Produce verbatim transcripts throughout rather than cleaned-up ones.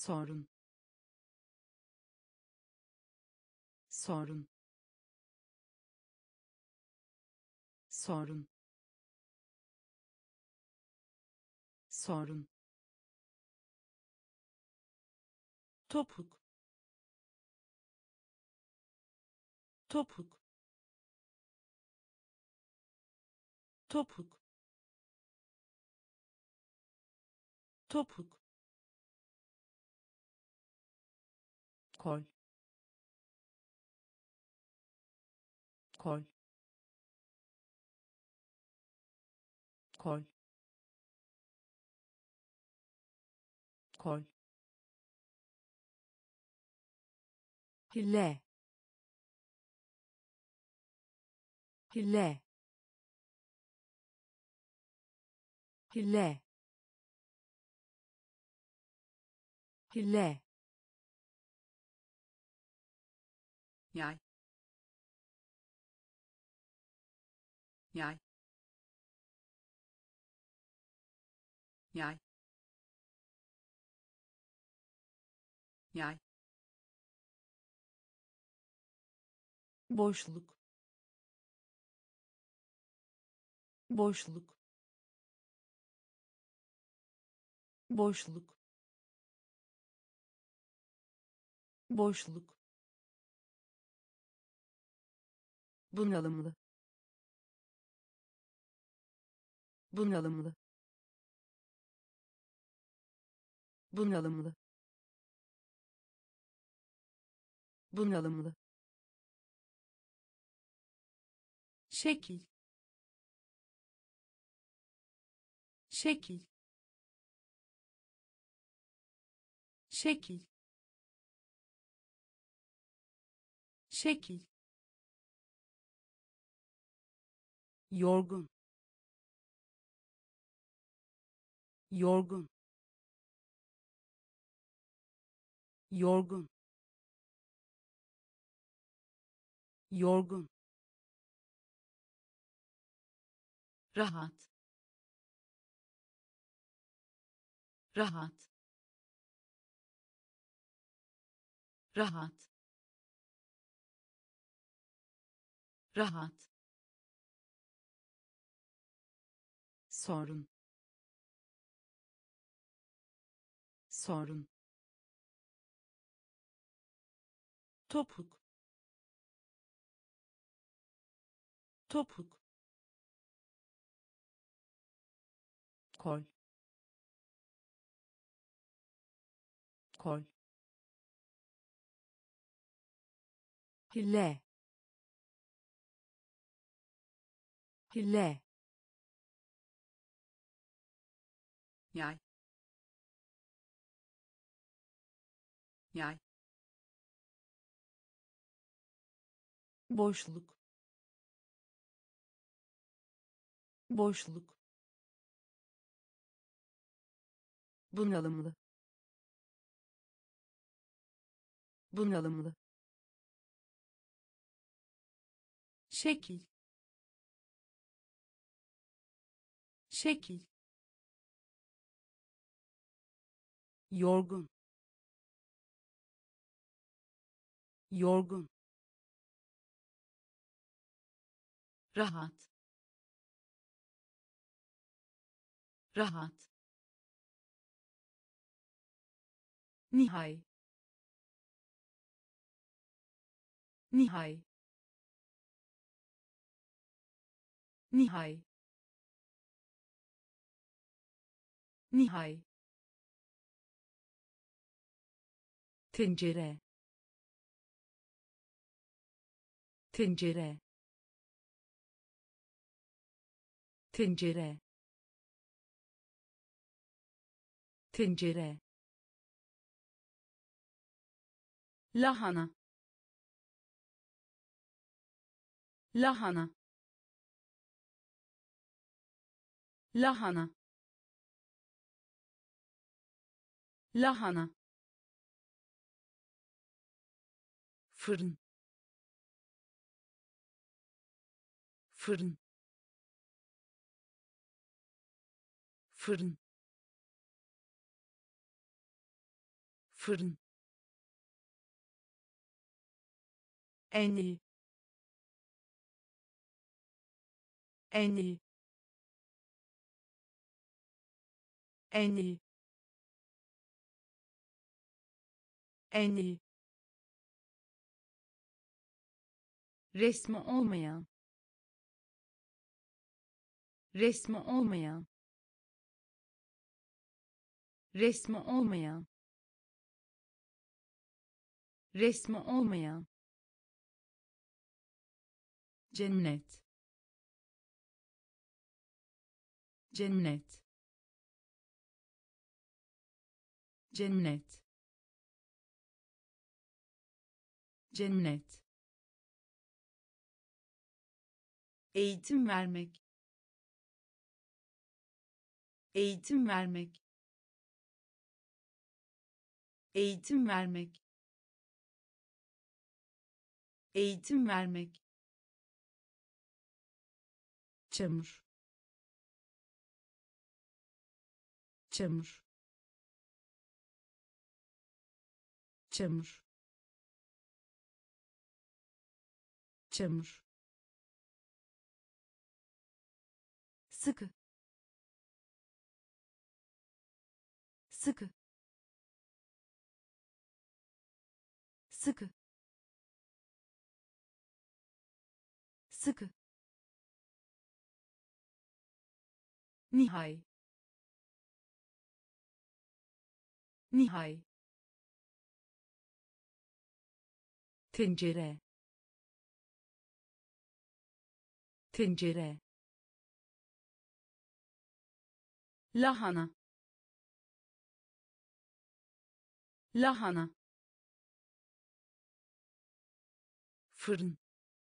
sorun, sorun, sorun, sorun, topuk, topuk, topuk, topuk, kol, kol, kol, kol, hile, hile, hile, hile, yay, yay, yay, yay, boşluk, boşluk, boşluk, boşluk, bunalımlı, bunalımlı, bunalımlı, bunalımlı, şekil, şekil, şekil, şekil, yorgun, yorgun, yorgun, yorgun, rahat, rahat, rahat, rahat, sorun, sorun, topuk, topuk, kol, kol, hile, hile, yay, yay, boşluk, boşluk, bunalımlı, bunalımlı, şekil, şekil, yorgun, yorgun, rahat, rahat, nihai, nihai, nihai, nihai, tencere, tencere, tencere, tencere, lahana, lahana, lahana, lahana, fırın, fırın, fırın, fırın, en iyi, en iyi, en iyi, en iyi, resmi olmayan, resmi olmayan, resmi olmayan, resmi olmayan, cennet, cennet, cennet, cennet, eğitim vermek, eğitim vermek, eğitim vermek, eğitim vermek, çamur, çamur, çamur, çamur, sıkı, sıkı, sıkı, sıkı, nihai, nihai, tencere, tencere, lahana, lahana, fırın,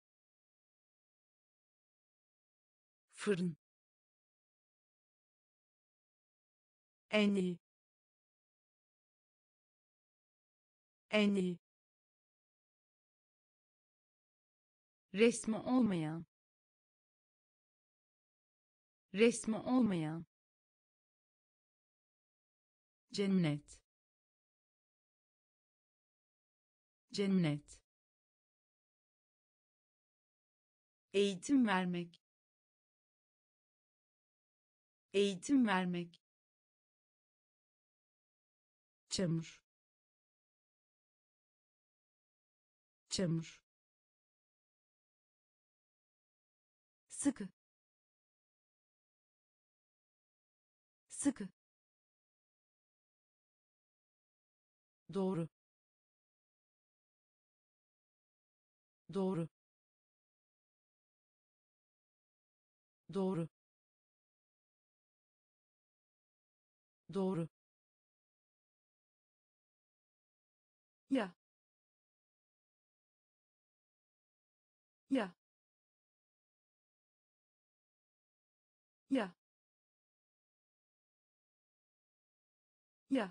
fırın, en iyi, en iyi, resmi olmayan, resmi olmayan, cennet, cennet, eğitim vermek, eğitim vermek, çamur, çamur, sıkı, sıkı, doğru, doğru, doğru, doğru, ya, ya, ya, ya,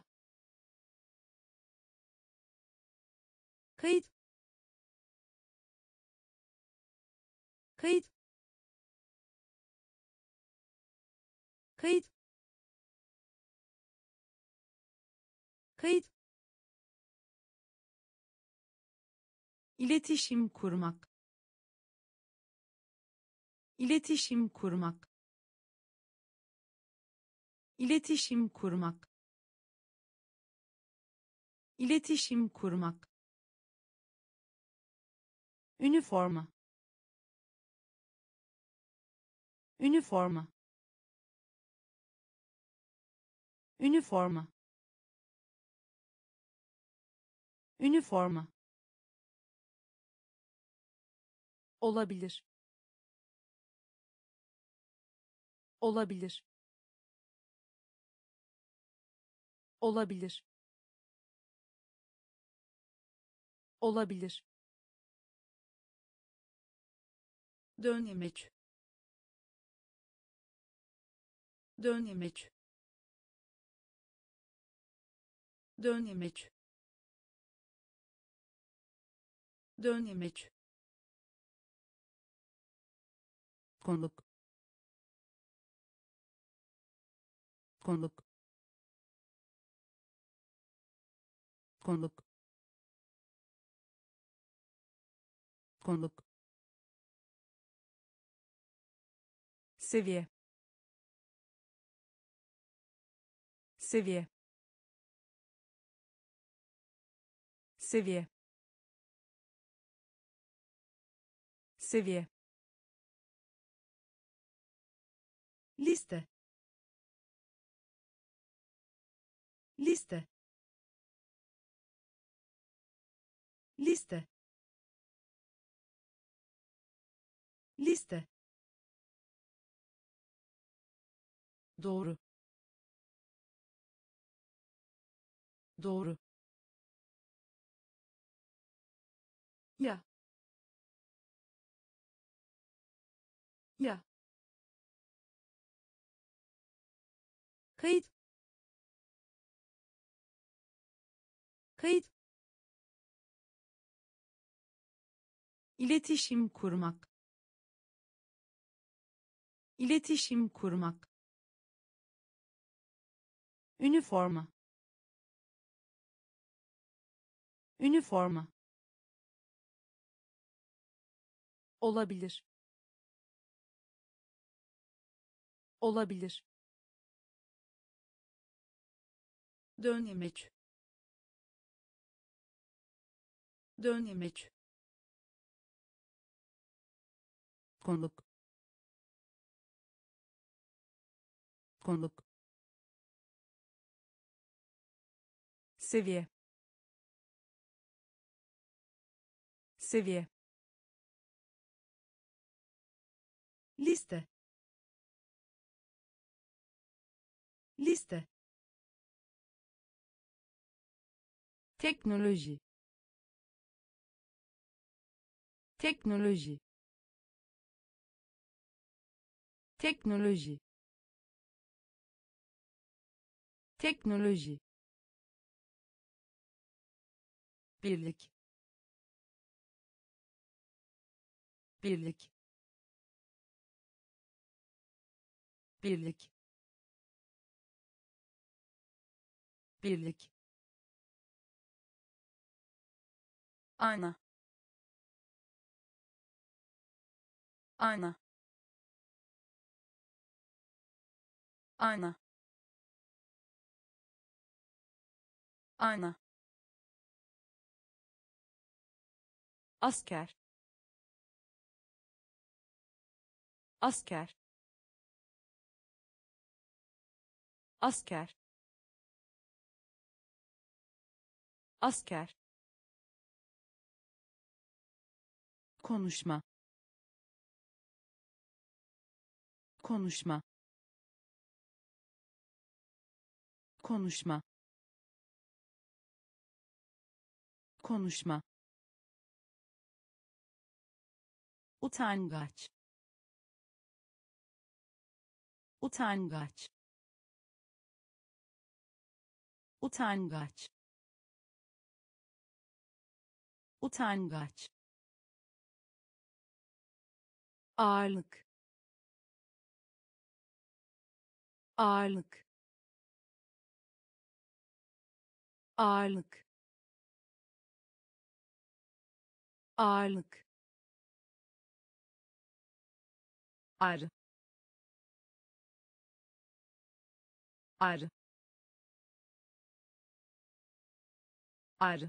kayıt, kayıt, kayıt, kayıt, iletişim kurmak, iletişim kurmak, iletişim kurmak, iletişim kurmak, üniforma, üniforma, üniforma, üniforma, olabilir, olabilir, olabilir, olabilir, dönemeç, dönemeç, dönemeç, dönemeç, konuk, konuk, konuk konuk seviye seviye seviye seviye liste liste liste liste doğru doğru ya ya kayıt kayıt iletişim kurmak iletişim kurmak üniforma üniforma olabilir olabilir dönemeç dönemeç konuk konuk seviye seviye liste liste teknoloji teknoloji teknoloji teknoloji birlik birlik birlik birlik ayna ayna ayna ayna asker asker asker asker konuşma konuşma konuşma konuşma utangaç utangaç utangaç utangaç ağırlık ağırlık ağırlık ağırlık arı arı arı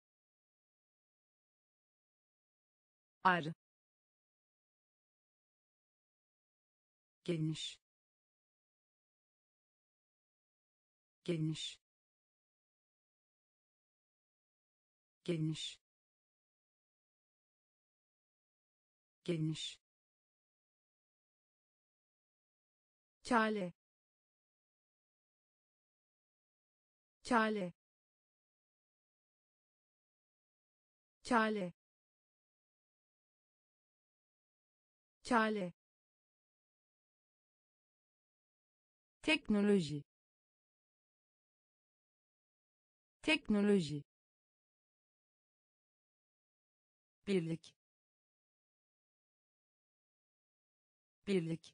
arı geniş geniş geniş geniş kâle kâle kâle kâle teknoloji teknoloji birlik birlik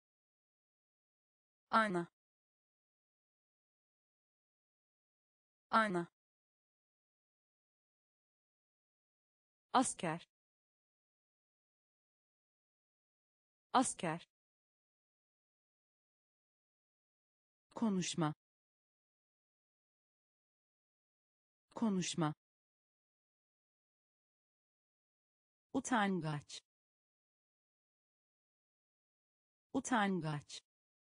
ayna Ana. Asker. Asker. Konuşma. Konuşma. Utangaç. Utangaç.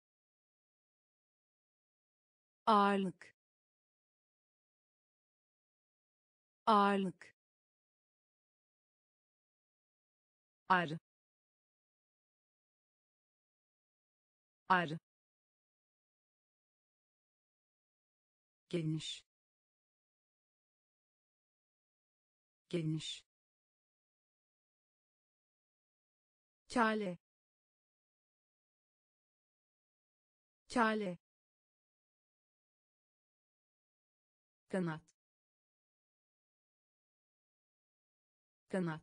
Ağırlık. Ağırlık. Arı. Arı. Geniş. Geniş. Çare. Çare. Kanat. Kanat.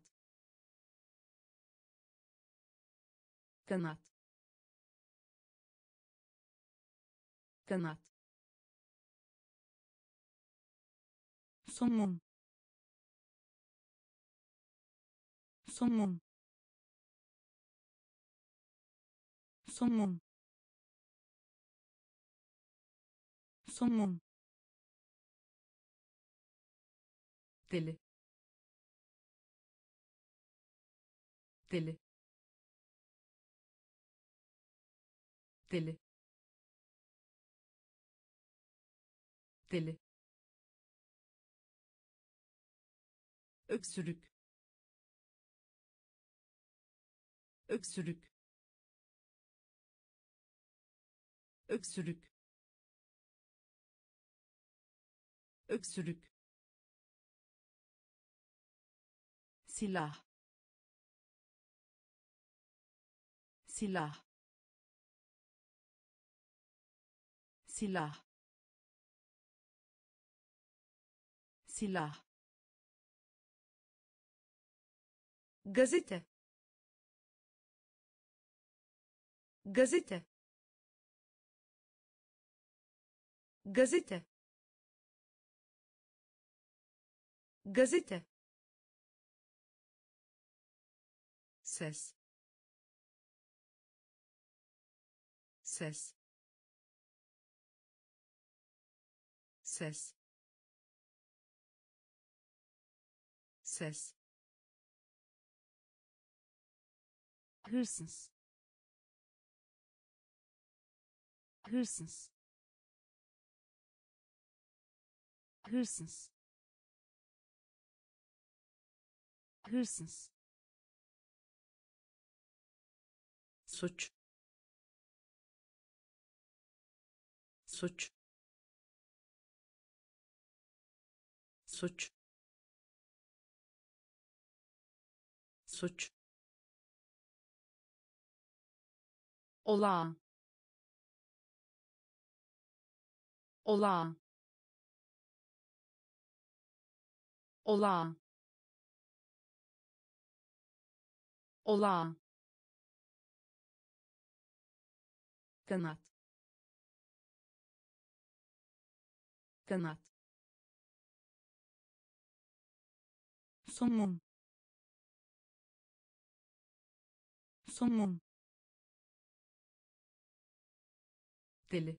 Kanat. Kanat. Somun. Somun. Somun. Somun. Deli. Deli. Deli. Deli. Öksürük. Öksürük. Öksürük. Öksürük. Silah. Silah. Silah. Silah. Gazete. Gazete. Gazete. Gazete. Ses. Ses. Ses. Ses. Hırsız. Hırsız. Hırsız. Hırsız. Suç. Suç. Suç. Suç. Olağan. Olağan. Olağan. Olağan. Kanat. Kanat. Somun. Somun. Deli.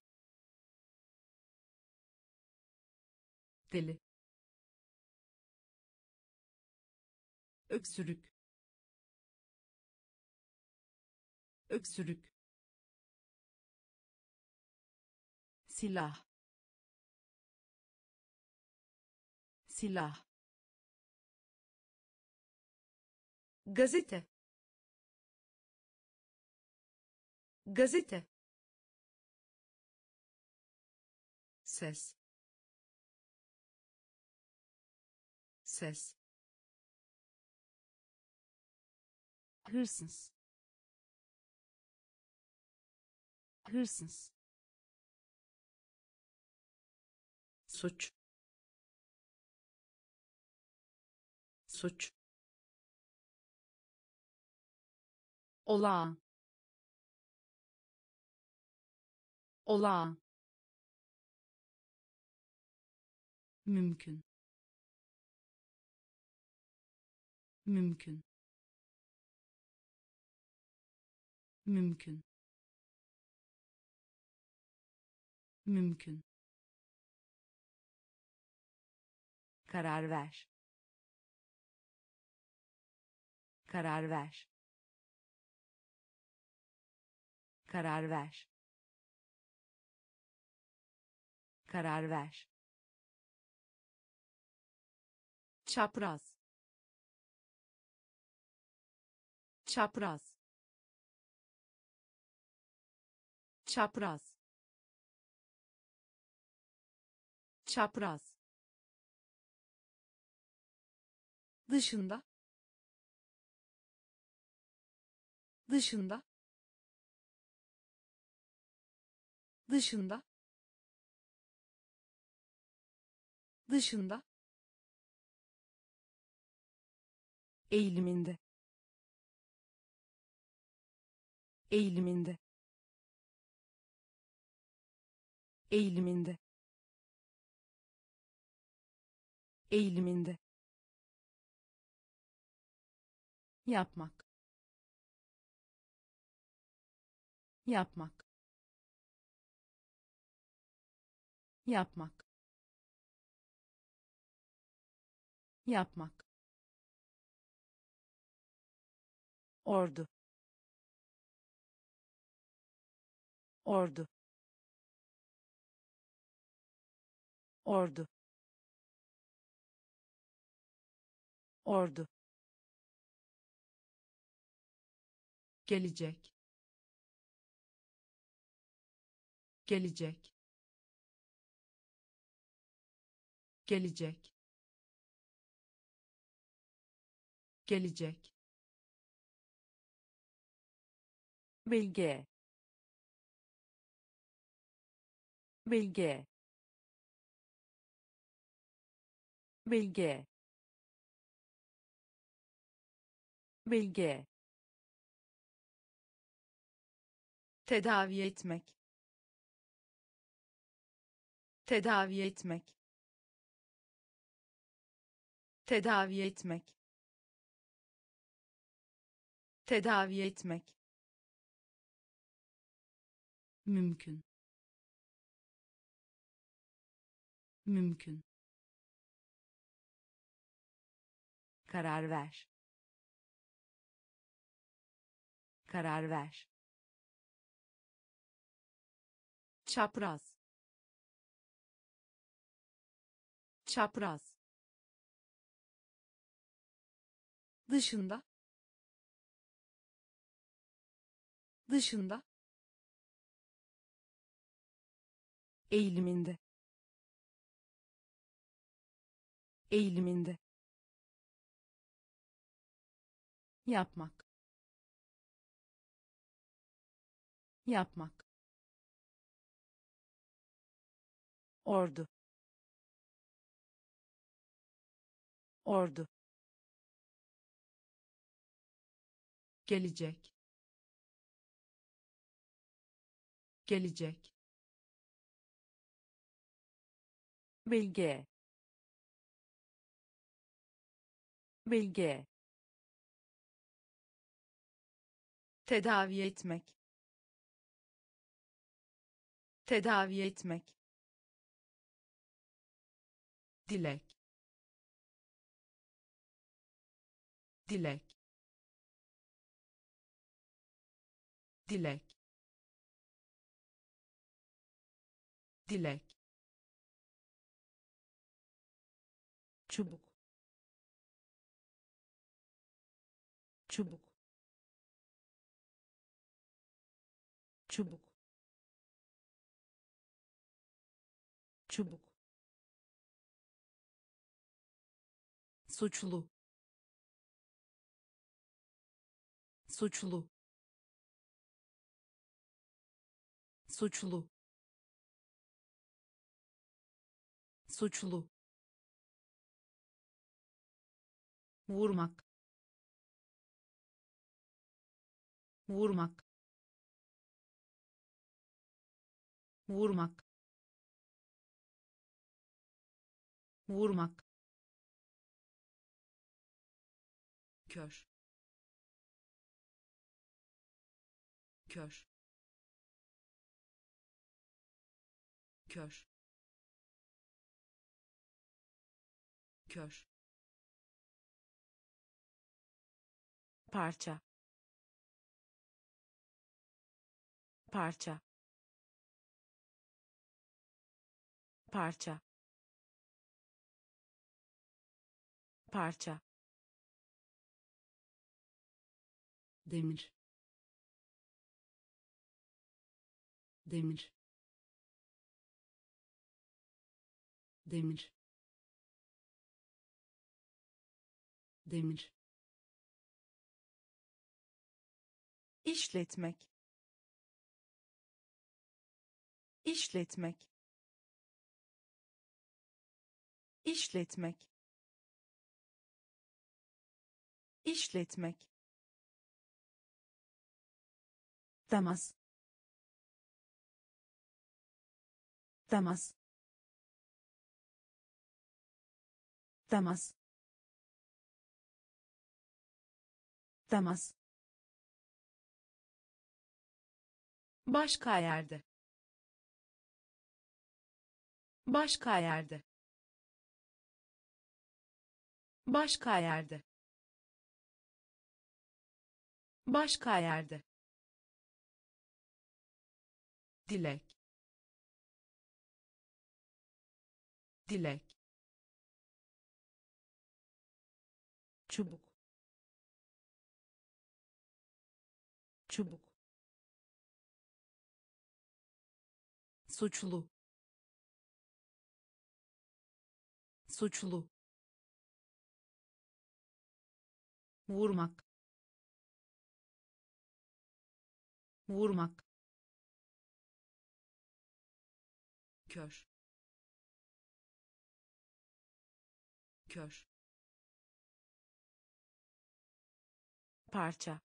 Deli. Öksürük. Öksürük. Silah. Silah. Gazete. Gazete. Ses. Ses. Hırsız. Hırsız. Suç. Suç. Olağan. Olağan. mümkün mümkün mümkün mümkün karar ver, karar ver, karar ver, karar ver, çapraz çapraz çapraz çapraz dışında dışında dışında dışında eğiliminde, eğiliminde, eğiliminde, eğiliminde, yapmak yapmak yapmak yapmak ordu, ordu, ordu, ordu, gelecek gelecek gelecek gelecek bilge, bilge, bilge, bilge, tedavi etmek tedavi etmek tedavi etmek tedavi etmek mümkün mümkün karar ver, karar ver, çapraz çapraz dışında dışında eğiliminde, eğiliminde, yapmak yapmak ordu, ordu, gelecek gelecek bilge, bilge, tedavi etmek tedavi etmek dilek dilek dilek dilek çubuk, çubuk, çubuk, çubuk, suçlu suçlu suçlu suçlu vurmak vurmak vurmak vurmak, kör, kör, kör, kör, parça, parça, parça, parça, demir, demir, demir, demir, işletmek, işletmek, işletmek, işletmek, temas, temas, temas, temas, başka yerde, başka yerde, başka yerde, başka yerde, dilek, dilek, çubuk, çubuk, suçlu, suçlu, vurmak, vurmak, kör, kör, parça,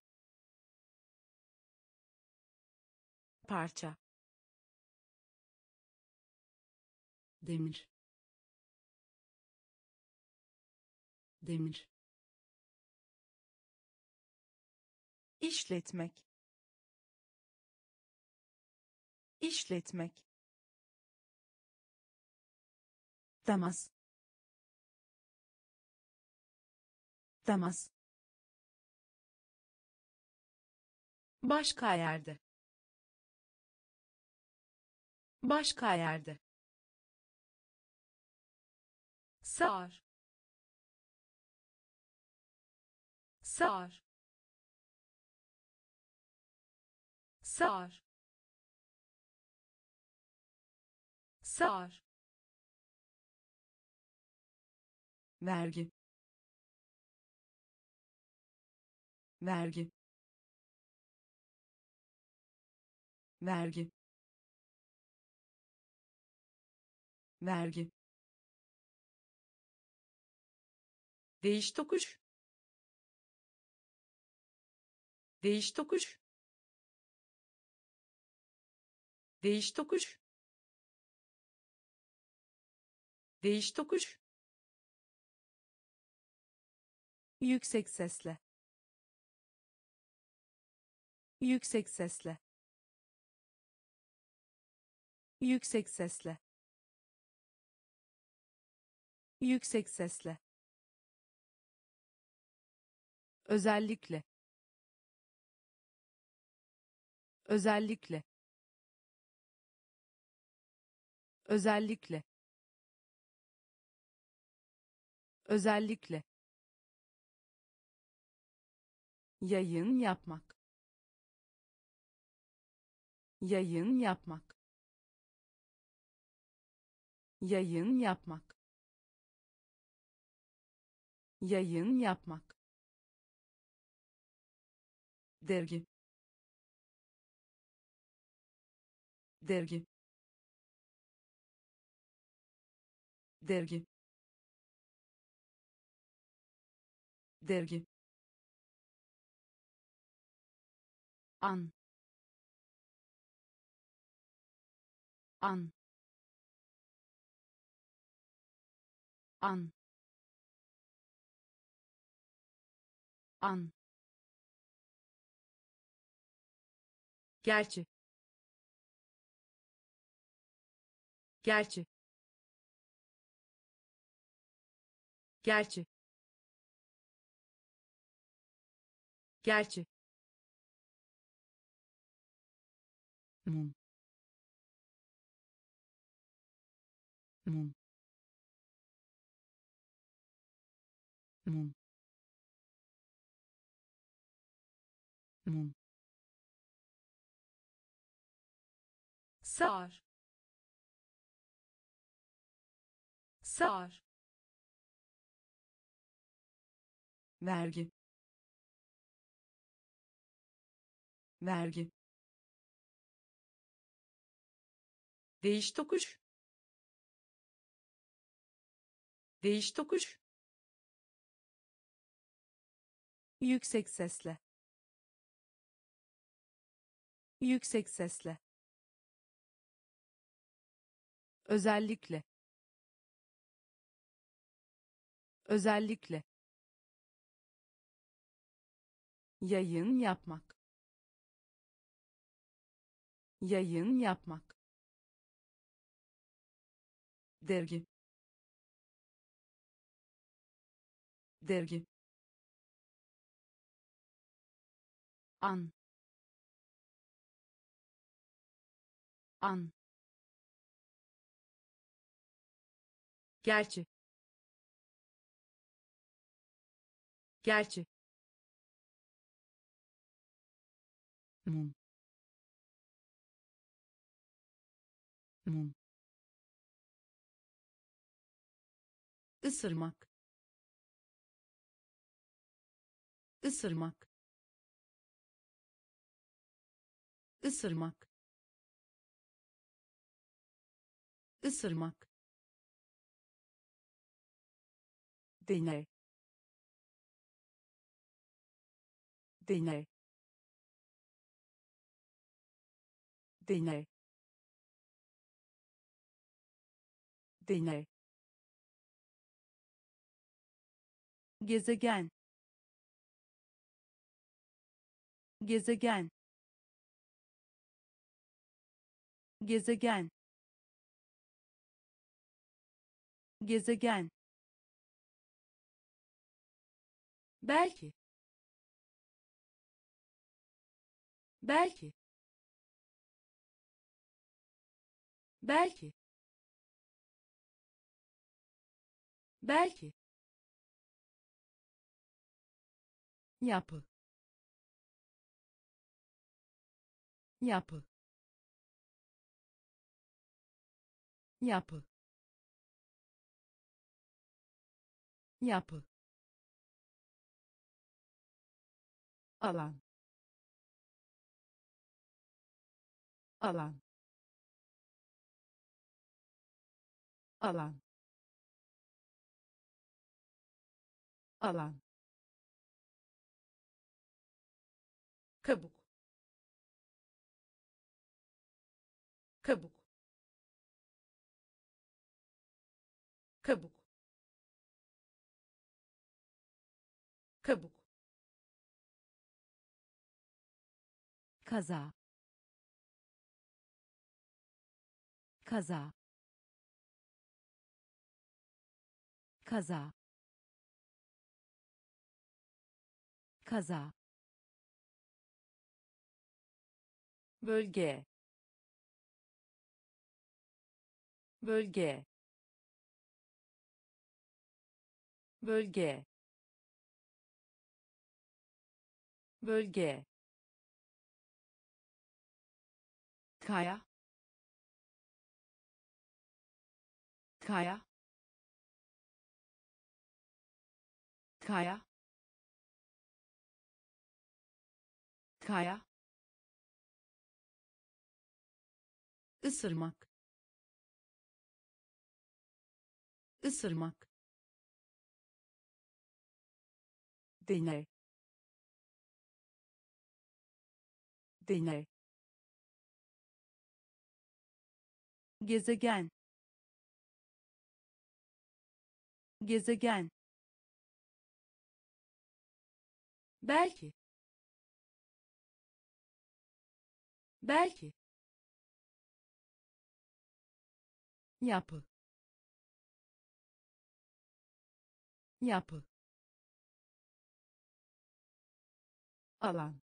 parça, demir, demir, işletmek, işletmek, temas, temas, başka yerde, başka yerde, sağır, sağır, sağır, sağır, vergi, vergi, vergi, vergi, değiş tokuş, değiş tokuş, değiş tokuş, değiş tokuş, yüksek sesle, yüksek sesle, yüksek sesle, yüksek sesle, özellikle, özellikle, özellikle, özellikle, yayın yapmak, yayın yapmak, yayın yapmak, yayın yapmak, dergi, dergi, dergi, dergi, an, an, an an gerçi gerçi gerçi gerçi mum mum mum mum sar sar vergi vergi değiş tokuş değiş tokuş yüksek sesle yüksek sesle özellikle özellikle yayın yapmak yayın yapmak dergi dergi an an gerçi gerçi mum mum ısırmak ısırmak ısırmak ısırmak deney deney deney deney gezegen gezegen gezegen gezegen belki belki belki belki yapı yapı yapı yapı alan alan alan alan kabuk kabuk kabuk kabuk kaza kaza kaza kaza bölge bölge bölge bölge kaya kaya kaya kaya ısırmak ısırmak deney deney gezegen gezegen, belki, belki, yapı, yapı, alan,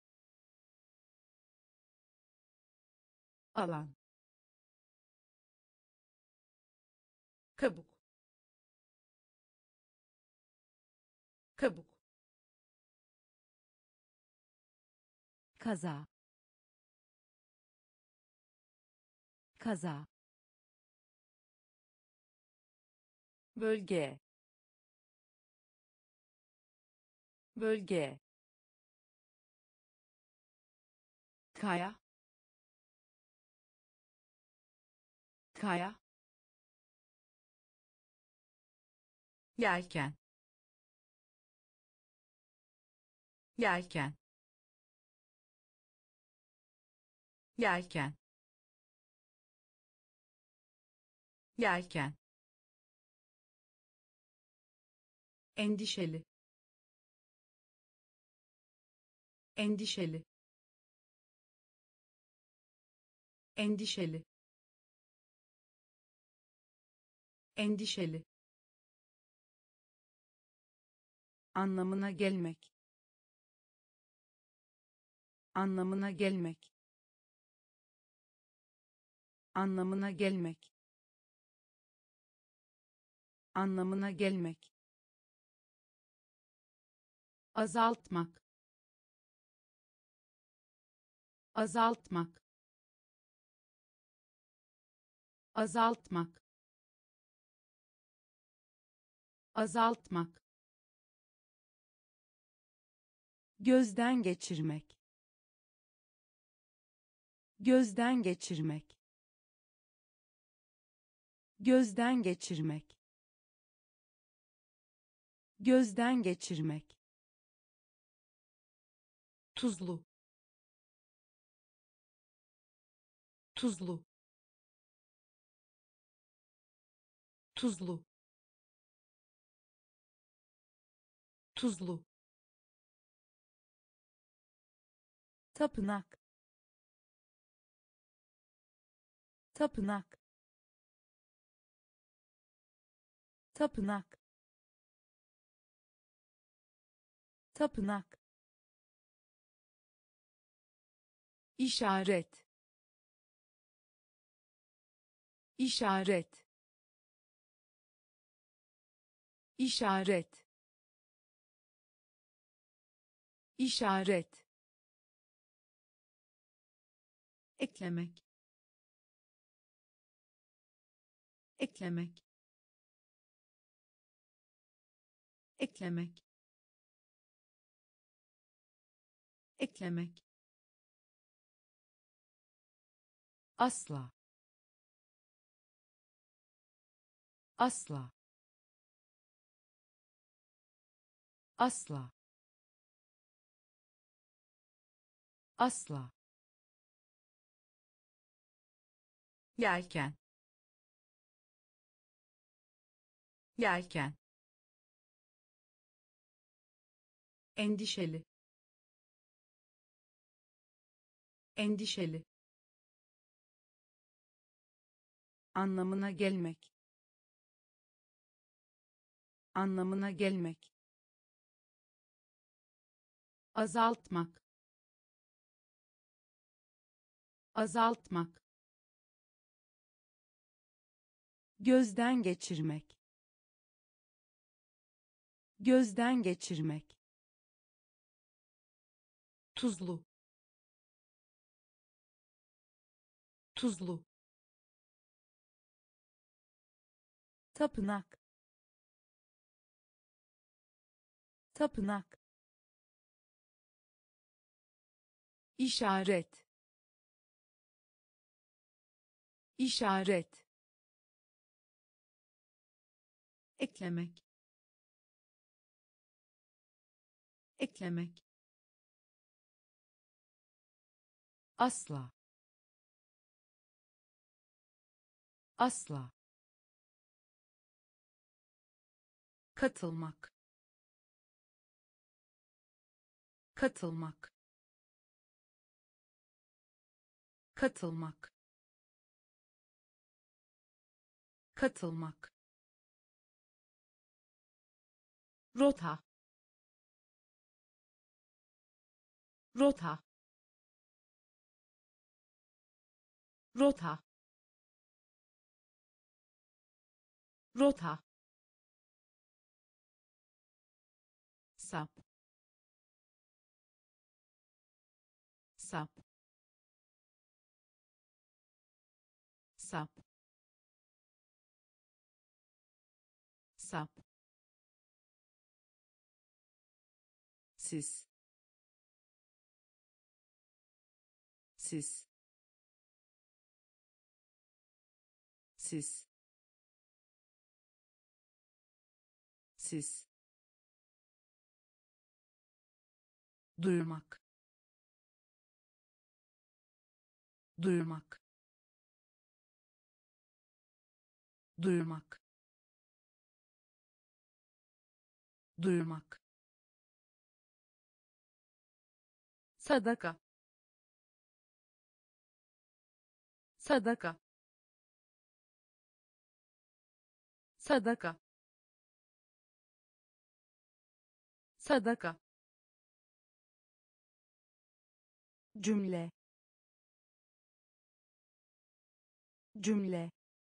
alan, kabuk, kabuk, kaza, kaza, bölge, bölge, kaya, kaya, yelken, yelken, yelken, yelken, endişeli, endişeli, endişeli, endişeli, anlamına gelmek, anlamına gelmek, anlamına gelmek, anlamına gelmek, azaltmak, azaltmak, azaltmak, azaltmak, gözden geçirmek, gözden geçirmek, gözden geçirmek, gözden geçirmek, tuzlu, tuzlu, tuzlu, tuzlu, tapınak, tapınak, tapınak, tapınak, işaret, işaret, işaret, işaret, eklemek, eklemek, eklemek, eklemek, asla, asla, asla, asla, yelken, yelken, endişeli, endişeli, anlamına gelmek, anlamına gelmek, azaltmak, azaltmak, gözden geçirmek, gözden geçirmek, tuzlu, tuzlu, tapınak, tapınak, işaret, işaret, eklemek, eklemek, asla, asla, katılmak, katılmak, katılmak, katılmak, rota, rota, rota, rota, sap, sap, sap, sap, siz, siz, siz, siz, duyurmak, duyurmak, duyurmak, duyurmak, sadaka, sadaka, sadaka, sadaka, cümle, cümle,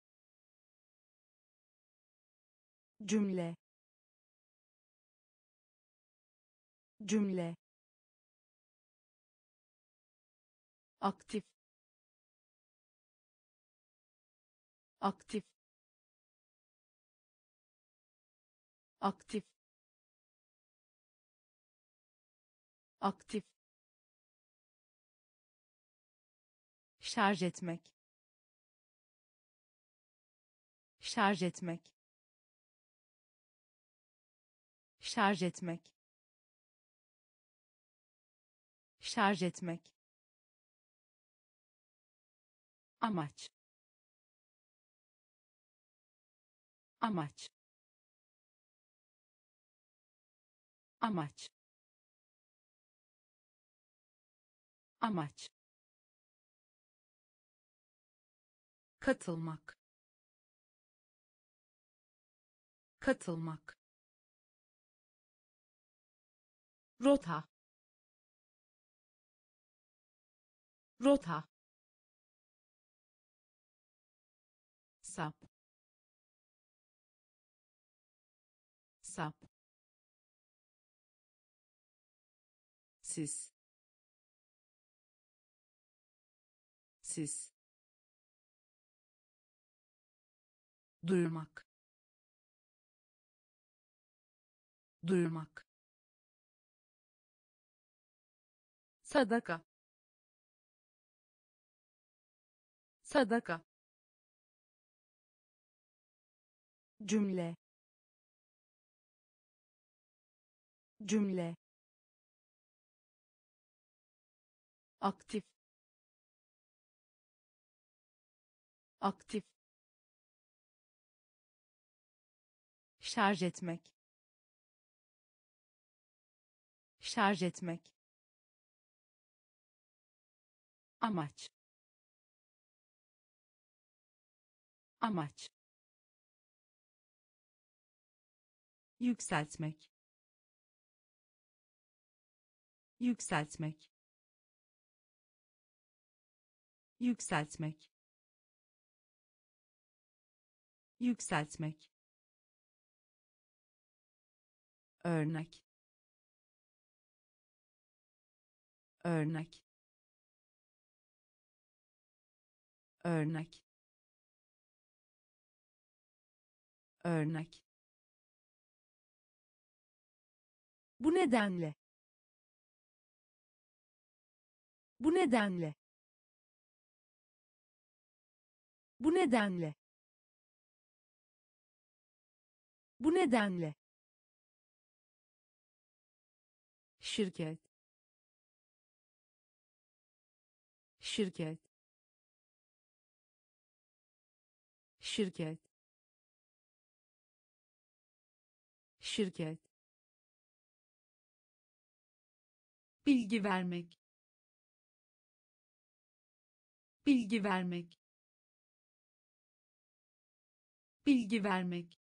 cümle, cümle, aktif, aktif, aktif, aktif, şarj etmek, şarj etmek, şarj etmek, şarj etmek, amaç, amaç, amaç, amaç, katılmak, katılmak, rota, rota, sap, sap, siz, siz, duyurmak, duyurmak, sadaka, sadaka, cümle, cümle, aktif, aktif, şarj etmek, şarj etmek, amaç, amaç, yükseltmek, yükseltmek, yükseltmek, yükseltmek, örnek, örnek, örnek, örnek, bu nedenle, bu nedenle, bu nedenle, bu nedenle, şirket, şirket, şirket, şirket, bilgi vermek, bilgi vermek, bilgi vermek,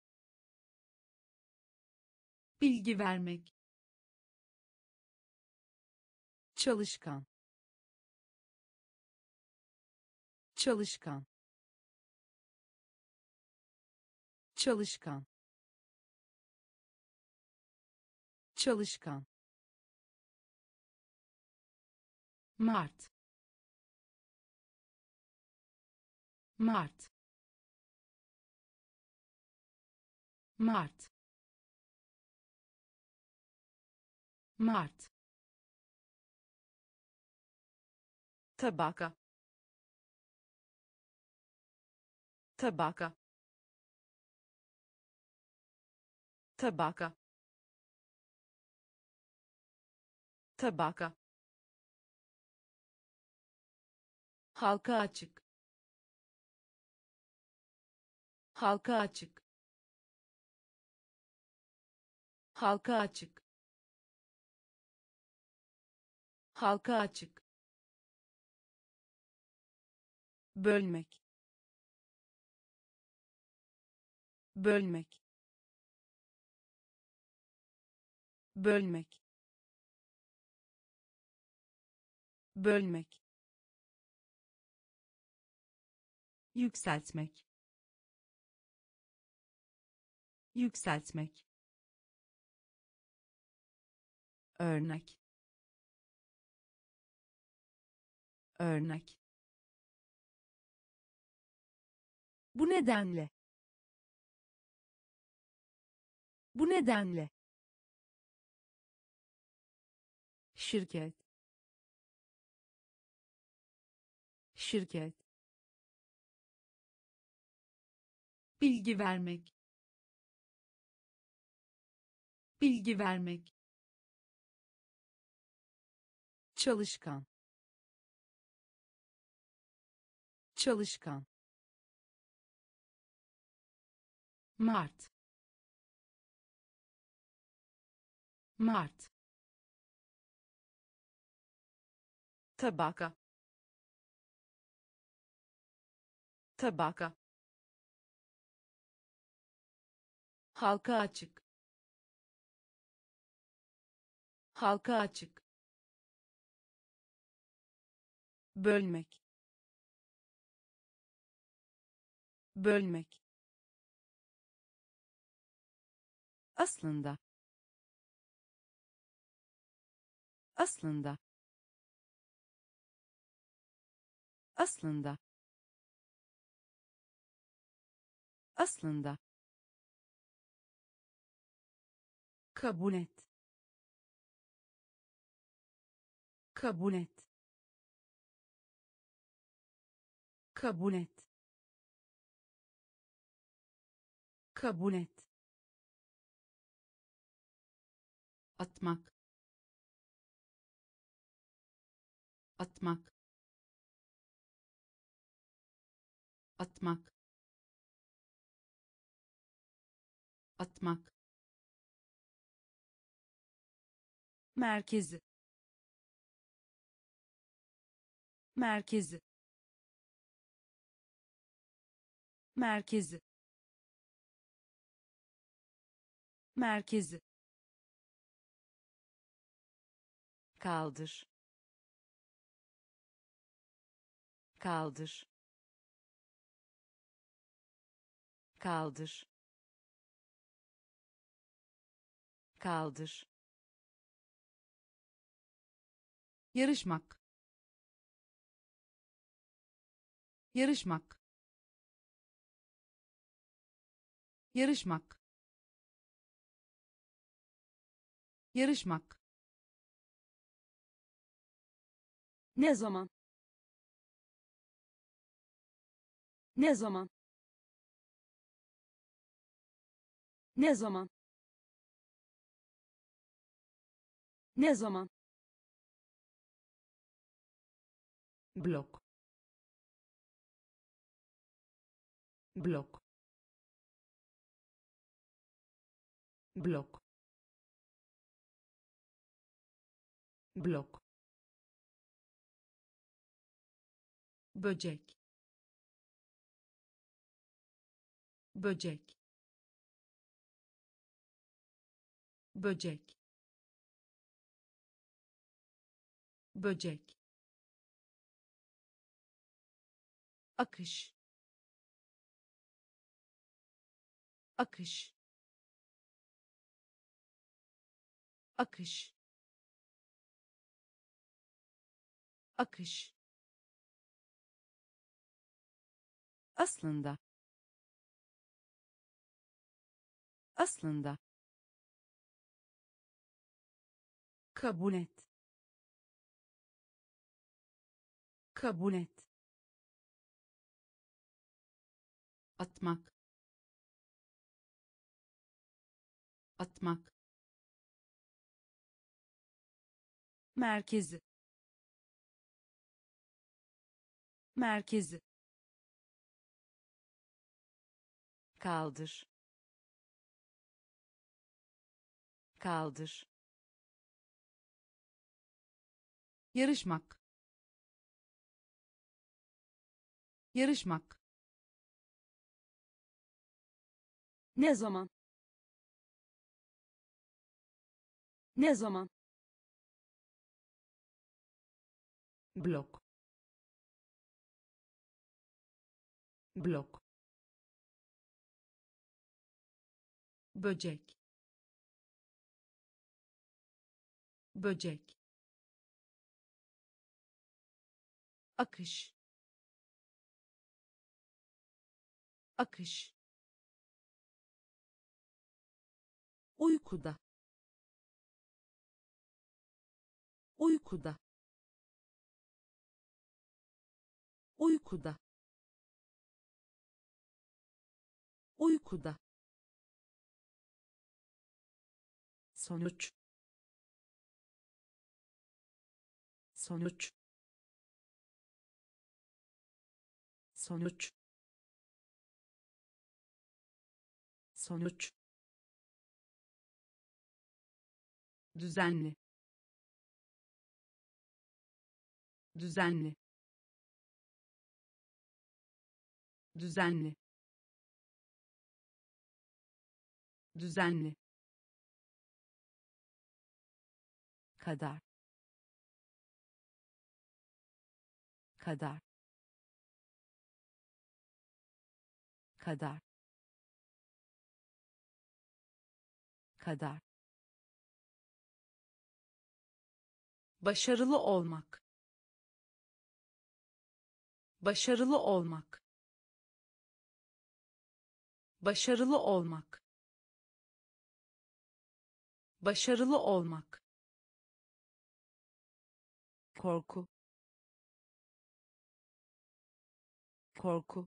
bilgi vermek, çalışkan, çalışkan, çalışkan, çalışkan, Mart, Mart, Mart, Mart, tabaka, tabaka, tabaka, tabaka, halka açık, halka açık, halka açık, halka açık, bölmek, bölmek, bölmek, bölmek, yükseltmek, yükseltmek, örnek, örnek, bu nedenle, bu nedenle, şirket, şirket, bilgi vermek, bilgi vermek, çalışkan, çalışkan, Mart, Mart, tabaka, tabaka, halka açık, halka açık, bölmek, bölmek, aslında, aslında, aslında, aslında, kabul et, kabul et, kabul et, kabul et, atmak, atmak, atmak, atmak, merkezi, merkezi, merkezi, merkezi, kaldır, kaldır, kaldır, kaldır, yarışmak, yarışmak, yarışmak, yarışmak, ne zaman, ne zaman, ne zaman, ne zaman, blok, blok, blok blok böcek böcek böcek böcek akış akış akış akış aslında aslında kabul et kabul et atmak atmak merkezi merkezi kaldır kaldır yarışmak yarışmak Ne zaman? Ne zaman? blok blok böcek böcek akış akış uykuda uykuda uykuda uykuda sonuç sonuç sonuç sonuç düzenli düzenli düzenli düzenli kadar kadar kadar kadar başarılı olmak başarılı olmak başarılı olmak başarılı olmak korku korku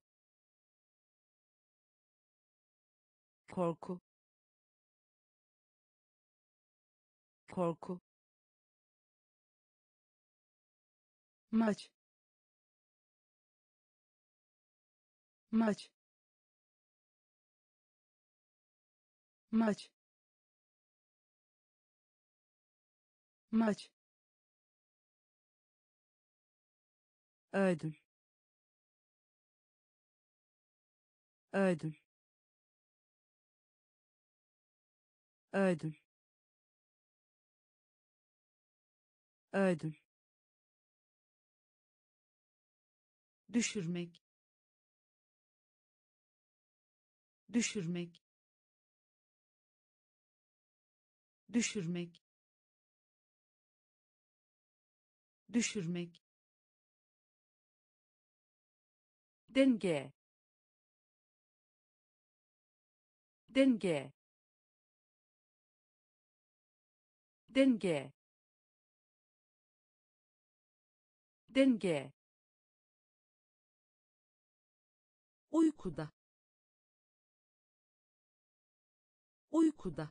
korku korku maç maç maç maç ödül ödül ödül ödül düşürmek düşürmek düşürmek düşürmek denge denge denge denge uykuda uykuda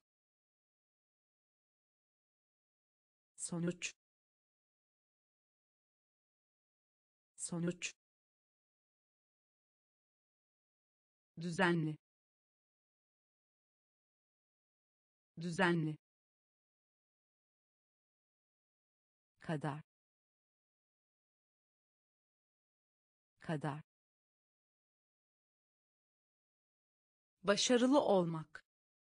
sonuç sonuç düzenli düzenli, kadar, kadar, başarılı olmak,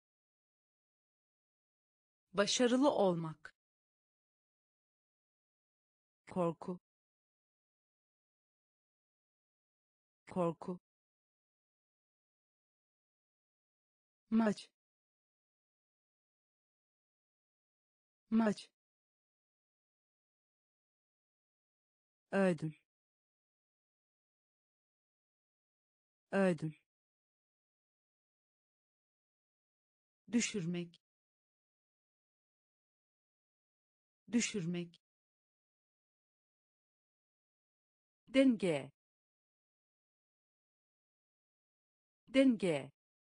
başarılı olmak, korku, korku, maç, maç, ödül, ödül, düşürmek, düşürmek, denge, denge,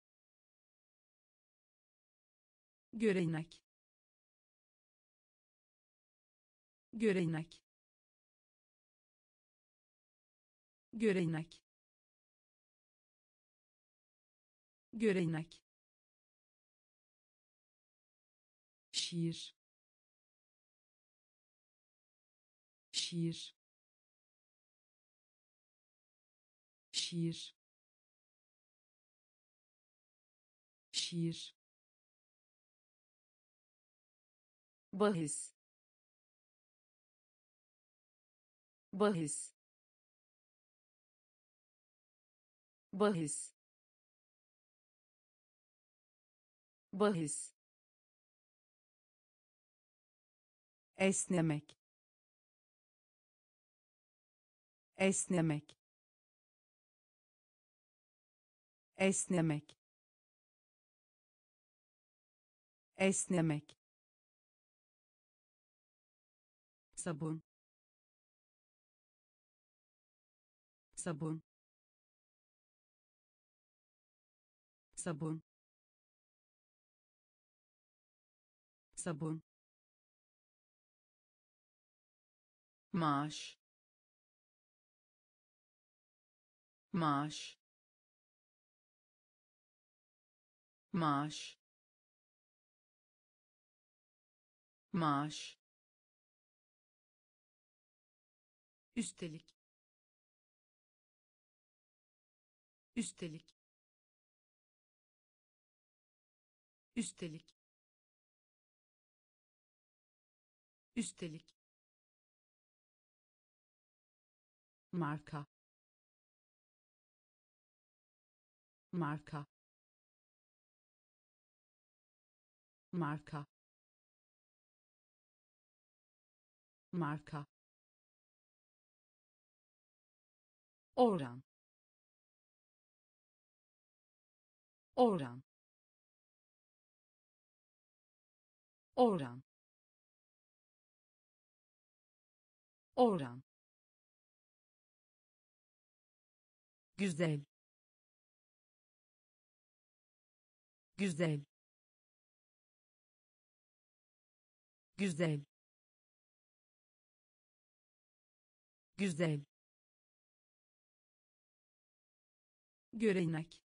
görenek, görenek, görenek, görenek, şiir, şiir, şiir, şiir, bahis, bahis, bahis, bahis, esnemek, esnemek, esnemek, esnemek, sabun, sabun, sabun, sabun, maaş, maaş, maaş, maaş, üstelik, üstelik, üstelik, üstelik, marka, marka, marka, marka, oran, oran, oran, oran, güzel, güzel, güzel, güzel, görenek,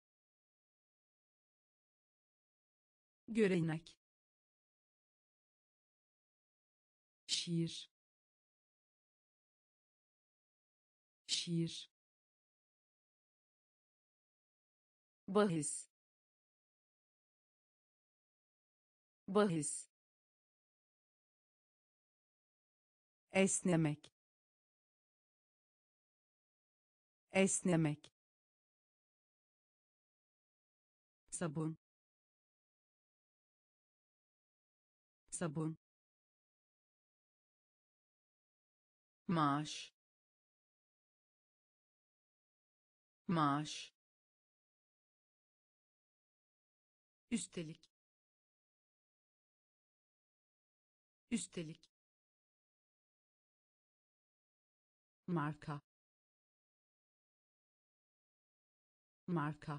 görenek, şiir, şiir, bahis, bahis, esnemek, esnemek, sabun, sabun, maaş, maaş, üstelik, üstelik, marka, marka,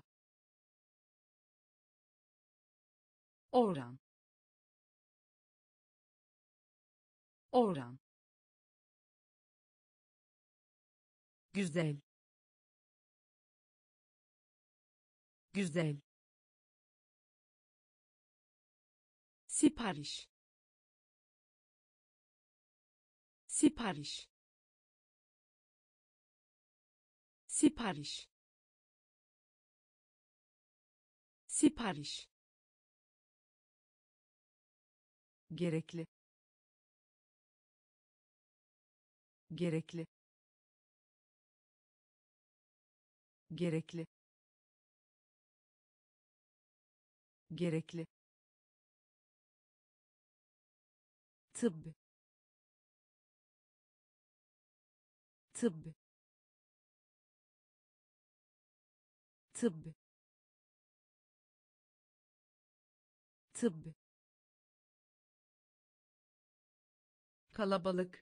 oran, oran, güzel, güzel, sipariş, sipariş, sipariş, sipariş, gerekli, gerekli, gerekli, gerekli, tıbb, tıbb, tıbb, tıbb, kalabalık,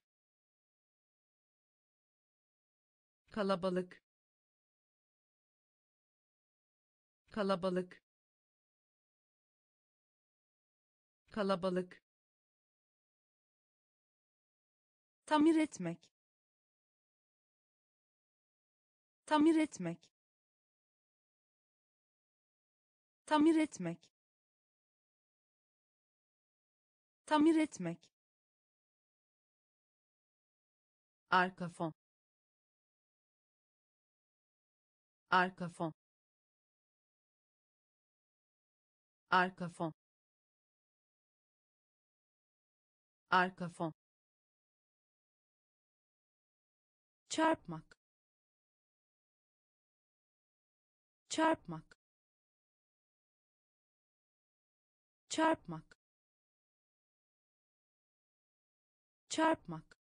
kalabalık, kalabalık, kalabalık, tamir etmek, tamir etmek, tamir etmek, tamir etmek, arka fon, arka fon, arka fon, arka fon, çarpmak, çarpmak, çarpmak, çarpmak,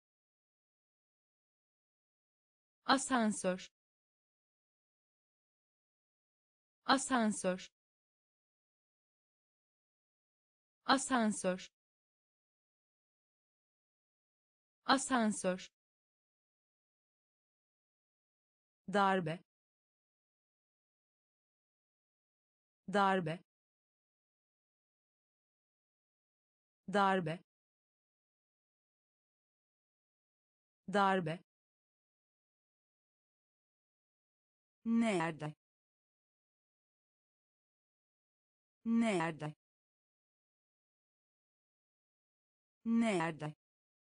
asansör, asansör, asansör, asansör, darbe, darbe, darbe, darbe, nerede, nerede, nerede,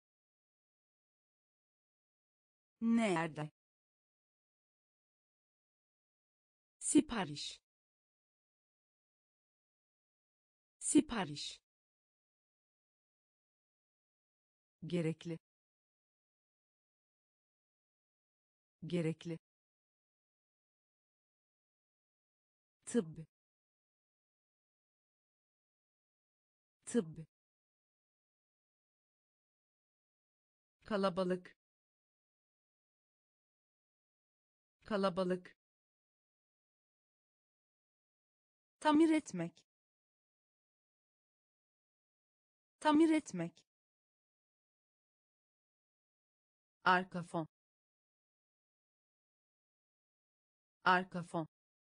nerede, sipariş, sipariş, gerekli, gerekli, tıbb, tıbb, kalabalık, kalabalık, tamir etmek, tamir etmek, arka fon, arka fon,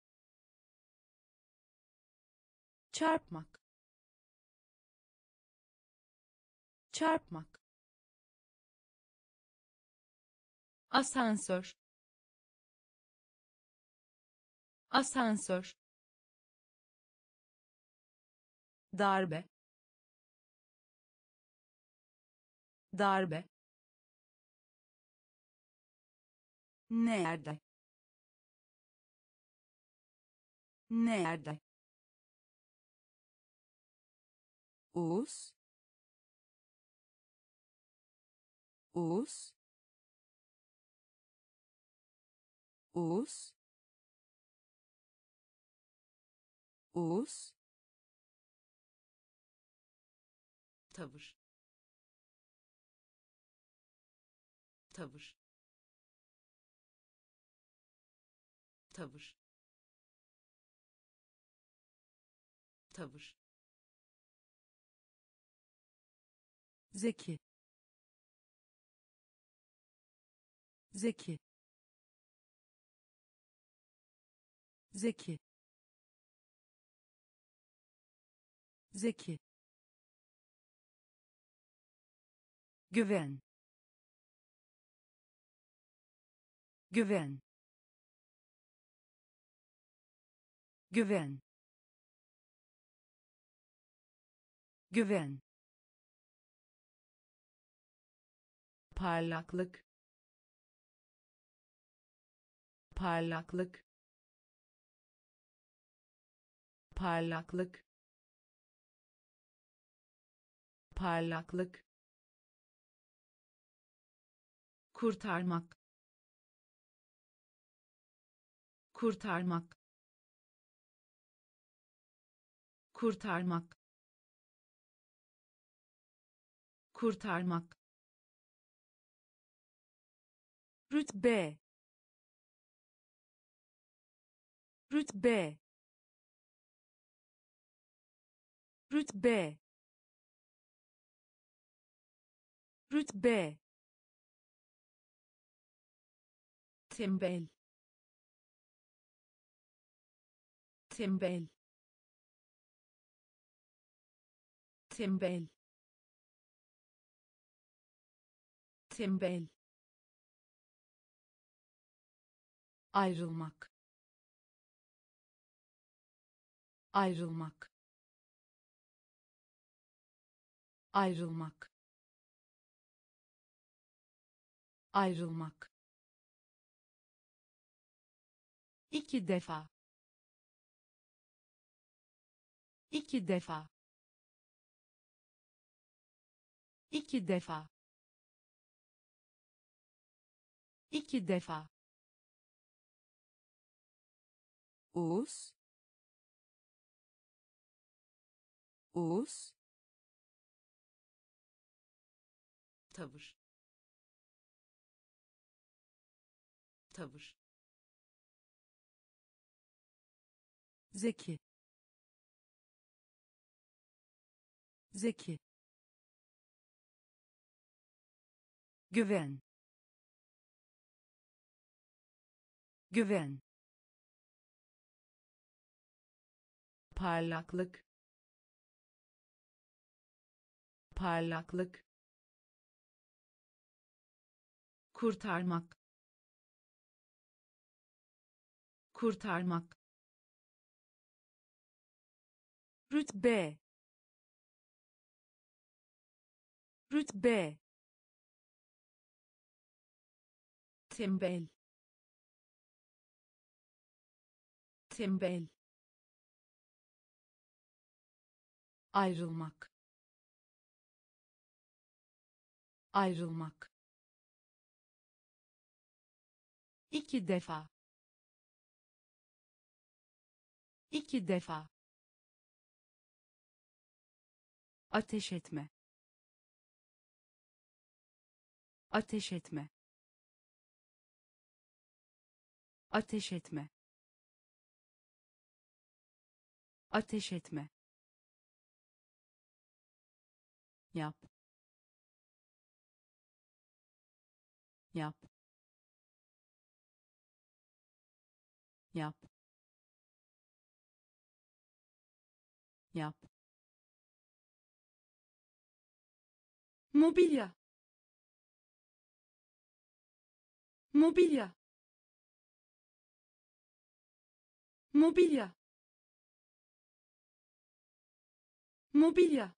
çarpmak, çarpmak, asansör, asansör, darbe, darbe, nerede, nerede, us, us, us, us, tavır, tavır, tavır, tavır, zeki, zeki, zeki, zeki, güven, güven, güven, güven, parlaklık, parlaklık, parlaklık, parlaklık, kurtarmak, kurtarmak, kurtarmak, kurtarmak, rütbe, rütbe, rütbe, rütbe, tembel, tembel, tembel, tembel, ayrılmak, ayrılmak, ayrılmak, ayrılmak, iki defa, iki defa, iki defa, iki defa, uz, uz, tavır, tavır, zeki, zeki, güven, güven, parlaklık, parlaklık, kurtarmak, kurtarmak, rütbe, rütbe, tembel, tembel, ayrılmak, ayrılmak, iki defa, iki defa, ateş etme, ateş etme, ateş etme, ateş etme, yap, yap, yap, yap, mobilya, mobilya, mobilya, mobilya,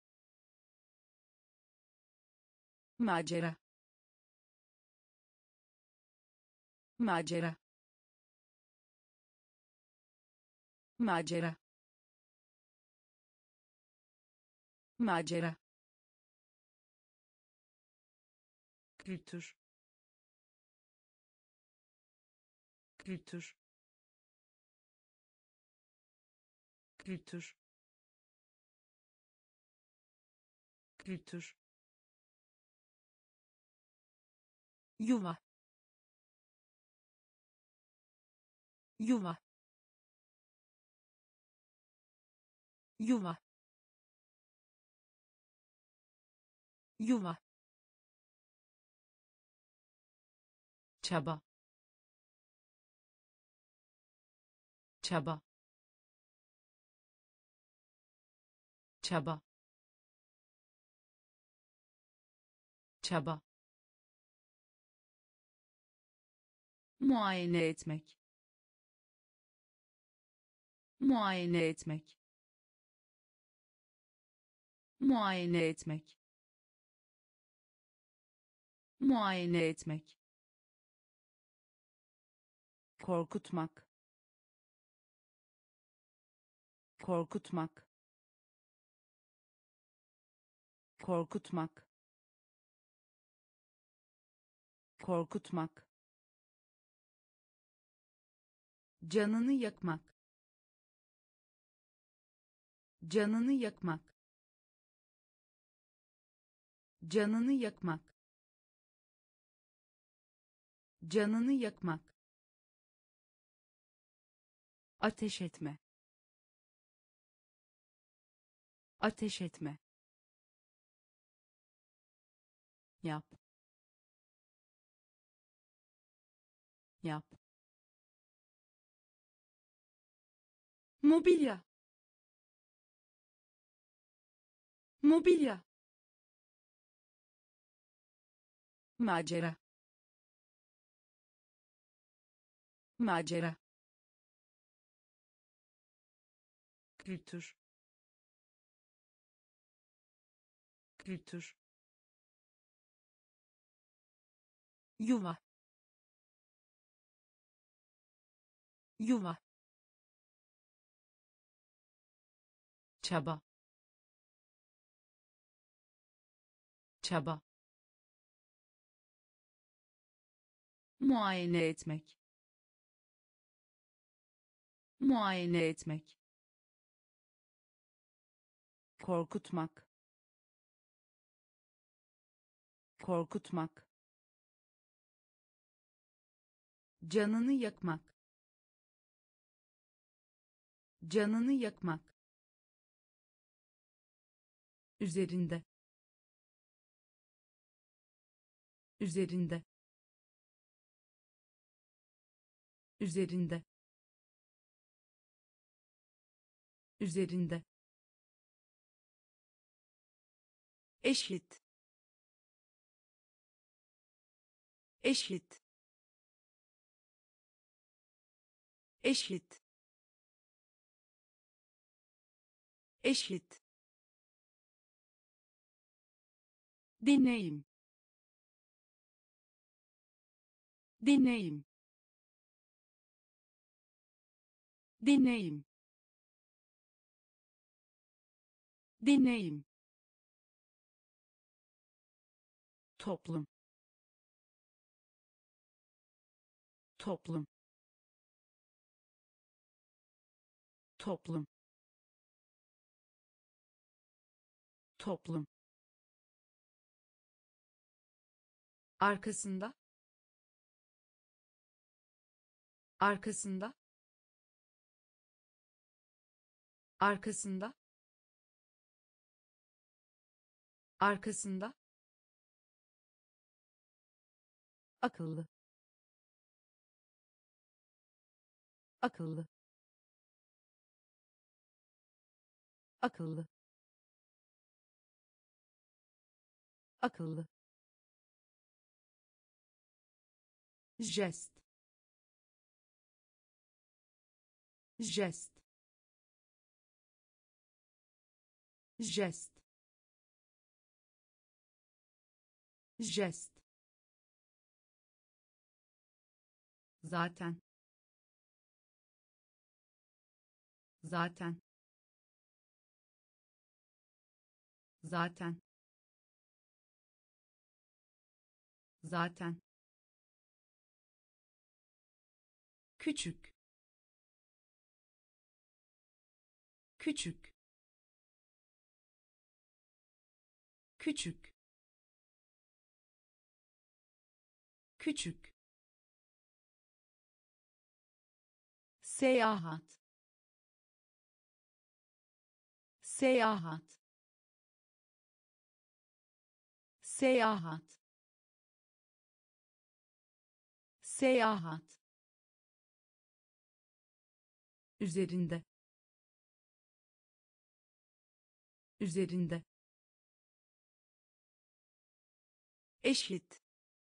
macera, macera, macera, macera, kültür, kültür, kültür, kültür, yuva, yuva, yuva, yuva, çaba, çaba, çaba, çaba, muayene etmek, muayene etmek, muayene etmek, muayene etmek, korkutmak, korkutmak, korkutmak, korkutmak, canını yakmak, canını yakmak, canını yakmak, canını yakmak, ateş etme, ateş etme, yap, yap, mobilya, mobilya, macera, macera, kültür, kültür, yuva, yuva, çaba, çaba, muayene etmek, muayene etmek, korkutmak, korkutmak, canını yakmak, canını yakmak, üzerinde, üzerinde, üzerinde, üzerinde, eşit, eşit, eşit, eşit, deneyim, deneyim, deneyim, deneyim, toplum, toplum, toplum, toplum, arkasında, arkasında, arkasında, arkasında, akıllı, akıllı, akıllı, akıllı, jest, jest, jest, jest, zaten, zaten, zaten, zaten, küçük, küçük, küçük, küçük, seyahat, seyahat, seyahat, seyahat, üzerinde, üzerinde, eşit,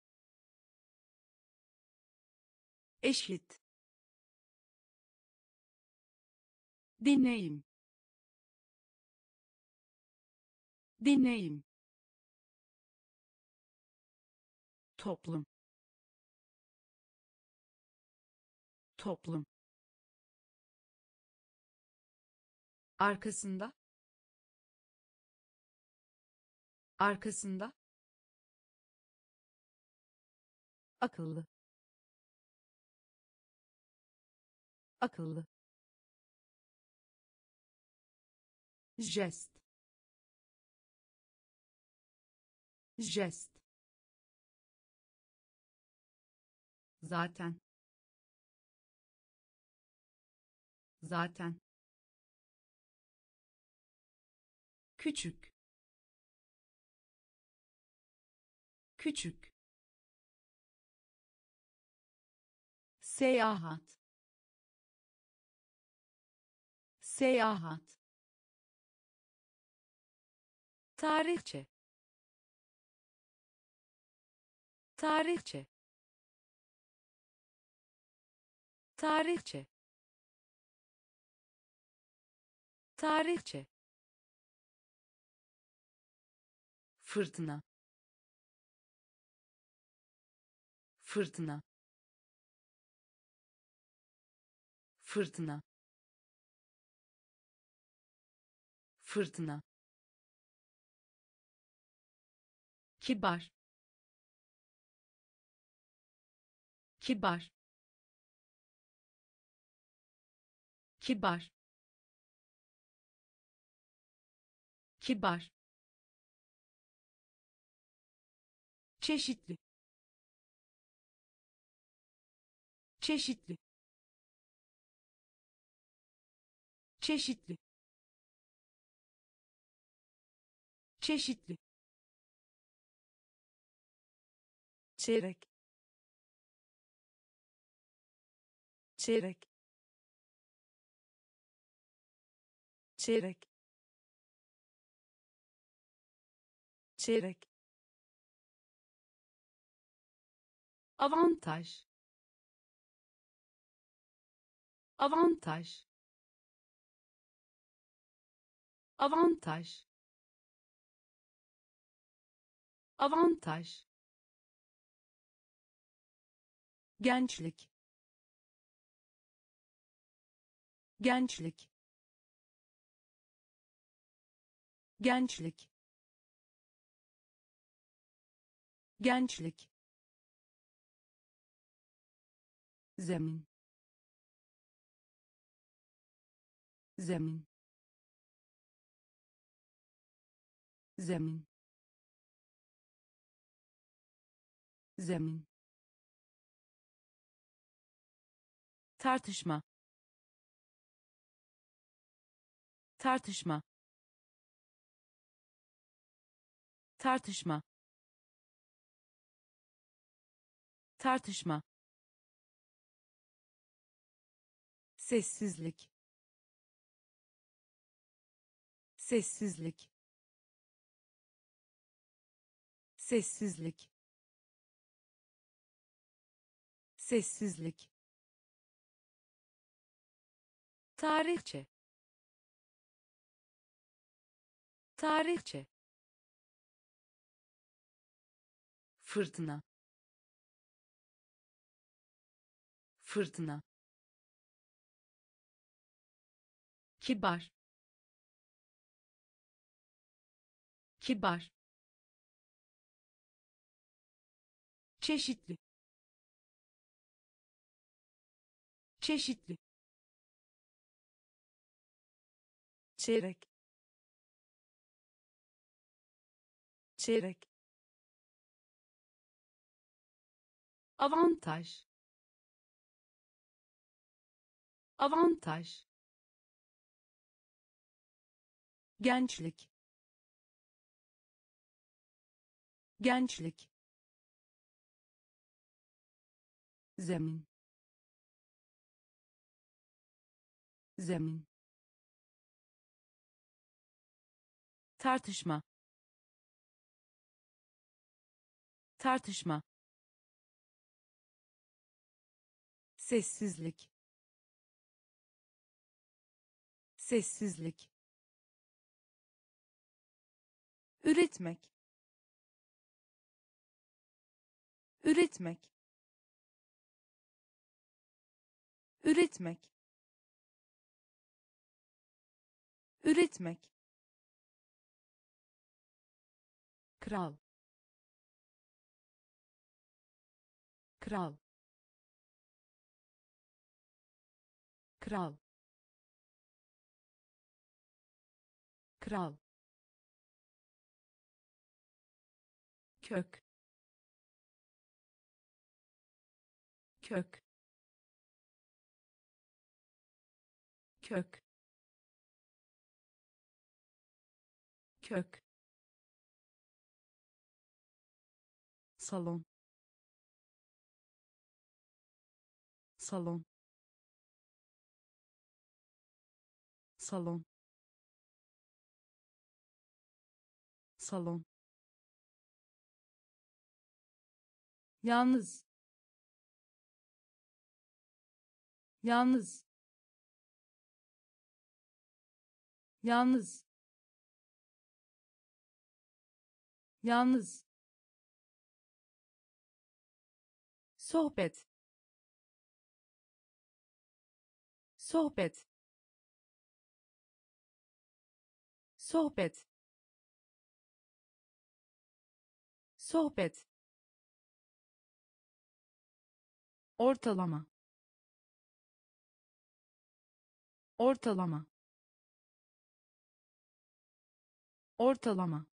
eşit, deneyim, deneyim, toplum, toplum, arkasında, arkasında, akıllı, akıllı, jest, jest, zaten, zaten, küçük, küçük, seyahat, seyahat, tarihçe, tarihçe, tarihçe, tarihçe, fırtına, fırtına, fırtına, fırtına, kibar, kibar, kibar, kibar, çeşitli, çeşitli, çeşitli, çeşitli, çeyrek, çeyrek, çeyrek, çeyrek, avantaj, avantaj, avantaj, avantaj, gençlik, gençlik, gençlik, gençlik, zemin, zemin, zemin, zemin, tartışma, tartışma, tartışma, tartışma, sessizlik, sessizlik, sessizlik, sessizlik, tarihçe, tarihçe, fırtına, fırtına, kibar, kibar, çeşitli, çeşitli, çeyrek, çeyrek, avantaj, avantaj, gençlik, gençlik, zemin, zemin, tartışma, tartışma, sessizlik, sessizlik, üretmek, üretmek, üretmek, üretmek, kral, kral, kral, kral, kök, kök, kök, kök, salon, salon, salon, salon, yalnız, yalnız, yalnız, yalnız, sohbet, sohbet, sohbet, sohbet, ortalama, ortalama, ortalama,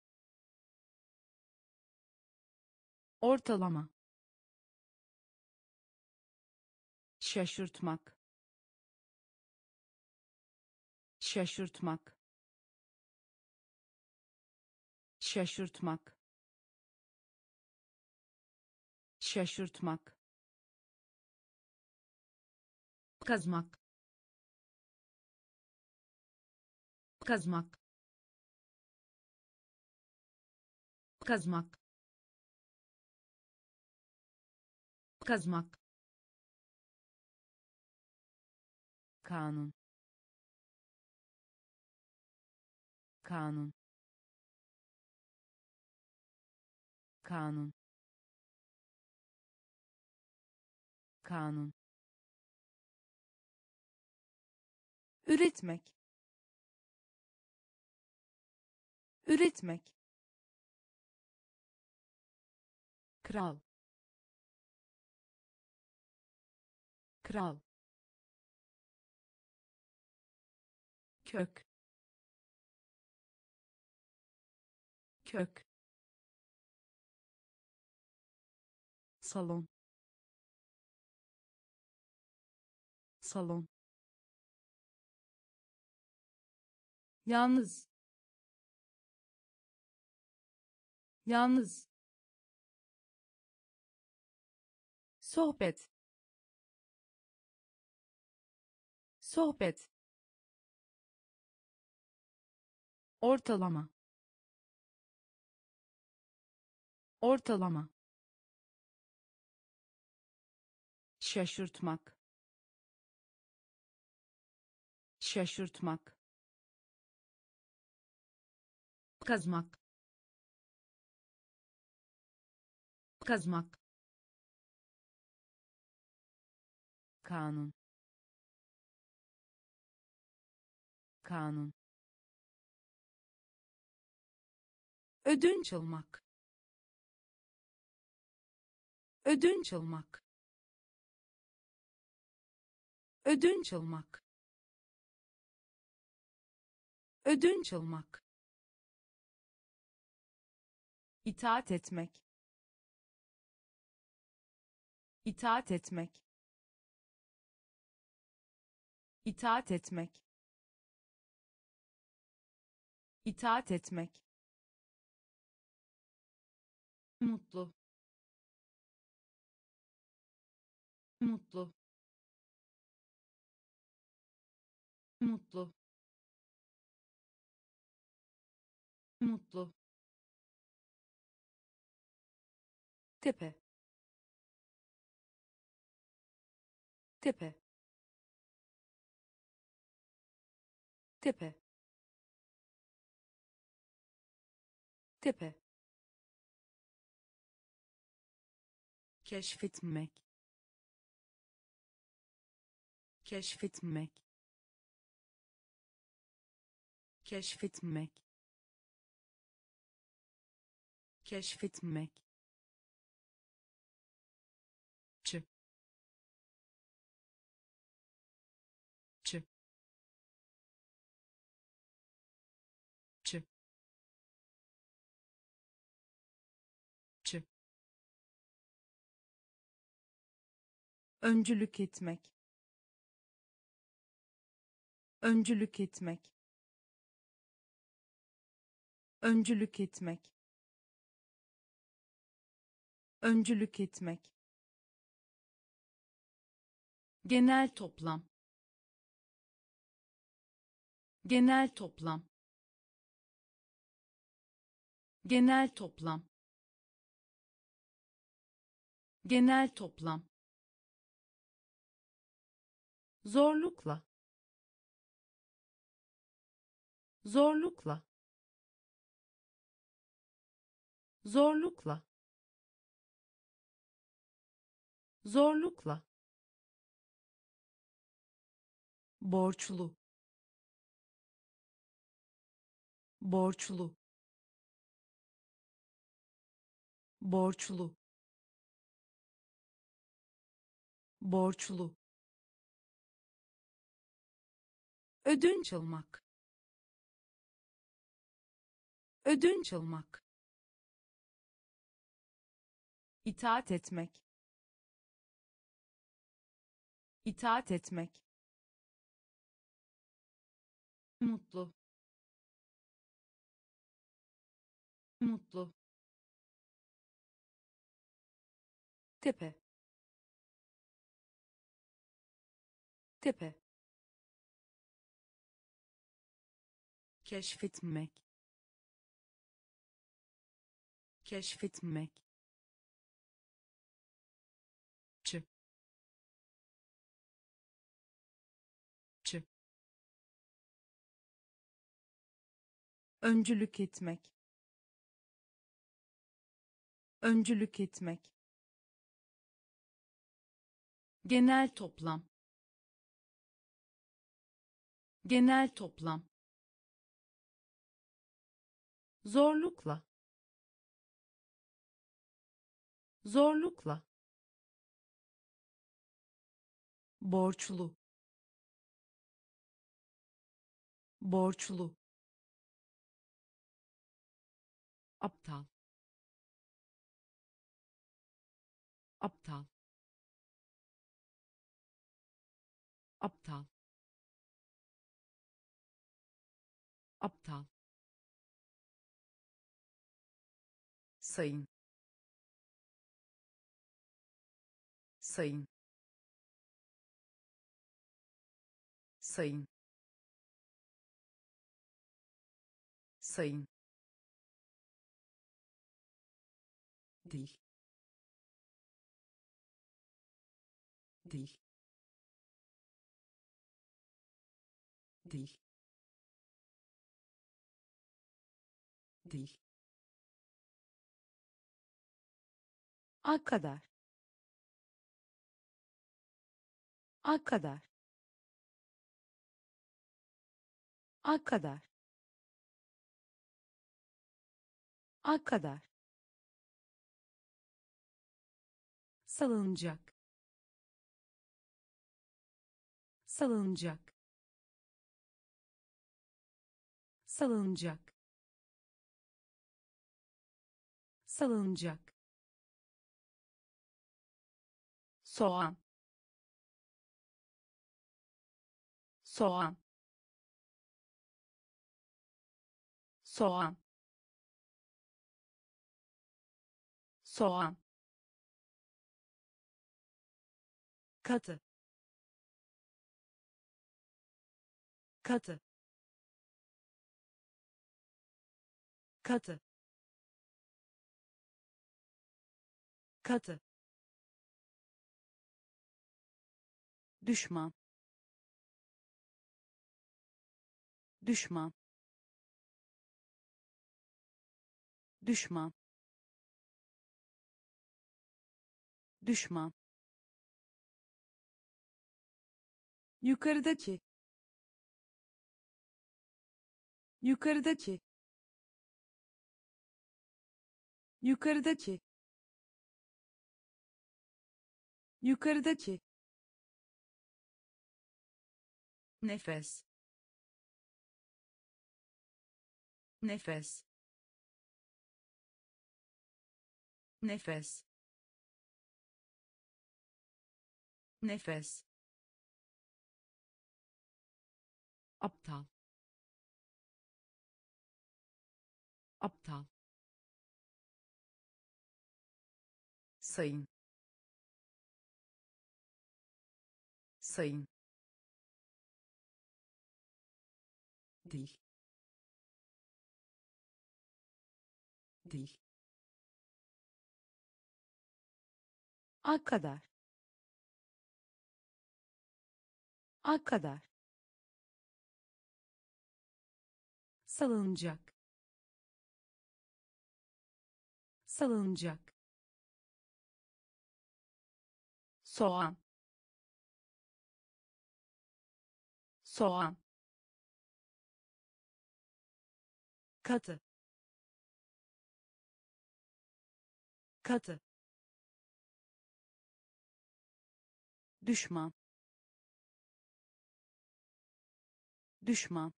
ortalama, şaşırtmak, şaşırtmak, şaşırtmak, şaşırtmak, kazmak, kazmak, kazmak, kazmak, kanun, kanun, kanun, kanun, üretmek, üretmek, kral, kral, kök, kök, salon, salon, yalnız, yalnız, sohbet, sohbet, ortalama, ortalama, şaşırtmak, şaşırtmak, kazmak, kazmak, kanun, kanun, ödünç almak, ödünç almak, ödünç almak, ödünç almak, itaat etmek, itaat etmek, itaat etmek, itaat etmek, mutlu, mutlu, mutlu, mutlu, tepe, tepe, tepe, tepe, keşfetmek, keşfetmek, keşfetmek, keşfetmek, çı, çı, çı, çı, öncülük etmek, öncülük etmek, öncülük etmek, öncülük etmek, genel toplam, genel toplam, genel toplam, genel toplam, zorlukla, zorlukla, zorlukla, zorlukla, borçlu, borçlu, borçlu, borçlu, ödünç almak, ödünç almak, itaat etmek, itaat etmek, mutlu, mutlu, tepe, tepe, keşfetmek, keşfetmek, çı, çı, öncülük etmek, öncülük etmek, genel toplam, genel toplam, zorlukla, zorlukla, borçlu, borçlu, aptal, aptal, aptal, aptal, sayın, sayın, sayın, sayın, dil, dil, dil, dil, a kadar, a kadar, a kadar, a kadar, salınacak, salınacak, salınacak, salınacak, soğan, soğan, soğan, soğan, katı, katı, katı, katı, düşman, düşman, düşman, düşman, yukarıdaki, yukarıdaki, yukarıdaki, yukarıdaki, nefes, nefes, nefes, nefes, aptal, aptal, sayın, sayın, dil, dil, a kadar, a kadar, Salınacak. Salınacak. Soğan. Soğan. Katı. Katı. düşman, düşman,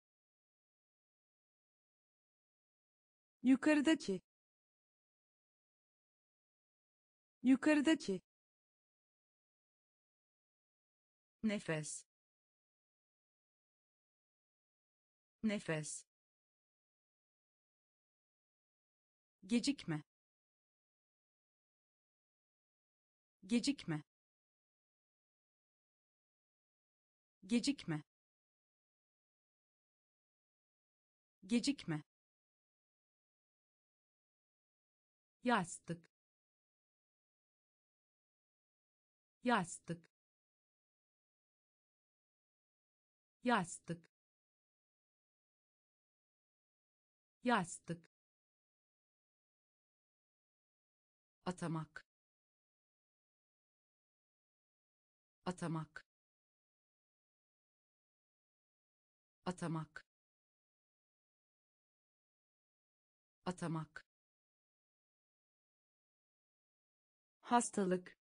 yukarıdaki, yukarıdaki, Nefes. Nefes. gecikme, gecikme, gecikme, gecikme, Yastık. Yastık. Yastık. Yastık. Atamak. Atamak. Atamak. Atamak. hastalık,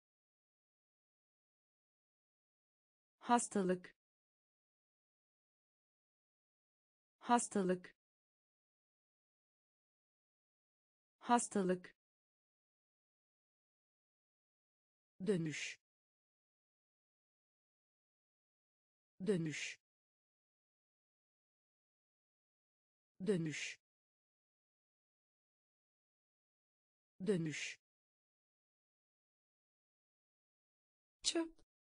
hastalık, hastalık, hastalık, Dönüş. Dönüş. Dönüş. Dönüş. Çöp.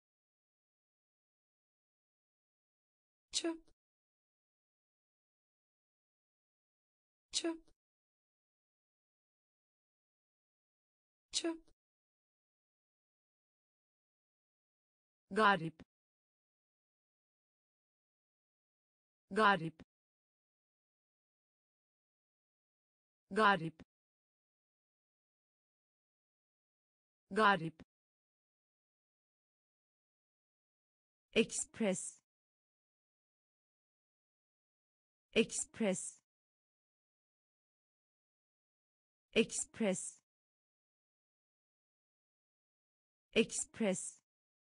Çöp. Çöp. Çöp. Garip. Garip. Garip. Garip. Express, Express, Express, Express,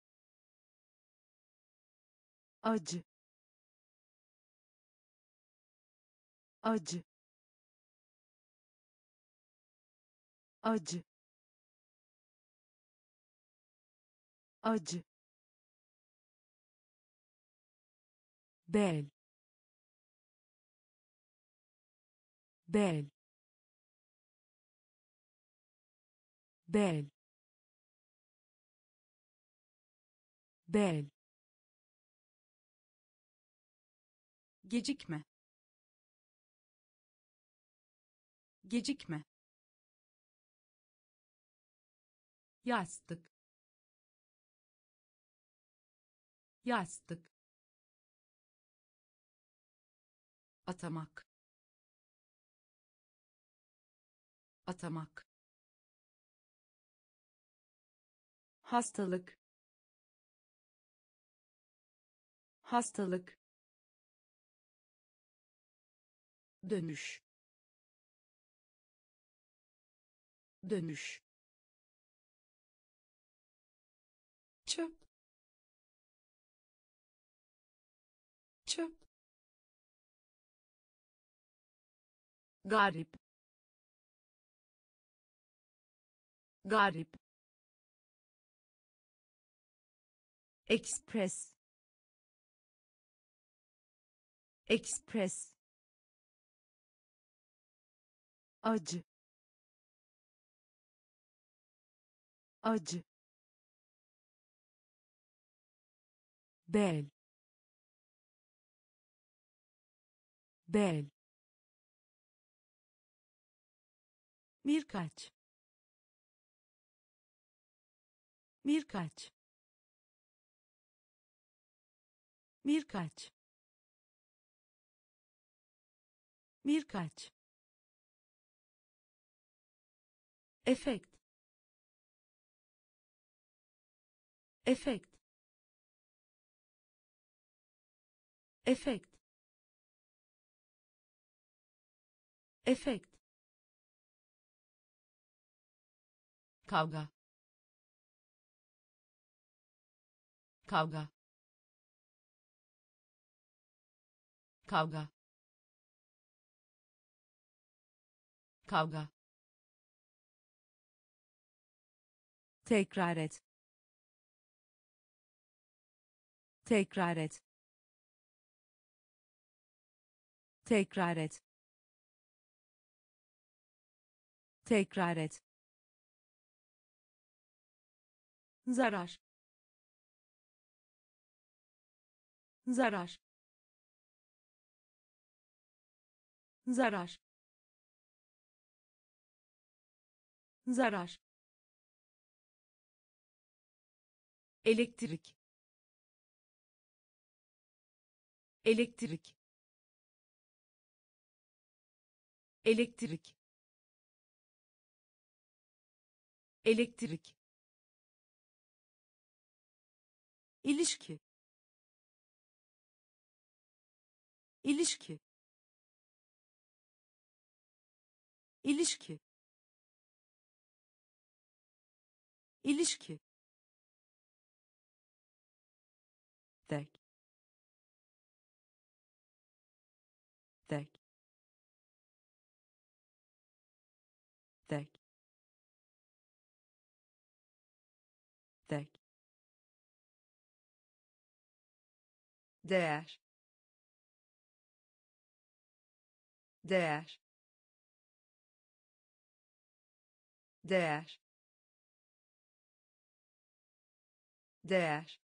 acı, acı, acı, acı, bel, bel, bel, bel, gecikme, gecikme, Yastık. Yastık. Atamak. atamak, hastalık, hastalık, dönüş, dönüş, çöp, çöp, garip, garip, ekspres, ekspres, acı, acı, bel, bel, birkaç, birkaç, birkaç, birkaç, efekt, efekt, efekt, efekt, kavga, kavga, kavga, kavga, tekrar et, tekrar et, tekrar et, tekrar et, zarar, zarar, zarar, zarar, elektrik, elektrik, elektrik, elektrik, ilişki, ilişki, ilişki, ilişki, tek, tek, tek, tek, değer, değer, değer, değer,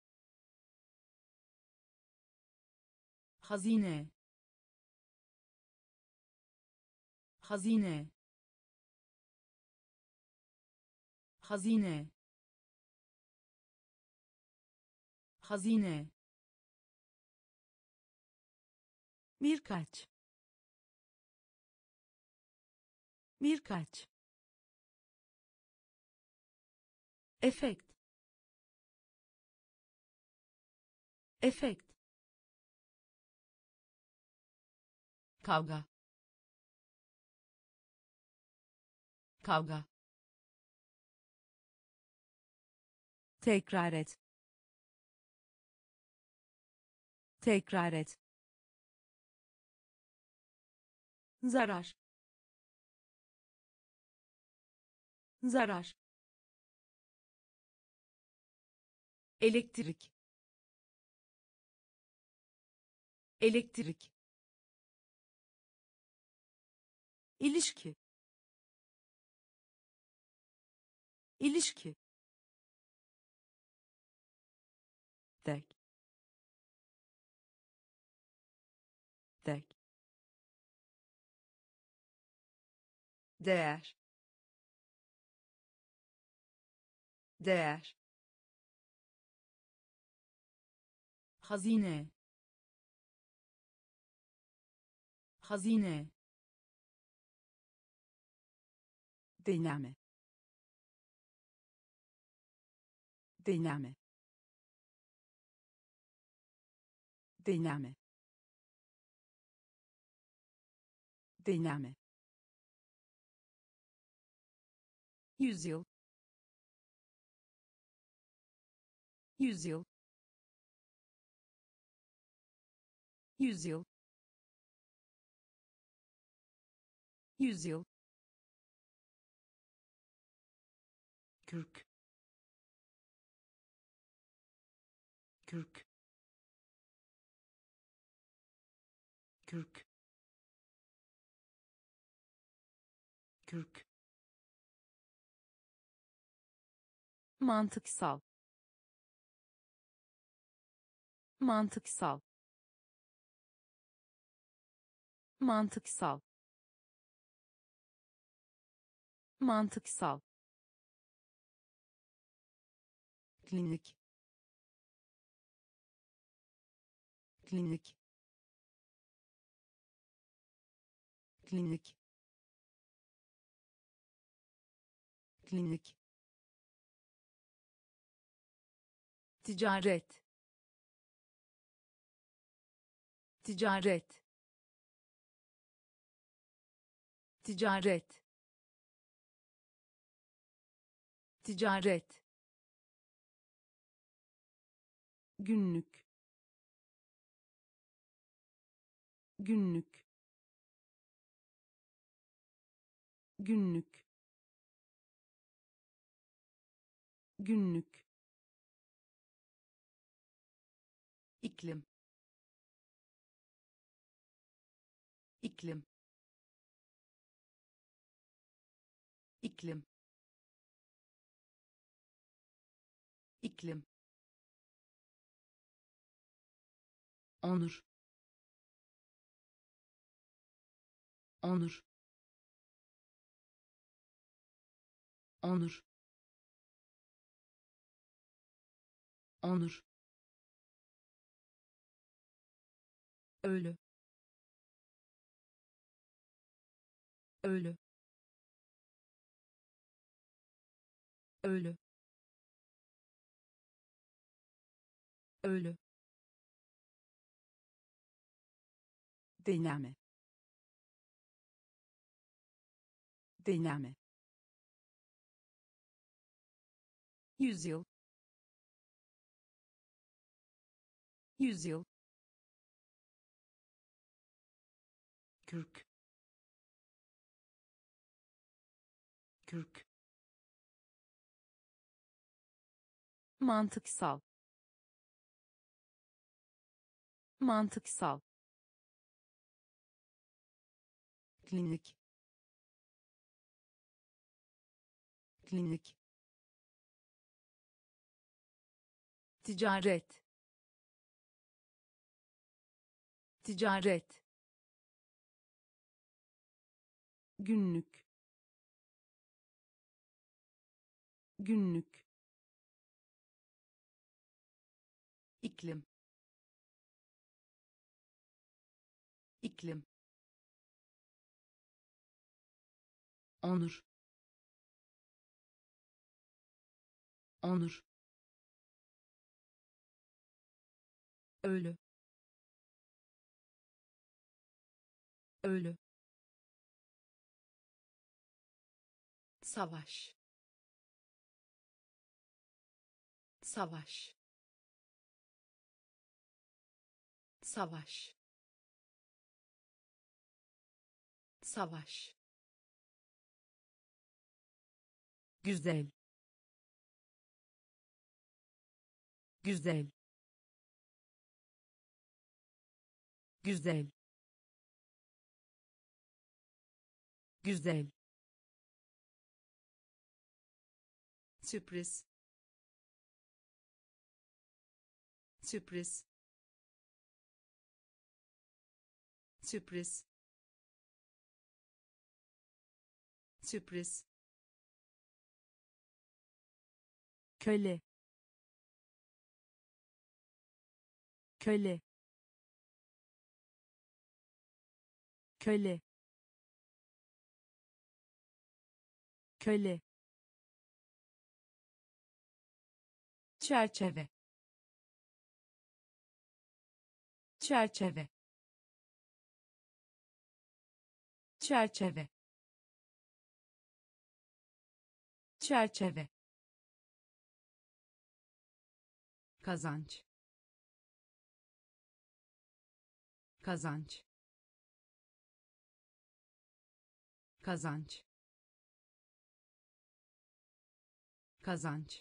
hazine, hazine, hazine, hazine, birkaç, birkaç, efekt, efekt, kavga, kavga, tekrar et, tekrar et, zarar, zarar, elektrik, elektrik, ilişki, ilişki, tek, tek, değer, değer, hazine, hazine, deneme deneme deneme deneme yüzyıl yüzyıl yüzyıl yüzyıl kürk kürk kürk kürk mantıksal mantıksal mantıksal mantıksal klinik klinik klinik klinik ticaret ticaret ticaret ticaret günlük günlük günlük günlük iklim iklim iklim iklim onur onur onur onur ölü ölü ölü ölü deneme deneme yüzyıl yüzyıl kürk kürk mantıksal mantıksal klinik klinik ticaret ticaret günlük günlük iklim iklim onur onur ölü ölü savaş savaş savaş savaş güzel güzel güzel güzel sürpriz sürpriz sürpriz sürpriz köle köle köle köle, çerçeve, çerçeve, çerçeve, çerçeve, kazanç, kazanç, kazanç, kazanç,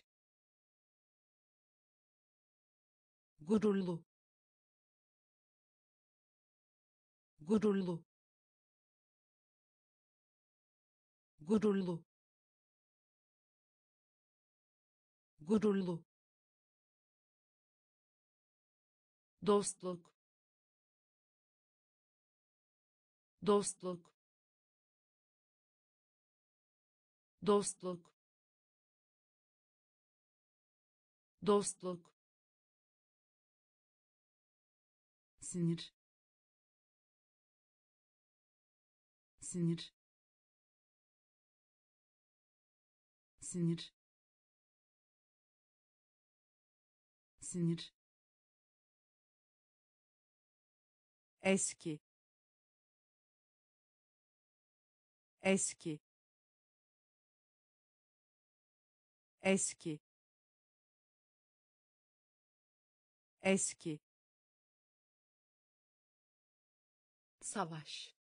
gururlu, gururlu, gururlu, gururlu, dostluk, dostluk, dostluk, dostluk, sinir, sinir, sinir, sinir, eski, eski, eski, eski, savaş,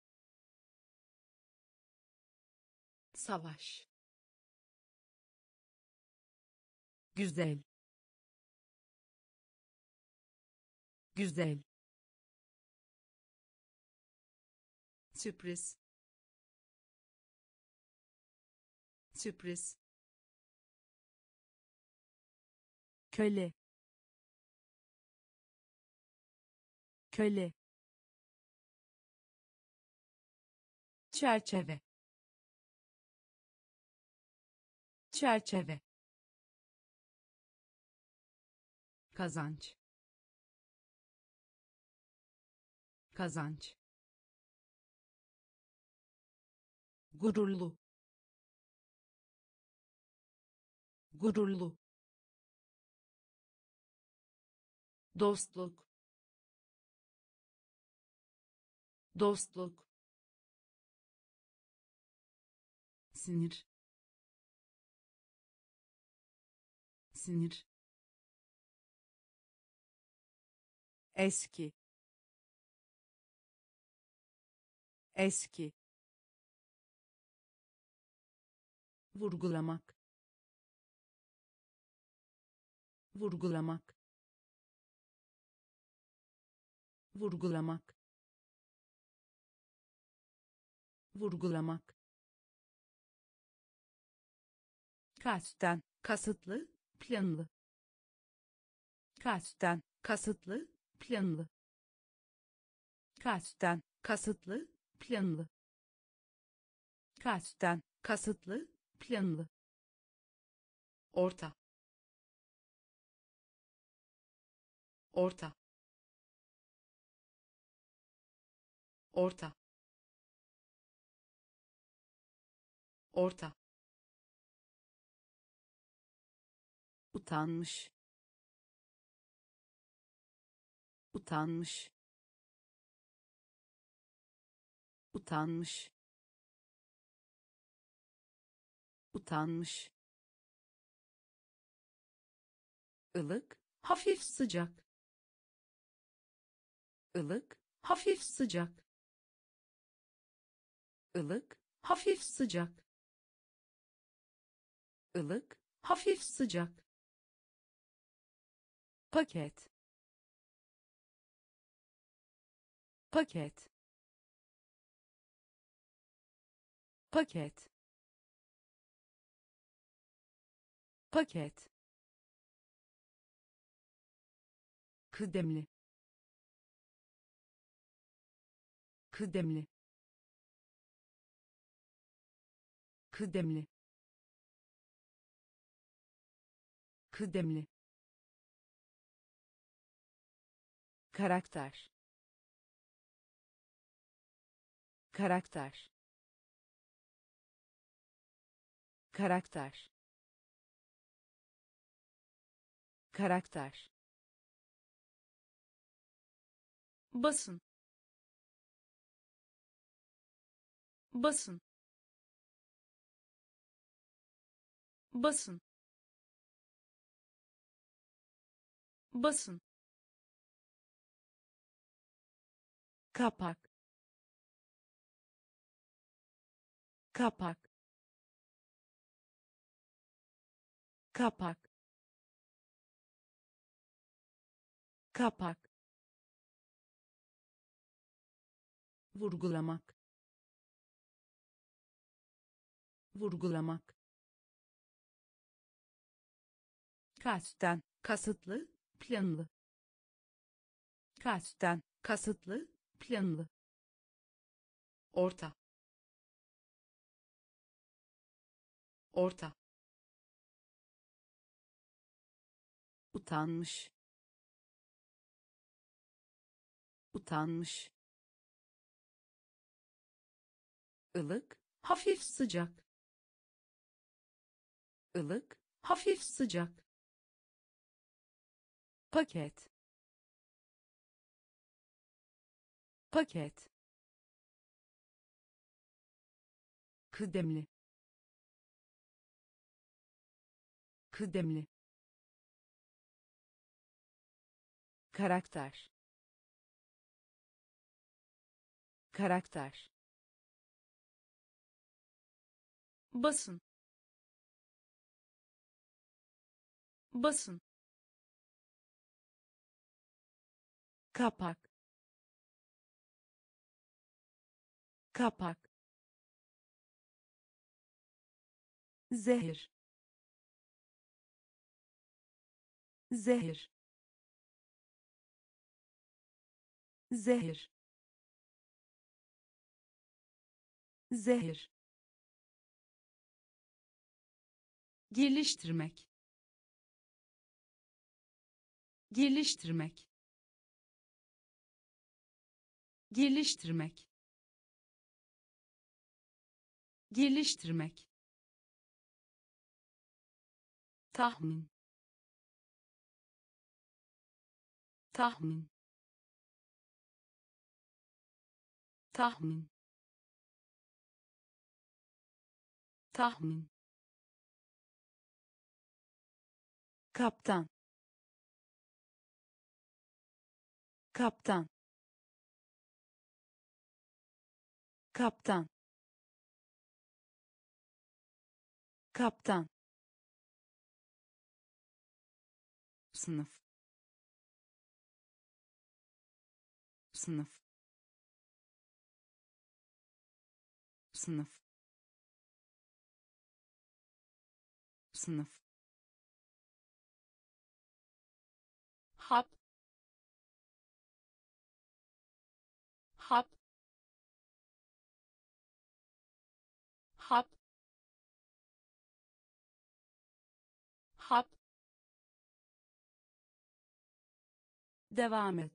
savaş, güzel, güzel, sürpriz, sürpriz, köle, köle, çerçeve, çerçeve, kazanç, kazanç, gururlu, gururlu, dostluk, dostluk, sinir, sinir, eski, eski, vurgulamak, vurgulamak, vurgulamak, vurgulamak, kasten, kasıtlı, planlı, kasten, kasıtlı, planlı, kasten, kasıtlı, planlı, kasten, kasıtlı, planlı, orta, orta, orta, orta, utanmış, utanmış, utanmış, utanmış, ılık, hafif sıcak, ılık, hafif sıcak, ılık, hafif sıcak, ılık, hafif sıcak, paket, paket, paket, paket, kıdemli, kıdemli, kıdemli, kıdemli, karakter, karakter, karakter karakter basın basın basın basın kapak kapak kapak kapak vurgulamak vurgulamak kasten kasıtlı planlı kasten kasıtlı planlı orta orta utanmış utanmış ılık hafif sıcak ılık hafif sıcak paket paket kıdemli kıdemli karakter karakter basın basın kapak kapak zehir zehir zehir zehir geliştirmek geliştirmek geliştirmek geliştirmek tahmin tahmin tahmin tahmin kaptan kaptan kaptan kaptan sınıf sınıf sınıf sınıf hap hap hap hap devam et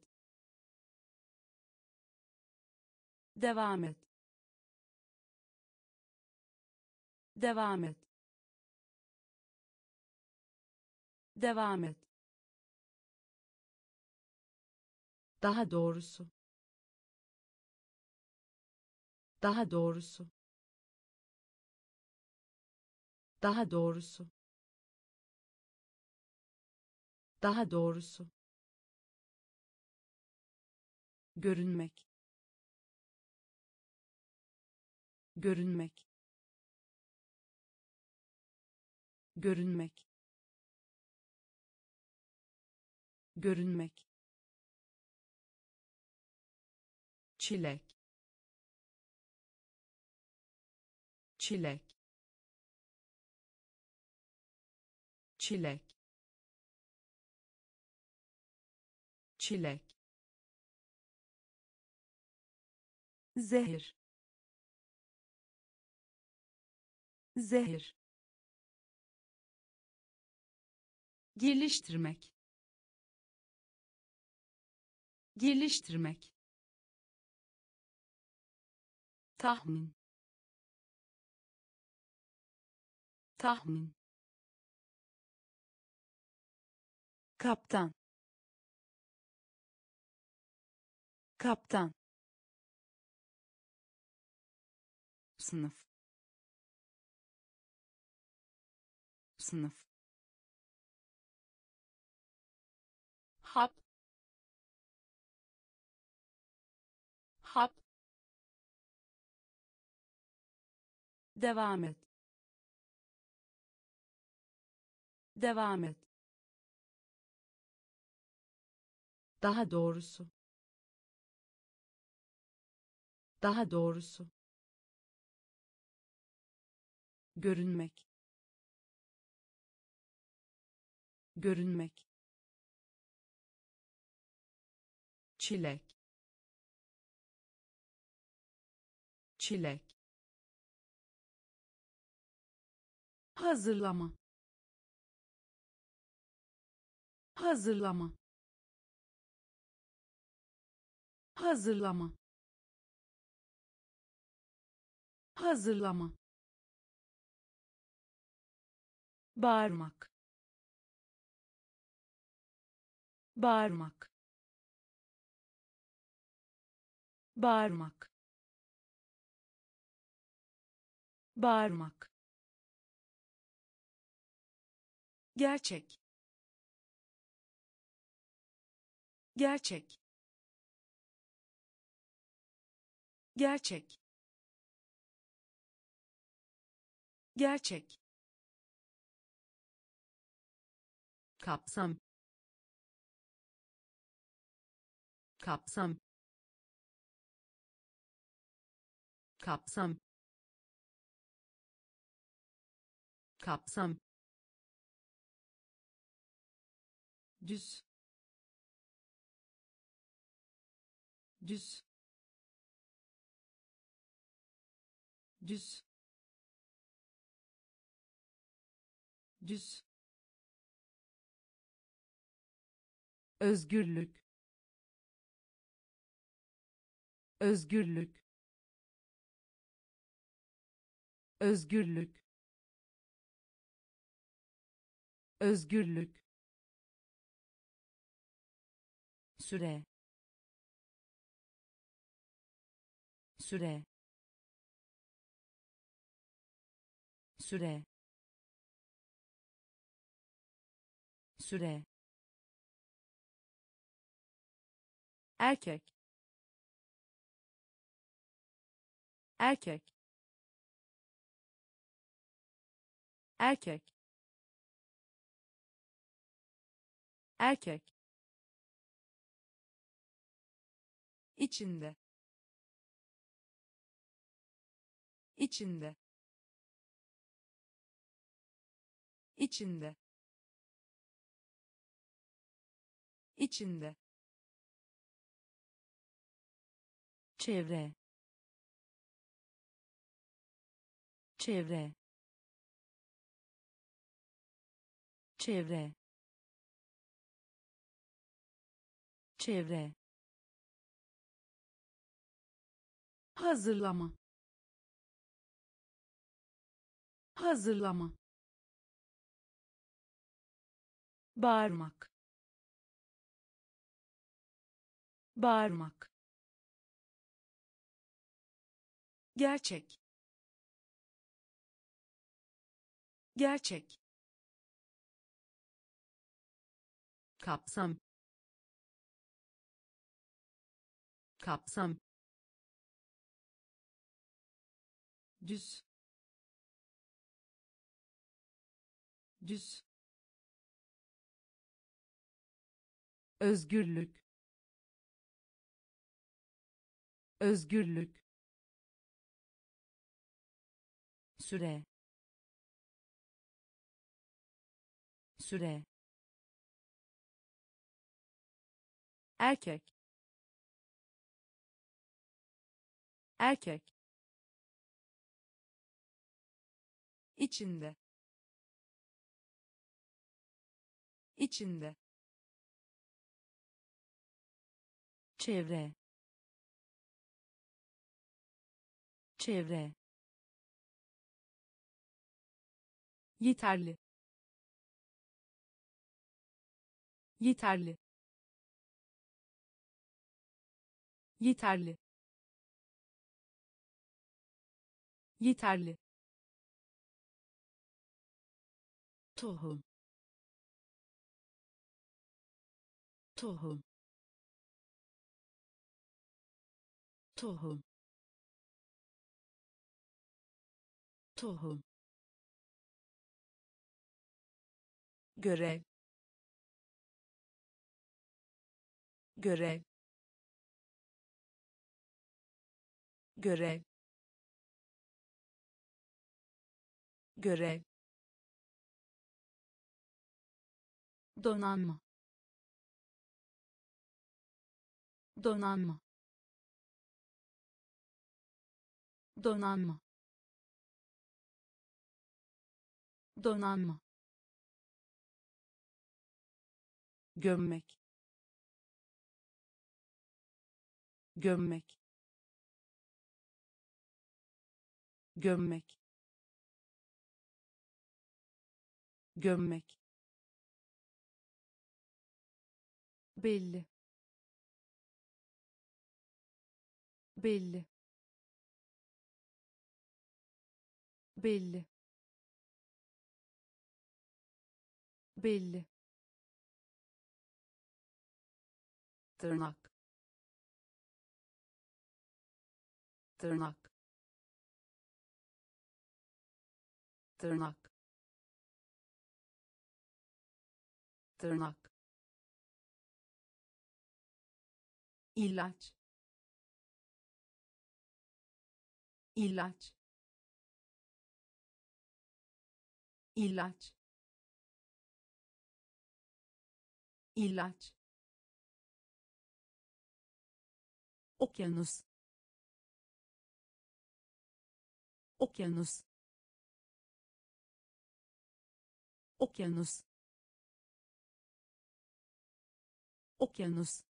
devam et devam et devam et daha doğrusu daha doğrusu daha doğrusu daha doğrusu görünmek görünmek görünmek görünmek çilek çilek çilek çilek zehir zehir geliştirmek geliştirmek tahmin tahmin, kaptan, kaptan, sınıf, sınıf, hap, hap, devam et, devam et, daha doğrusu, daha doğrusu, görünmek, görünmek, çilek, çilek, hazırlama, hazırlama, hazırlama, hazırlama, bağırmak, bağırmak, bağırmak, bağırmak, gerçek, gerçek, gerçek, gerçek, kapsam, kapsam, kapsam, kapsam, düz, düz, düz, düz, özgürlük, özgürlük, özgürlük, özgürlük, süre, süre, süre, süre, erkek, erkek, erkek, erkek, içinde, içinde, içinde, içinde, çevre, çevre, çevre, çevre, hazırlama, hazırlama, bağırmak, bağırmak, gerçek, gerçek, kapsam, kapsam, düz, düz, özgürlük, özgürlük, süre, süre, erkek, erkek, içinde, içinde, çevre, çevre, yeterli, yeterli, yeterli, yeterli, tohum, tohum, tohum, tohum, görev, görev, görev, görev, donanma, donanma, donanma, donanma, gömmek, gömmek, gömmek, gömmek, belli, belli, belli, belli, tırnak, tırnak, tırnak, tırnak, ilaç, ilaç, ilaç, ilaç, okyanus, okyanus, okyanus, okyanus,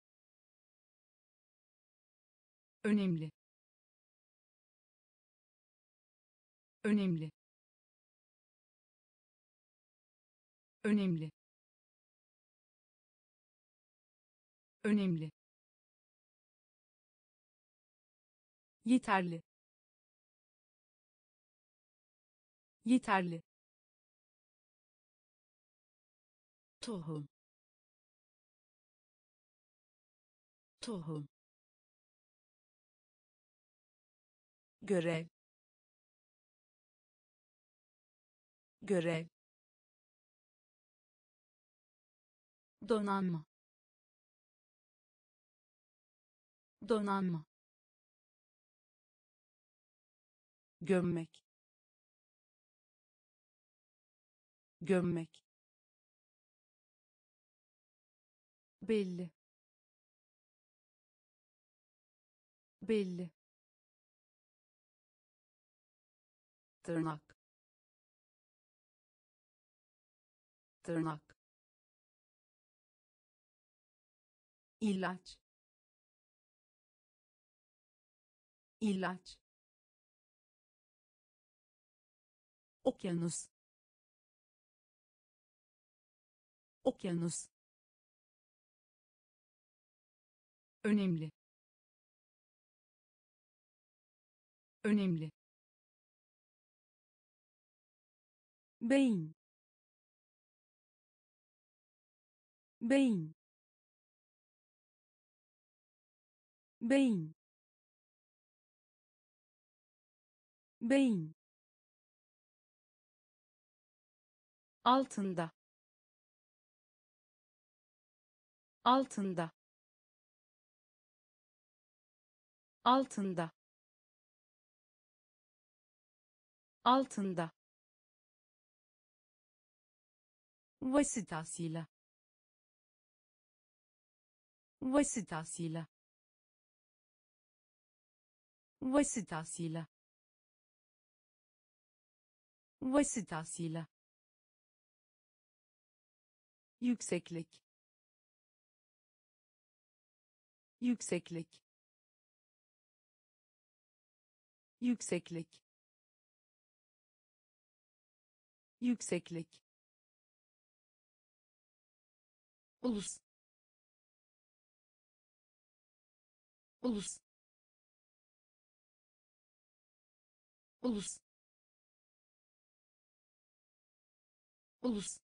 önemli, önemli, önemli, önemli, yeterli, yeterli, tohum, tohum, görev, görev, donanma, donanma, gömmek, gömmek, belli, belli, tırnak, tırnak, ilaç, ilaç, okyanus, okyanus, önemli, önemli, beyin, beyin, beyin, beyin, altında, altında, altında, altında, vasıtasıyla, vasıtasıyla, vasıtasıyla, vasıtasıyla, yükseklik, yükseklik, yükseklik, yükseklik, ulus, ulus, ulus, ulus,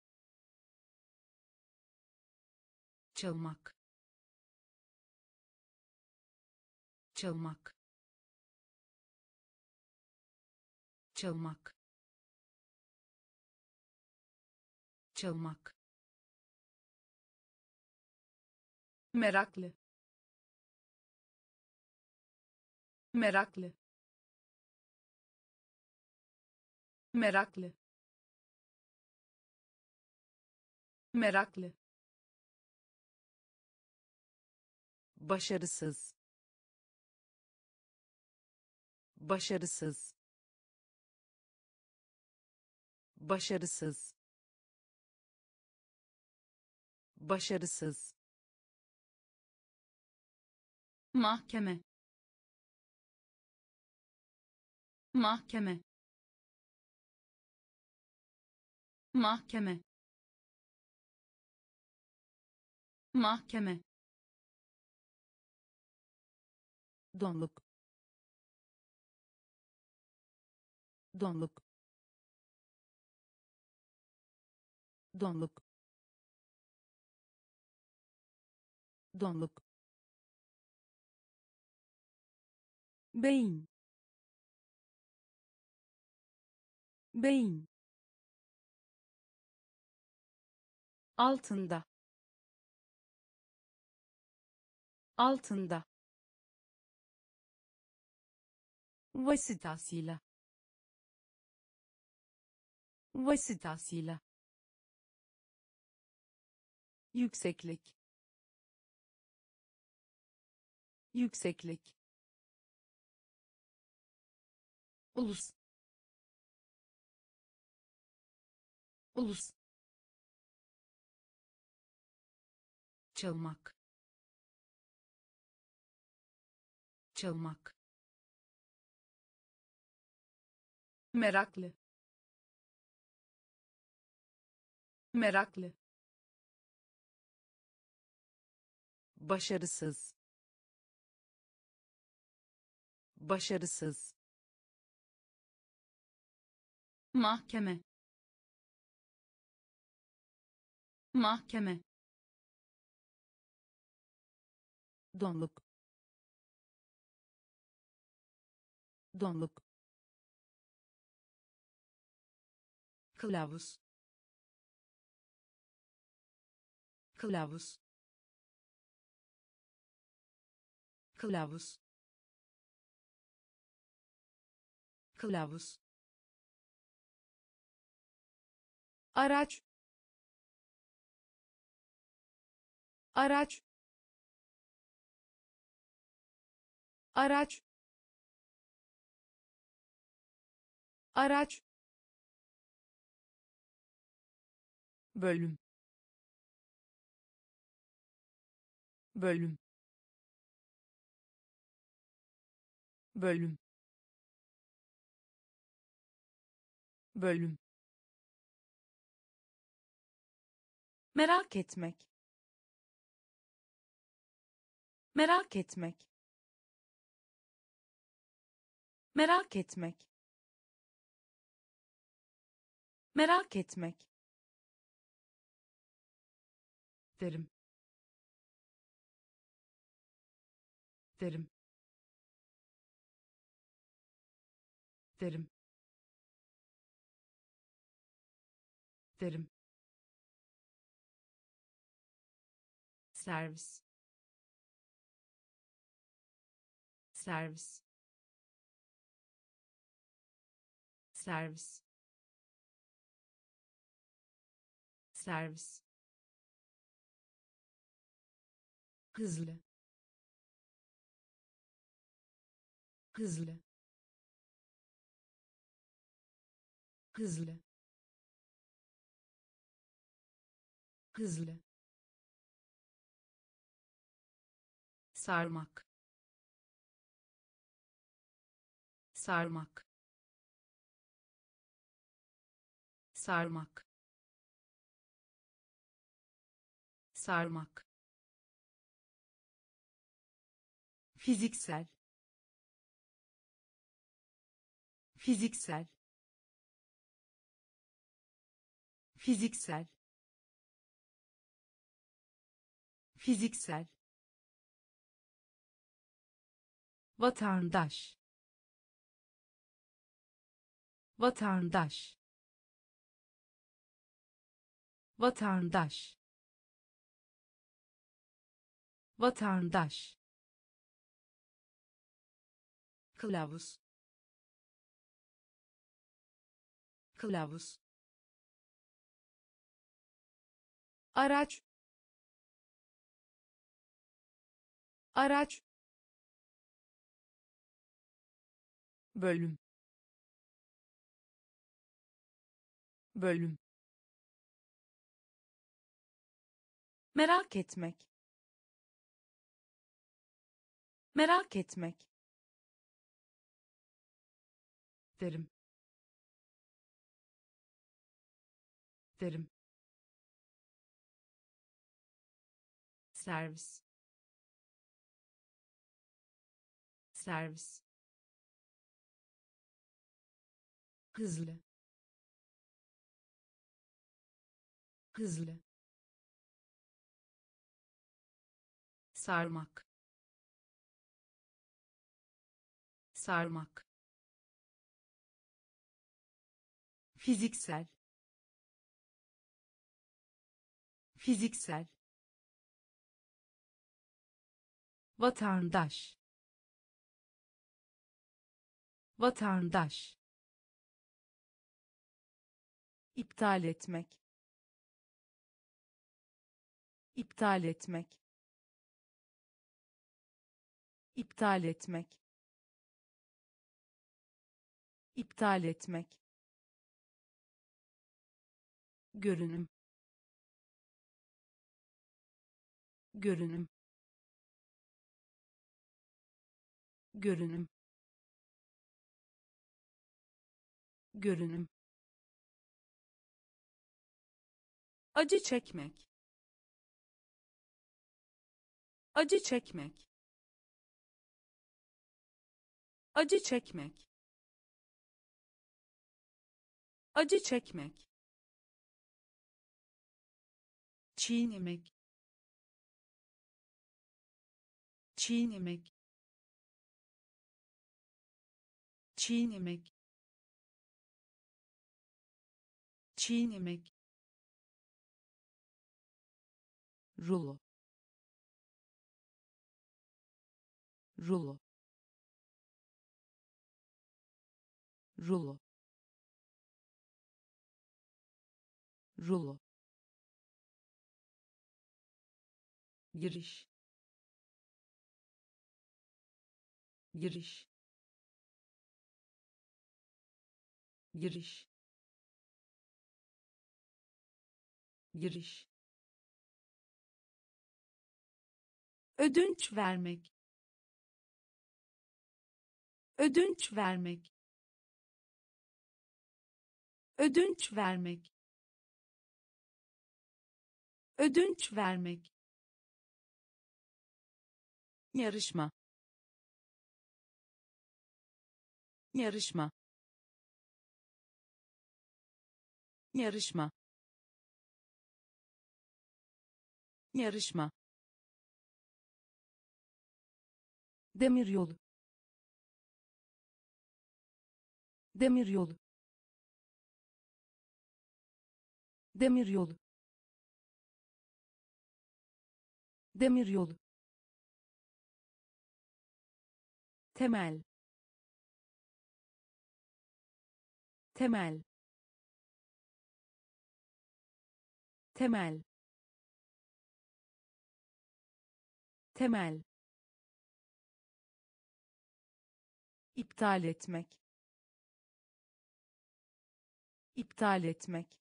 çalmak, çalmak, çalmak, çalmak, meraklı, meraklı, meraklı, meraklı, başarısız, başarısız, başarısız, başarısız, mahkeme, mahkeme, mahkeme, mahkeme, donluk, donluk, donluk, donluk, beyin, beyin, altında, altında, vasıtasıyla, vasıtasıyla, yükseklik, yükseklik, ulus, ulus, çalmak, çalmak, meraklı, meraklı, başarısız, başarısız, mahkeme, mahkeme, donluk, donluk, kılavuz, kılavuz, kılavuz, kılavuz, araç, araç, araç, araç, bölüm, bölüm, bölüm, bölüm, merak etmek, merak etmek, merak etmek, merak etmek, derim, derim, derim, derim, servis, servis, servis, servis, hızlı, hızlı, hızlı, hızlı, sarmak, sarmak, sarmak, sarmak, fiziksel, fiziksel, fiziksel, fiziksel, vatandaş, vatandaş, vatandaş, vatandaş, kılavuz, kılavuz, araç, araç, bölüm, bölüm, merak etmek, merak etmek, derim, derim, servis, servis, hızlı, hızlı, sarmak, sarmak, fiziksel, fiziksel, vatandaş, vatandaş, iptal etmek, iptal etmek, iptal etmek, iptal etmek, görünüm, görünüm, görünüm, görünüm, acı çekmek, acı çekmek, acı çekmek, acı çekmek, çiğnemek, çiğnemek, çiğnemek, çiğnemek, rulo, rulo, rulo, rulo, giriş, giriş, giriş, giriş, ödünç vermek, ödünç vermek, ödünç vermek, ödünç vermek, yarışma, yarışma, yarışma, yarışma, demiryolu, demiryolu, demiryolu, demiryolu, temel, temel, temel, temel, iptal etmek, iptal etmek,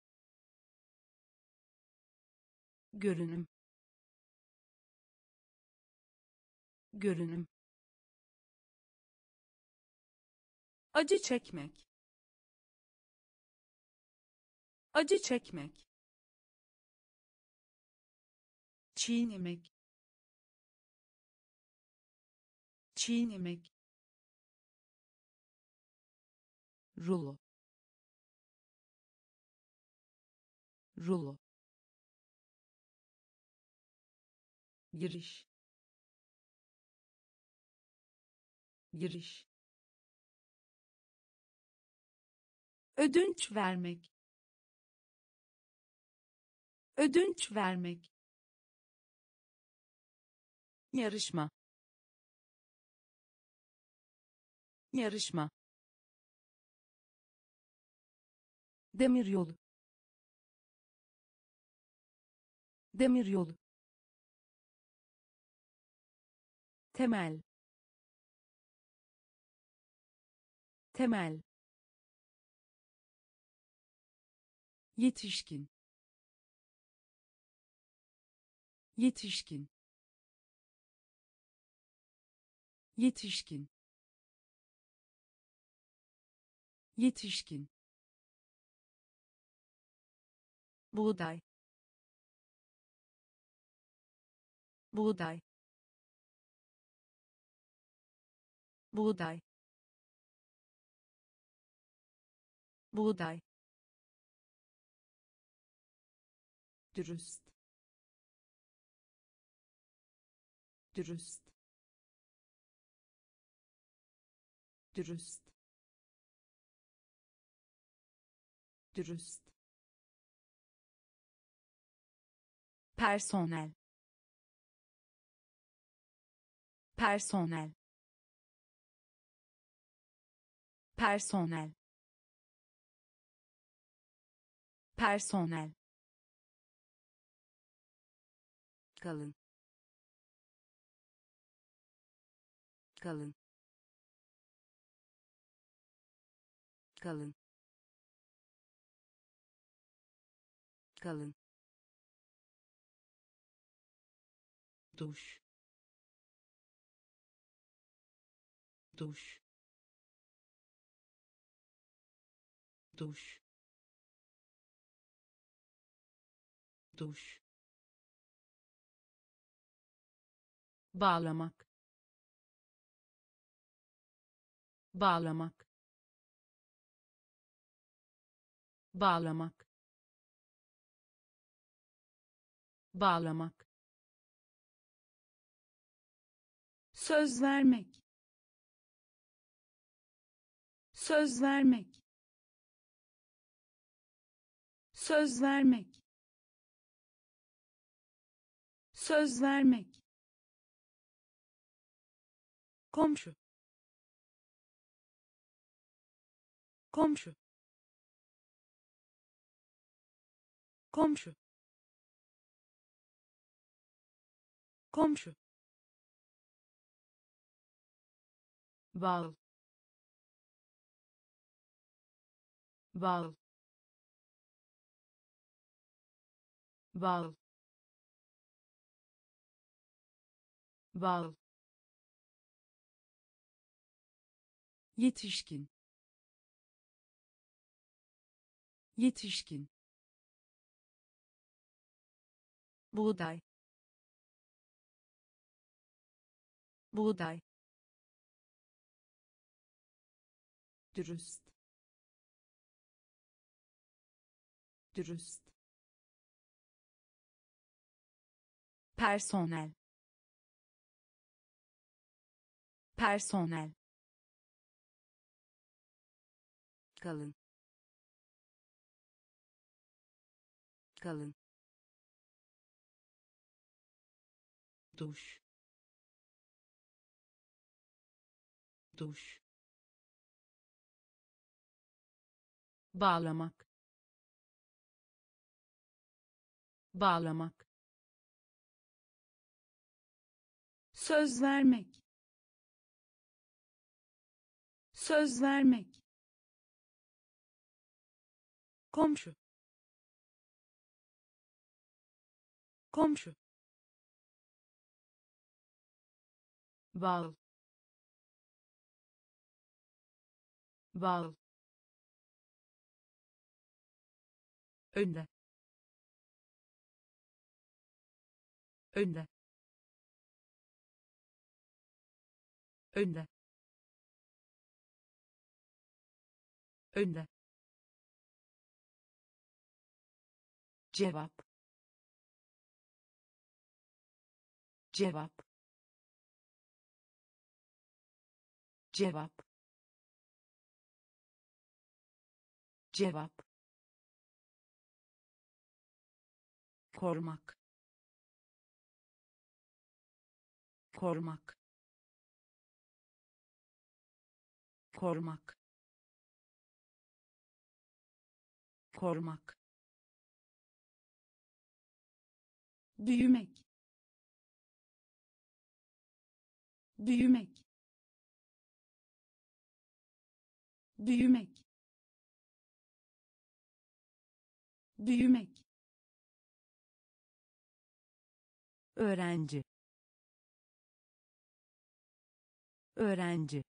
görünüm, görünüm, acı çekmek, acı çekmek, çiğnemek, çiğnemek, rulo, rulo, giriş, giriş, ödünç vermek, ödünç vermek, yarışma, yarışma, demiryolu, demiryolu, temel, temel, yetişkin, yetişkin, yetişkin, yetişkin, buğday, buğday, buğday, buğday, dürüst, dürüst, dürüst, dürüst, personel, personel, personel, personel, kalın, kalın, kalın, kalın, duş, duş, duş, duş, bağlamak, bağlamak, bağlamak, bağlamak, söz vermek, söz vermek, söz vermek, söz vermek, komşu, komşu, komşu, komşu, bal, bal, bal, bal, yetişkin, yetişkin, buğday, buğday, dürüst, dürüst, personel, personel, kalın, kalın, duş, duş, bağlamak, bağlamak, söz vermek, söz vermek, komşu, komşu, bal, bal, önde önde önde önde cevap cevap cevap cevap korumak korumak korumak korumak büyümek büyümek büyümek büyümek öğrenci öğrenci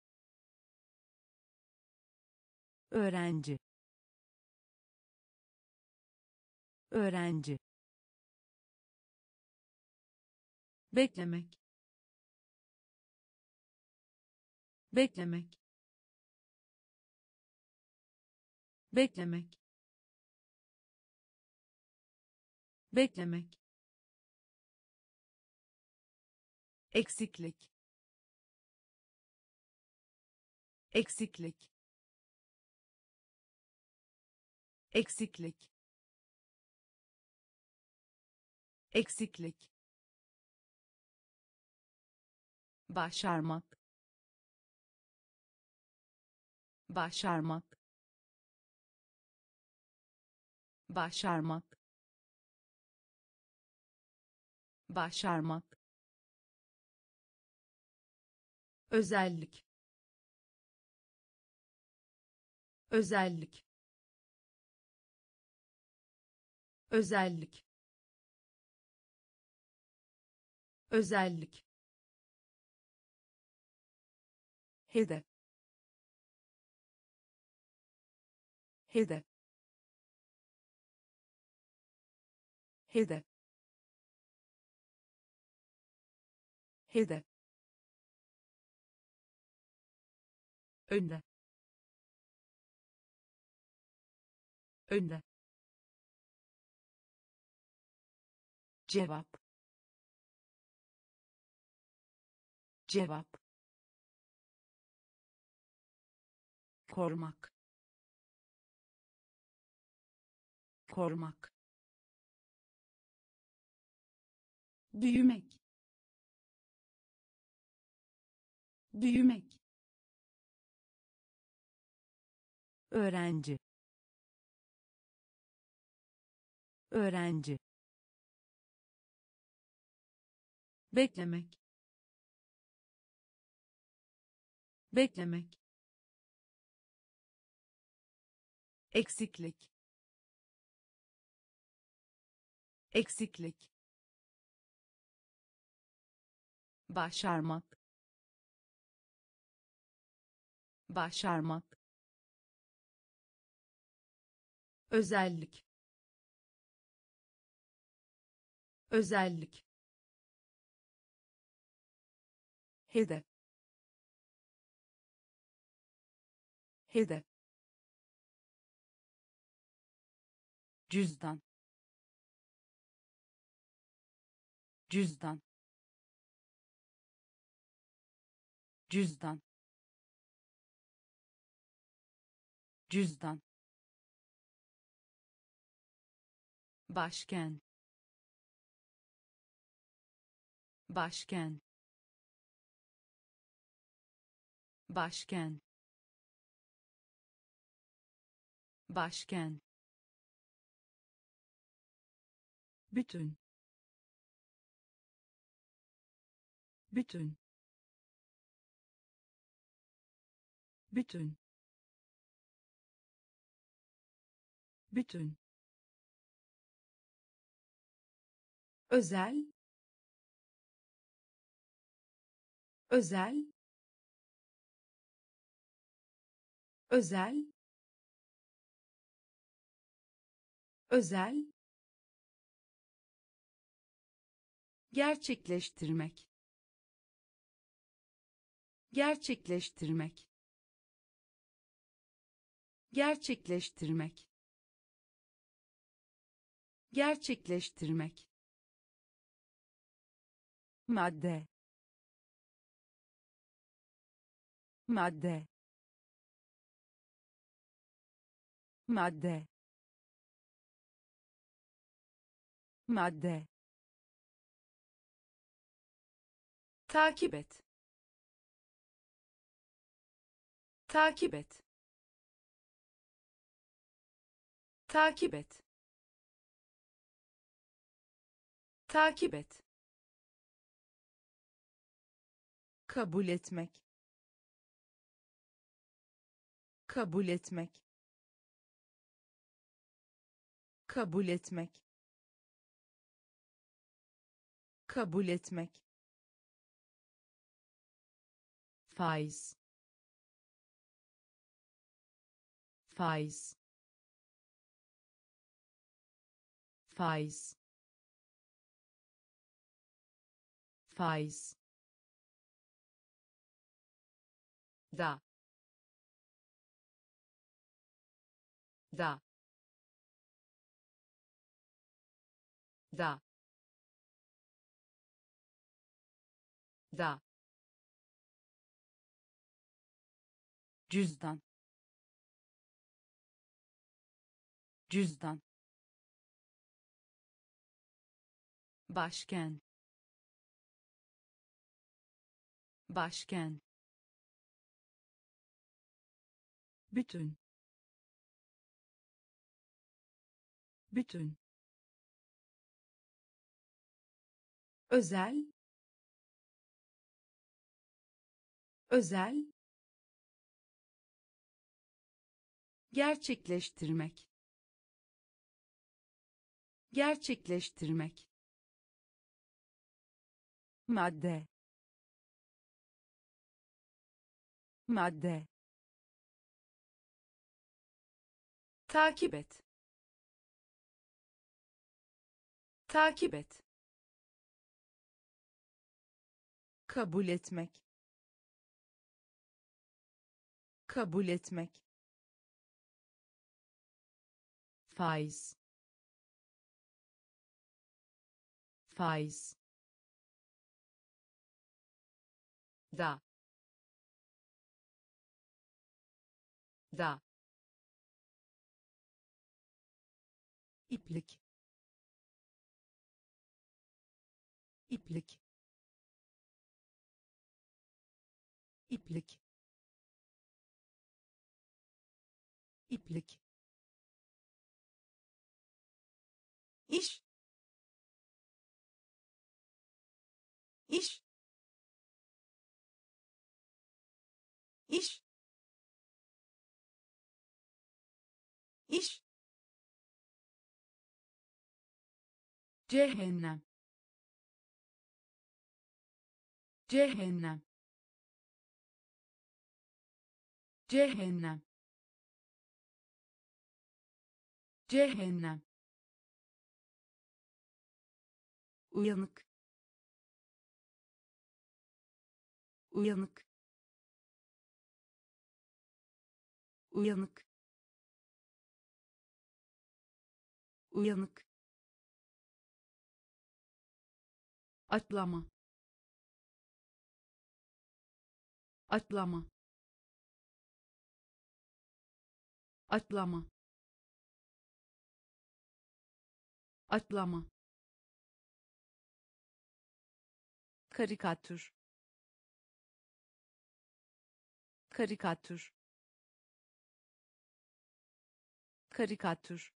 öğrenci öğrenci beklemek beklemek beklemek beklemek eksiklik eksiklik eksiklik eksiklik başarmak başarmak başarmak başarmak özellik özellik özellik özellik hedef hedef hedef hedef önde önde cevap cevap korumak korumak büyümek büyümek öğrenci öğrenci beklemek beklemek eksiklik eksiklik başarmak başarmak özellik özellik hedef hedef cüzdan cüzdan cüzdan cüzdan başkent başkent başkent başkent bütün bütün bütün bütün özel özel özel özel, gerçekleştirmek, gerçekleştirmek, gerçekleştirmek, gerçekleştirmek, madde, madde, madde, madde, takip et, takip et, takip et, takip et, kabul etmek, kabul etmek, kabul etmek, kabul etmek, faiz, faiz, faiz, faiz, da, da, da, da, cüzdan, cüzdan, başkent, başkent, bütün, bütün, özel, özel, gerçekleştirmek, gerçekleştirmek, madde, madde, takip et, takip et, kabul etmek, kabul etmek, faiz, faiz, da, da, iplik, iplik, iplik, iplik, iş, iş, iş, iş, cehennem, cehennem, cehennem, cehennem, uyanık, uyanık, uyanık, uyanık, atlama, atlama, atlama, atlama, karikatür, karikatür, karikatür,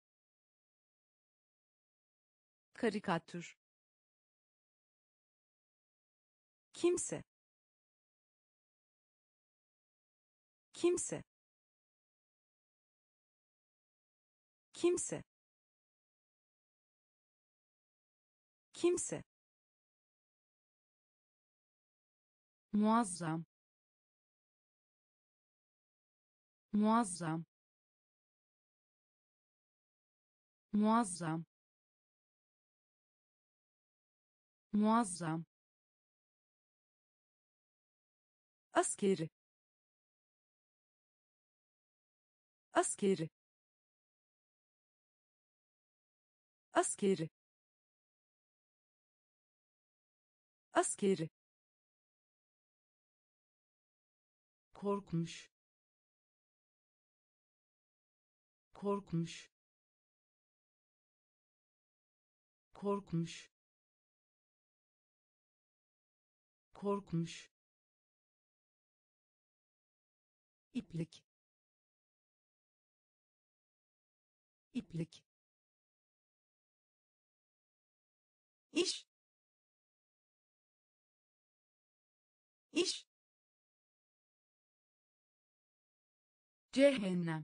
karikatür, kimse, kimse, kimse, kimse, muazzam, muazzam, muazzam, muazzam, askeri, askeri, askeri, askeri, korkmuş, korkmuş, korkmuş, korkmuş, iplik, iplik, iş, iş, cehennem,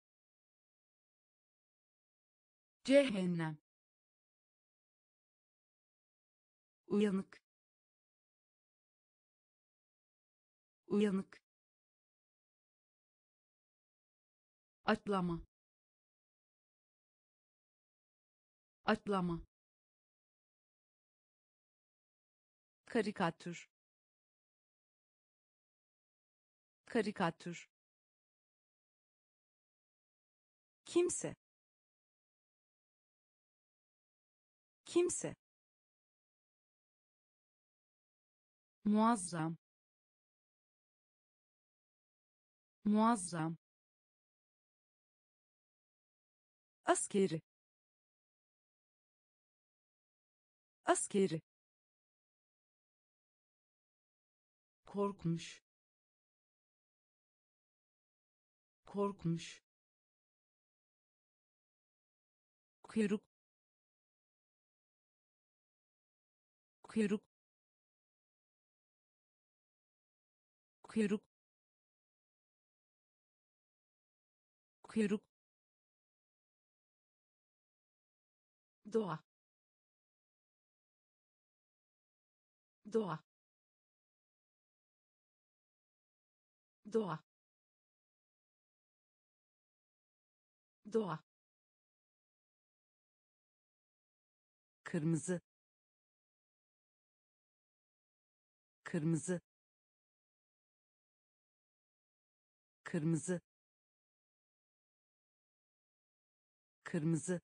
cehennem, uyanık, uyanık, atlama, atlama, karikatür, karikatür, kimse, kimse, muazzam, muazzam, askeri, askeri, korkmuş, korkmuş, kuyruk, kuyruk, kuyruk, kuyruk, doğa, doğa, doğa, doğa, kırmızı, kırmızı, kırmızı, kırmızı,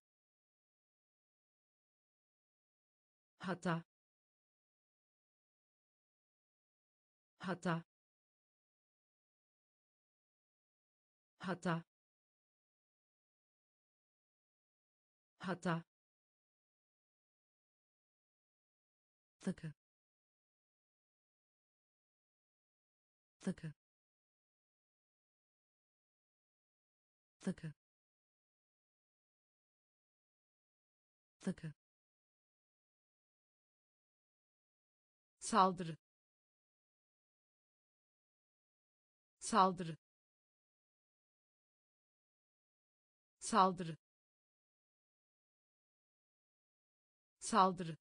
hata, hata, hata, hata, takı, takı, takı, takı, saldırı, saldırı, saldırı, saldırı,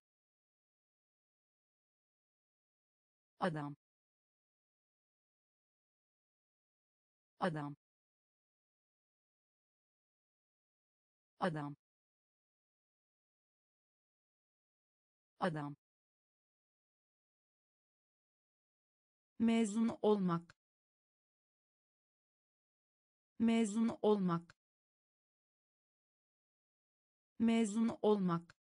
adam, adam, adam, adam, mezun olmak, mezun olmak, mezun olmak,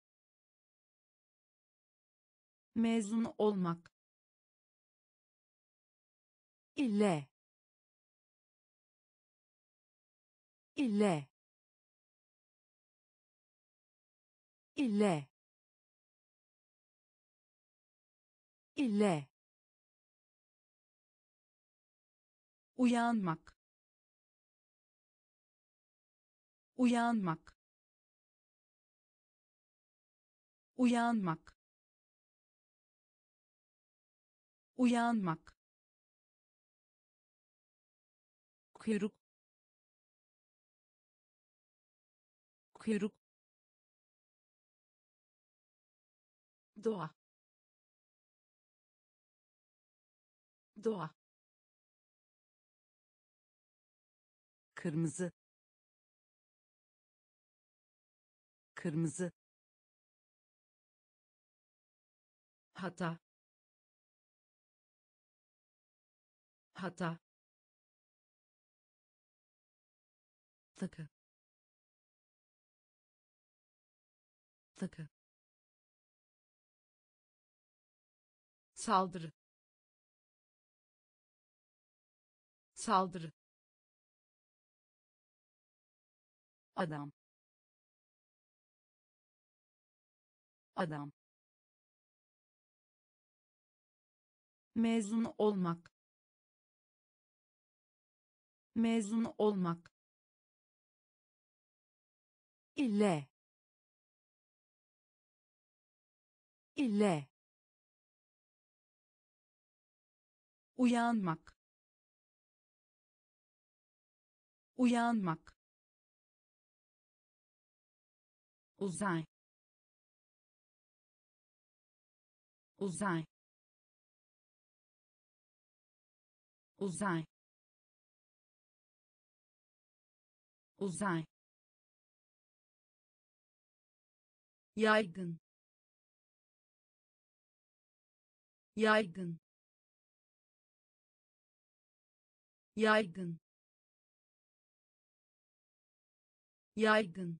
mezun olmak, ile, ile, ile, ile, uyanmak, uyanmak, uyanmak, uyanmak, kuyruk, kuyruk, doğa, doğa, kırmızı, kırmızı, hata, hata, takı, takı, saldırı, saldırı, adam, adam, mezun olmak, mezun olmak, ile, ile, uyanmak, uyanmak, uzay, uzay, uzay, uzay, yaygın, yaygın, yaygın, yaygın,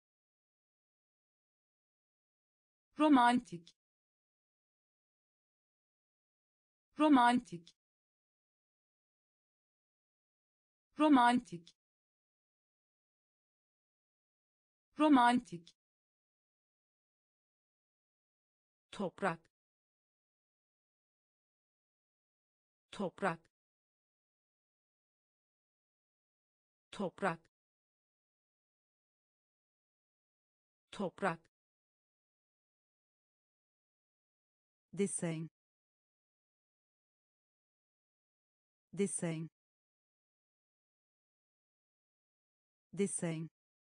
romantik, romantik, romantik, romantik, toprak, toprak, toprak, toprak, desen, desen, desen,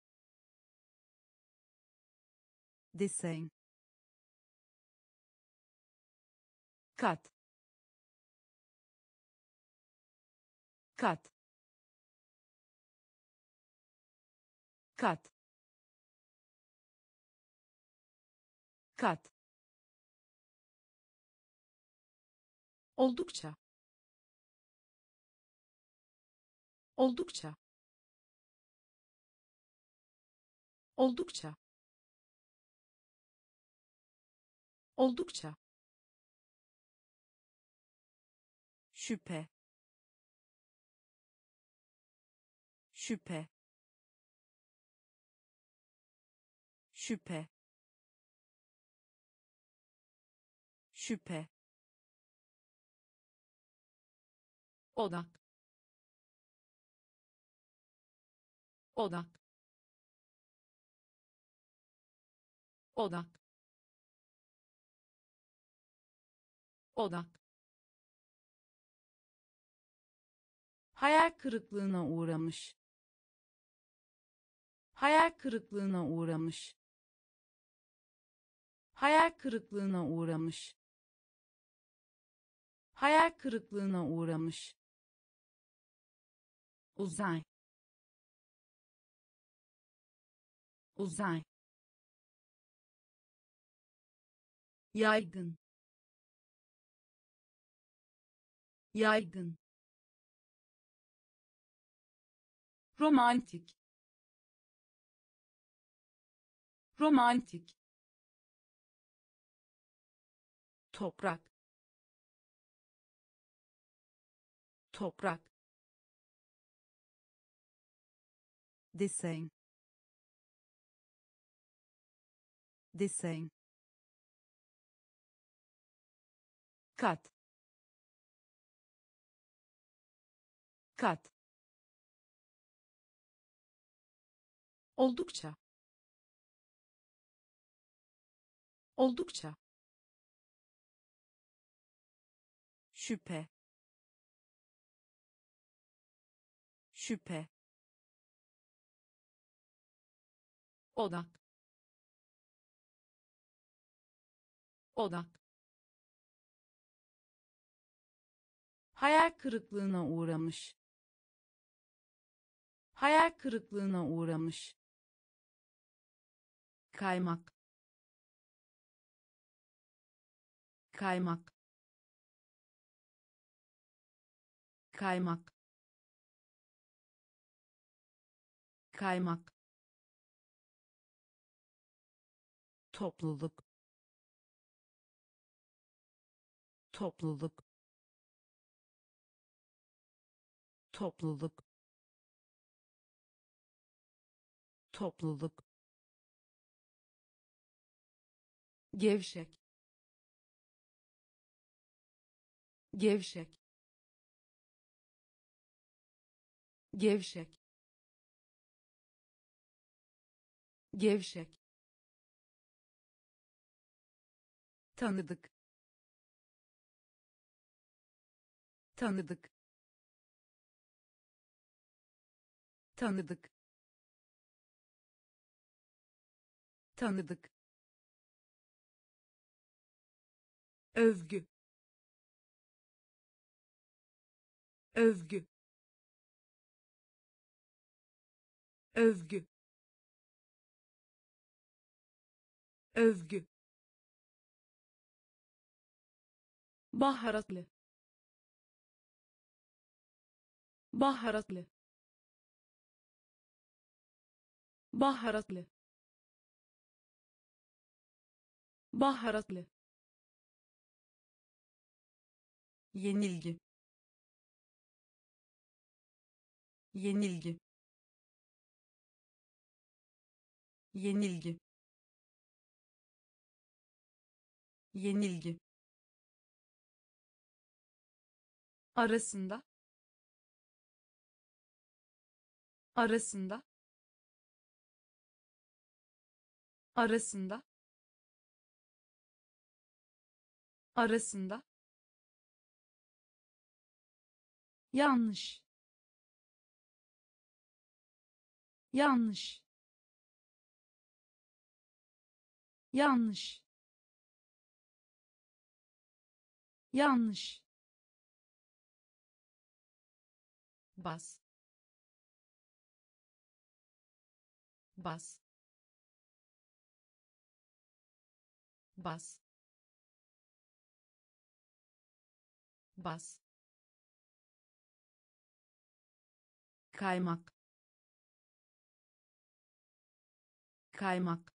desen, kat, kat, kat, kat, oldukça, oldukça, oldukça, oldukça, şüphe, şüphe, şüphe, şüphe, odak, odak, odak, odak, hayal kırıklığına uğramış, hayal kırıklığına uğramış, hayal kırıklığına uğramış, hayal kırıklığına uğramış, uzay, uzay, yaygın, yaygın, romantik, romantik, toprak, toprak, desen, desen, kat, kat, oldukça, oldukça, şüphe, şüphe, odak, odak, hayal kırıklığına uğramış, hayal kırıklığına uğramış, kaymak kaymak kaymak kaymak topluluk topluluk topluluk topluluk gevşek gevşek gevşek gevşek tanıdık tanıdık tanıdık tanıdık övgü övgü övgü övgü baharatlı baharatlı baharatlı baharatlı yenilgi yenilgi yenilgi yenilgi arasında arasında arasında arasında yanlış yanlış yanlış yanlış bas bas bas bas kaymak kaymak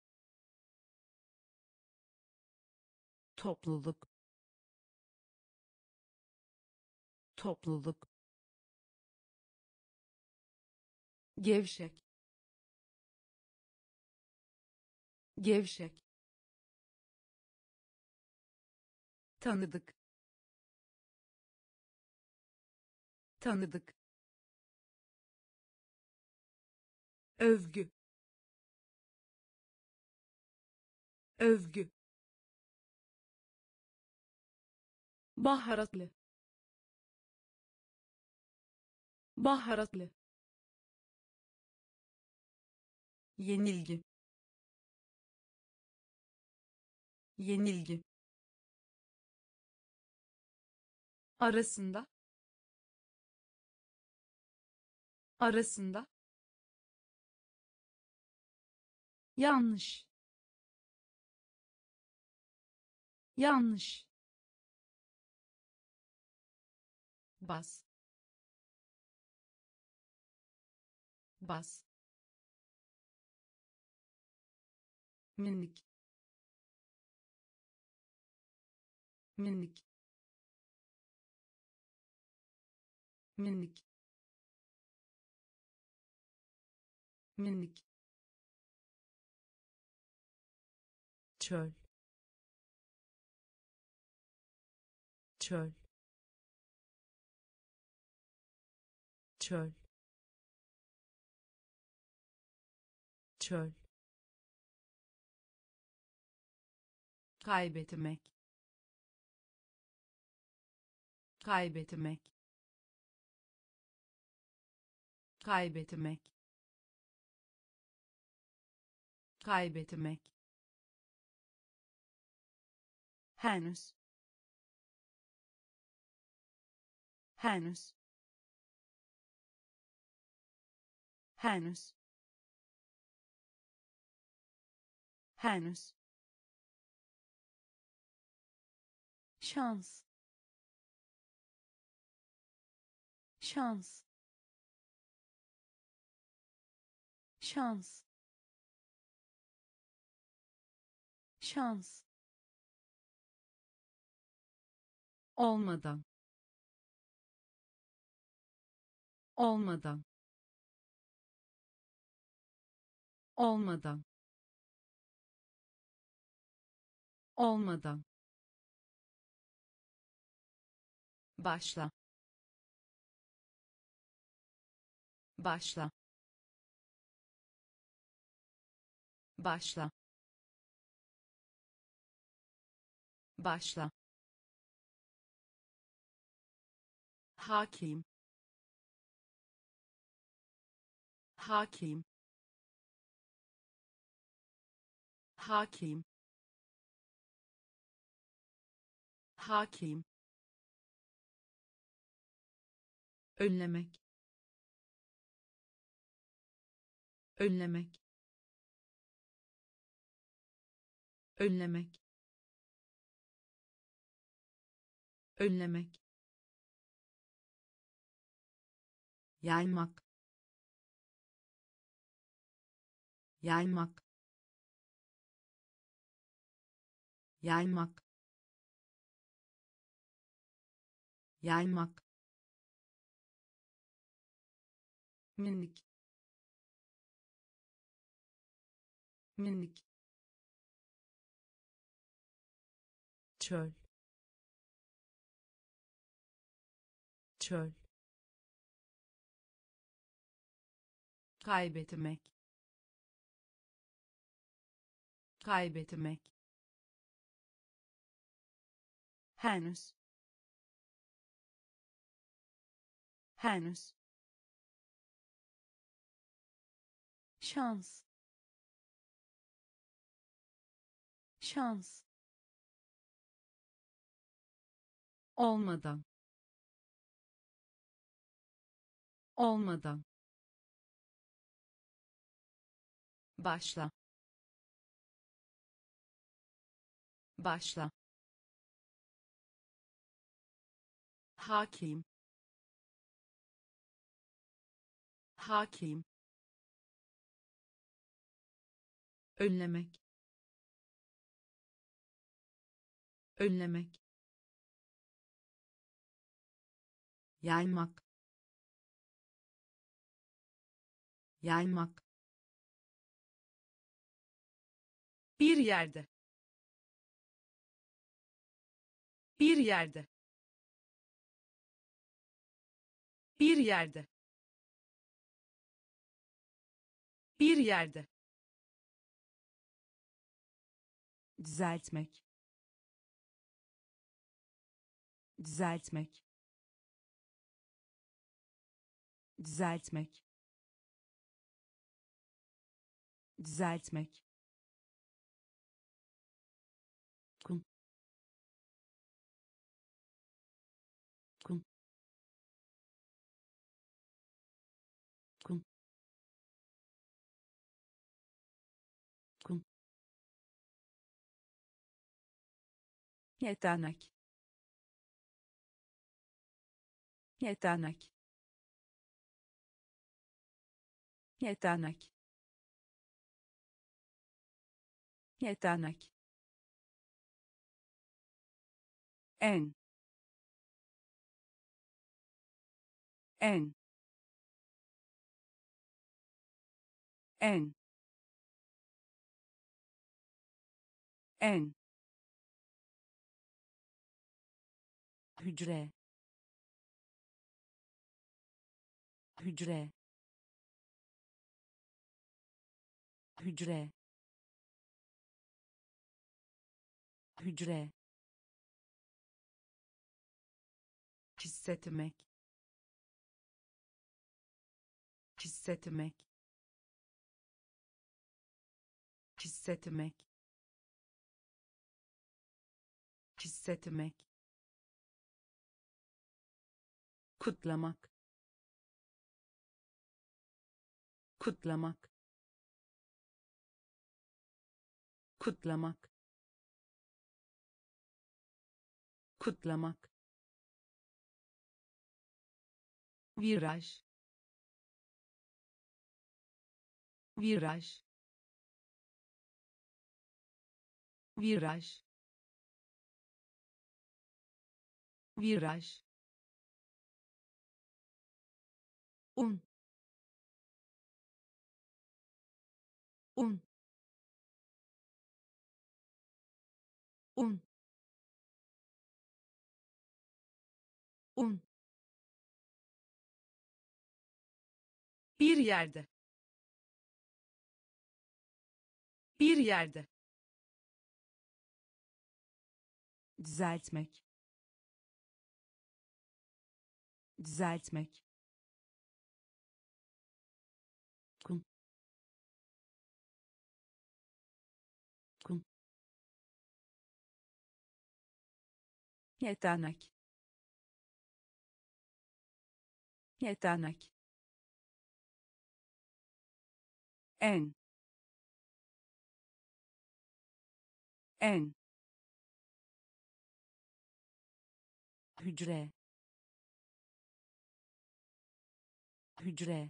topluluk topluluk gevşek gevşek tanıdık tanıdık övgü övgü baharatlı baharatlı yenilgi yenilgi arasında arasında yanlış yanlış bas bas minik minik minik minik çöl çöl çöl çöl kaybetmek kaybetmek kaybetmek kaybetmek henüz henüz henüz henüz, şans, şans, şans, şans, olmadan, olmadan, olmadan, olmadan, başla, başla, başla, başla, hakim, hakim, hakim, hakim, önlemek, önlemek, önlemek, önlemek, yaymak, yaymak, yaymak, yaymak, minik, minik, çöl, çöl, kaybetmek, kaybetmek, henüz, henüz, şans, şans, olmadan, olmadan, başla, başla, hakim, hakim, önlemek, önlemek, yaymak, yaymak, bir yerde, bir yerde, bir yerde, bir yerde, düzeltmek, düzeltmek, düzeltmek, düzeltmek, kum, kum, kum, kum, yetenek, yetenek, yetenek, yetenek, en, en, en, en, hücre, hücre, hücre, hücre, hissetmek, hissetmek, hissetmek, hissetmek, kutlamak, kutlamak, kutlamak, kutlamak, viraj, viraj, viraj, viraj, un, un, un, un, bir yerde, bir yerde, düzeltmek, düzeltmek, kum, kum, yetenek, yetenek, en, en, hücre, hücre,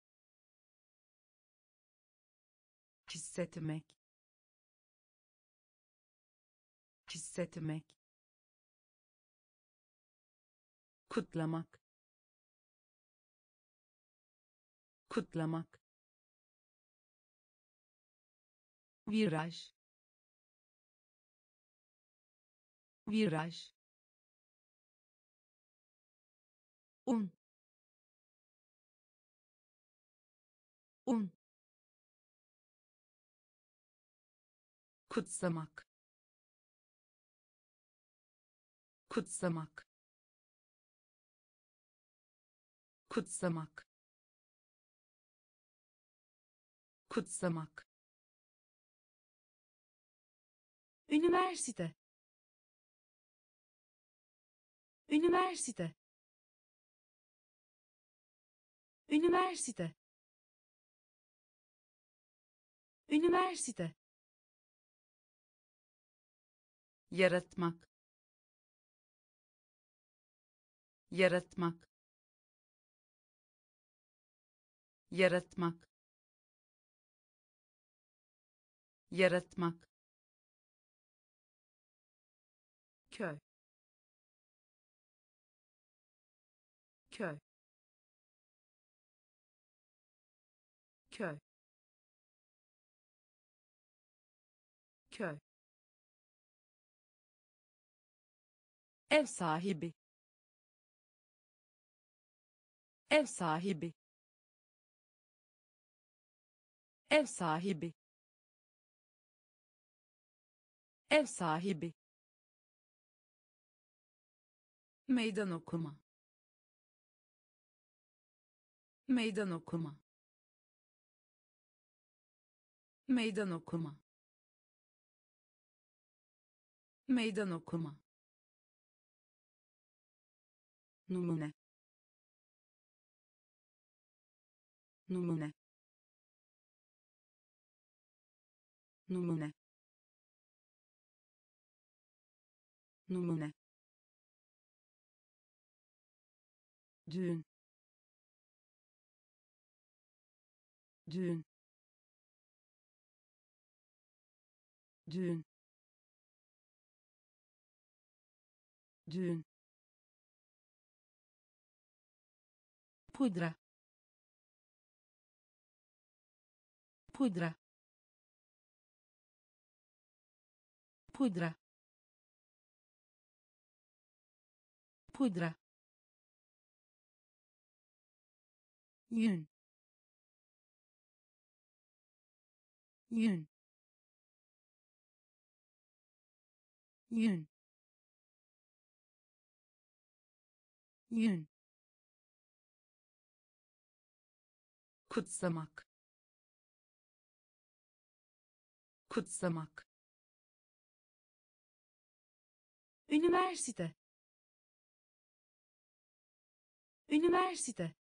hissetmek, hissetmek, kutlamak, kutlamak, viraj, viraj, un, un, kutsamak, kutsamak, kutsamak, kutsamak, üniversite, üniversite, üniversite, üniversite, yaratmak, yaratmak, yaratmak, yaratmak, köy, köy, köy, köy, ev sahibi, ev sahibi, ev sahibi, ev sahibi, meydan okuma, meydan okuma, meydan okuma, meydan okuma, numune, numune, numune, numune, düğün, düğün, düğün, düğün, pudra, pudra, pudra, pudra, yün, yün, yün, yün, kutsamak, kutsamak, üniversite, üniversite,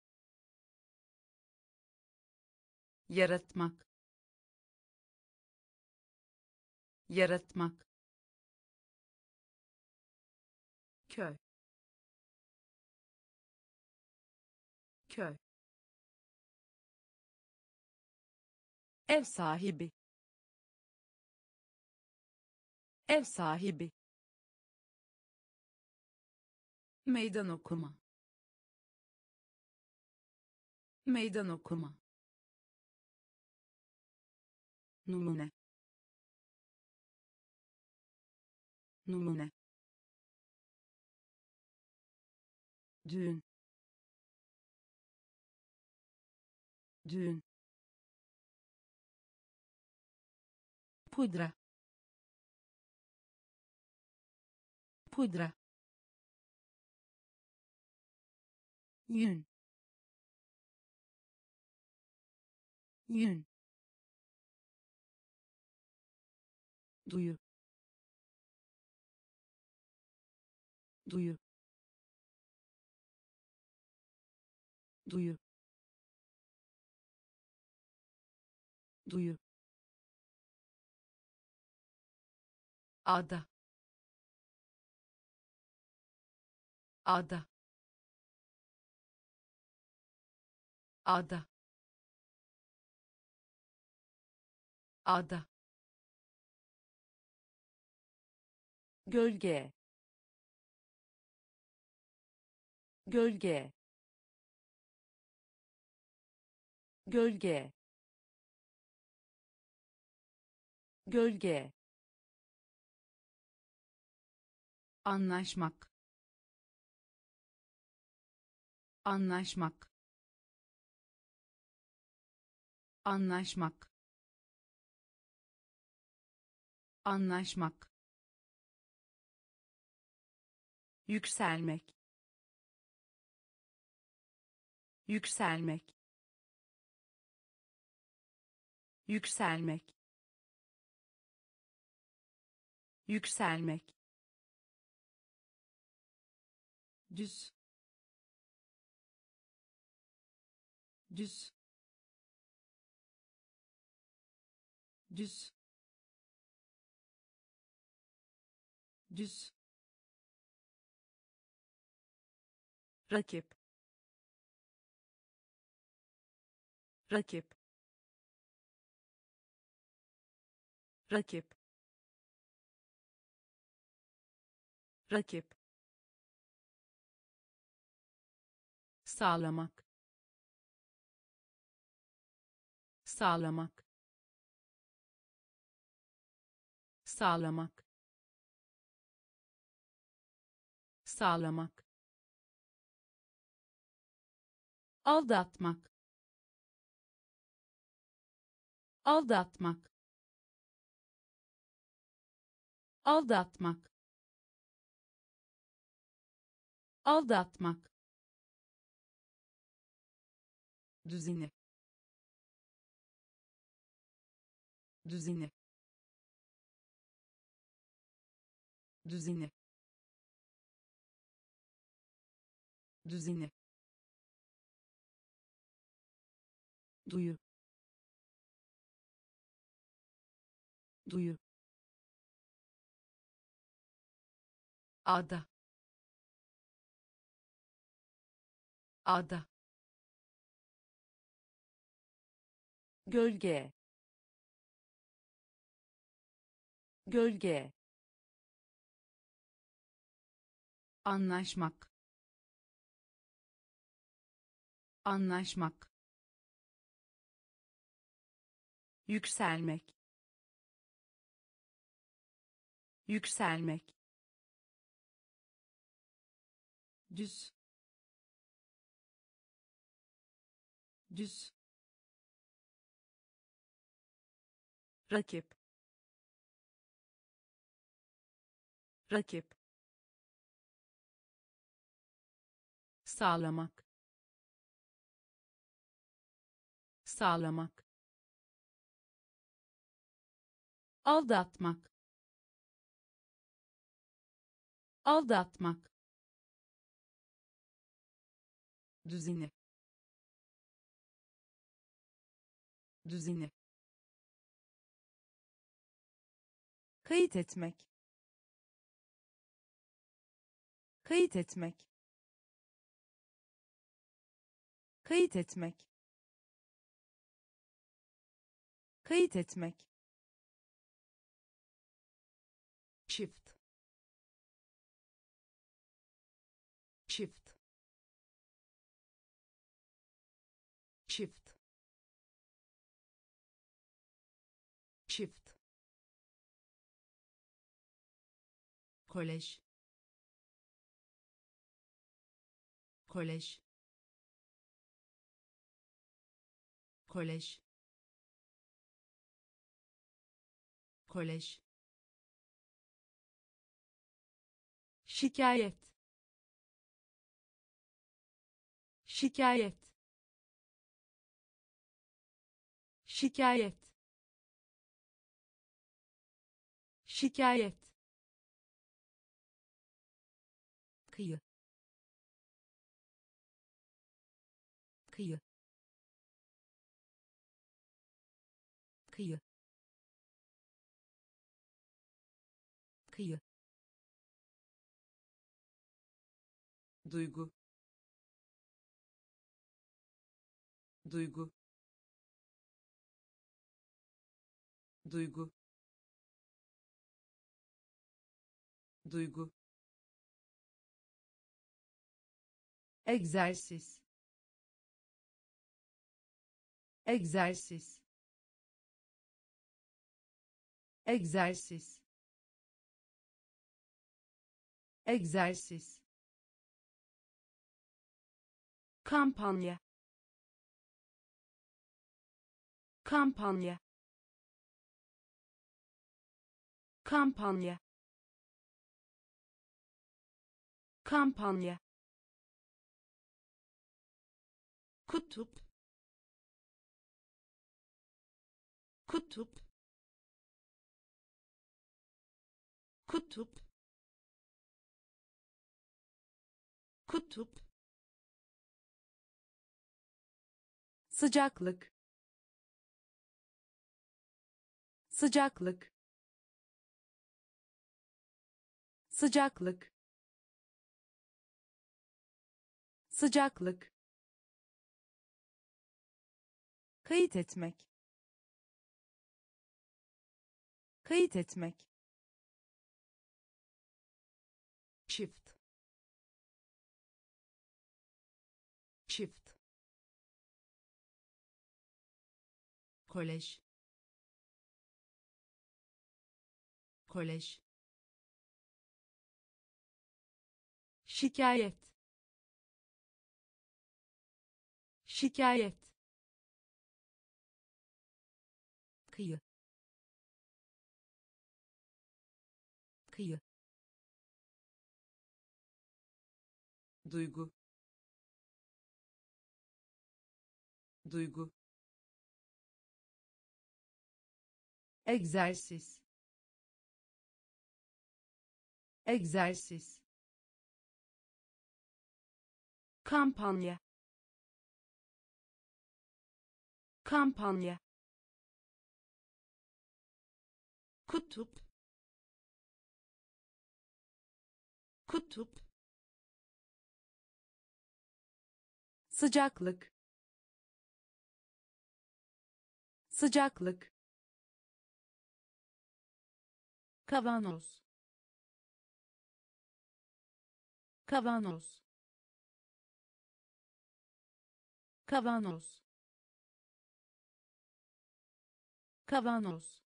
yaratmak, yaratmak, köy, köy, ev sahibi, ev sahibi, meydan okuma, meydan okuma, numune, numune, düğün, düğün, pudra, pudra, yün, yün, duyu, duyu, duyu, duyu, ada, ada, ada, ada, gölge, gölge, gölge, gölge, anlaşmak, anlaşmak, anlaşmak, anlaşmak, yükselmek, yükselmek, yükselmek, yükselmek, düz, düz, düz, düz, rakip, rakip, rakip, rakip, sağlamak, sağlamak, sağlamak, sağlamak, aldatmak, aldatmak, aldatmak, aldatmak, düzeni, düzeni, düzeni, düzeni, duyu, duyu, ada, ada, gölge, gölge, anlaşmak, anlaşmak, yükselmek, yükselmek, düz, düz, rakip, rakip, sağlamak, sağlamak, aldatmak, aldatmak, düzeni, düzeni, kayıt etmek, kayıt etmek, kayıt etmek, kayıt etmek, çift, çift, çift, çift, kolej, kolej, kolej, kolej, şikayet, şikayet, şikayet, şikayet, kıyı, kıyı, kıyı, kıyı, duygu, duygu, duygu, duygu, egzersiz, egzersiz, egzersiz, egzersiz, kampanya, kampanya, kampanya, kampanya, kutup, kutup, kutup, kutup, sıcaklık, sıcaklık, sıcaklık, sıcaklık, kayıt etmek, kayıt etmek, çift, çift, kolej, kolej, şikayet, şikayet, kıyı, kıyı, duygu, duygu, egzersiz, egzersiz, kampanya, kampanya, kutup, kutup, sıcaklık, sıcaklık, kavanoz, kavanoz, kavanoz, kavanoz,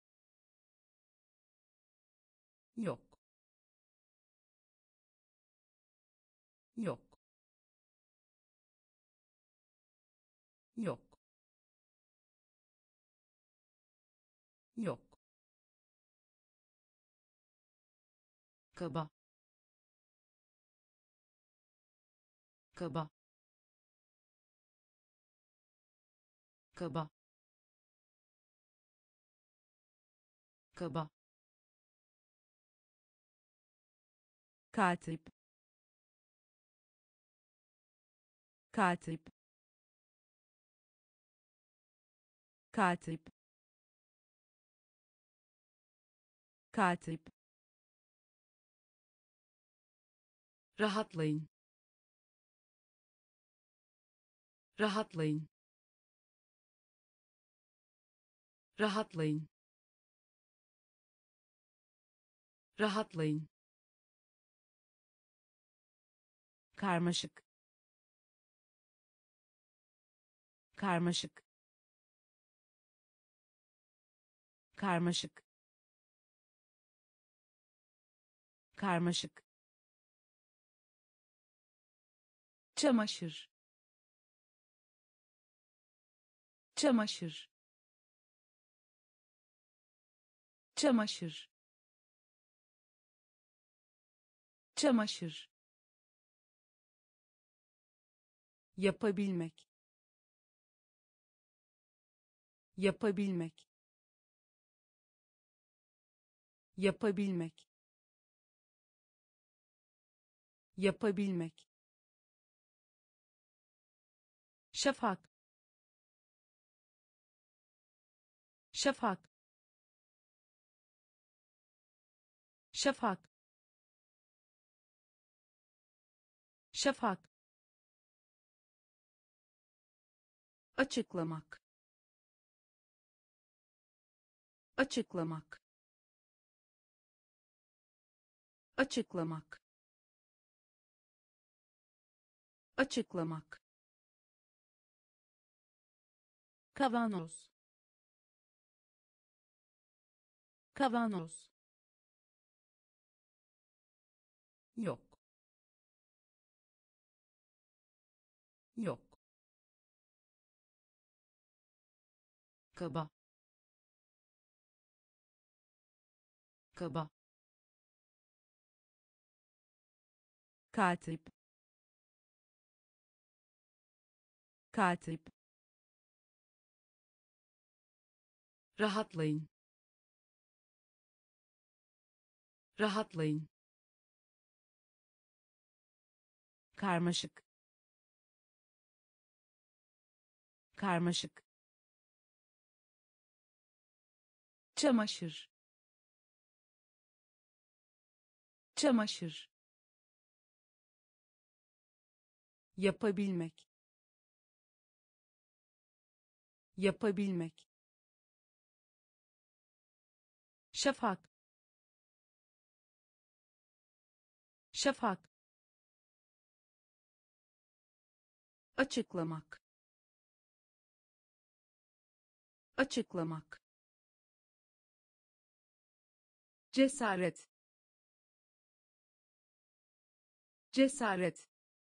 yok, yok, yok, yok, kaba, kaba, kaba, kaba, katip, katip, katip, katip, rahatlayın, rahatlayın, rahatlayın, rahatlayın, karmaşık, karmaşık, karmaşık, karmaşık, çamaşır, çamaşır, çamaşır, çamaşır, yapabilmek, yapabilmek, yapabilmek, yapabilmek, şafak, şafak, şafak, şafak, açıklamak, açıklamak, açıklamak, açıklamak, kavanoz, kavanoz, yok, yok, kaba, kaba, katip, katip, rahatlayın, rahatlayın, karmaşık, karmaşık, çamaşır, çamaşır, yapabilmek, yapabilmek, şafak, şafak, açıklamak, açıklamak, cesaret, cesaret,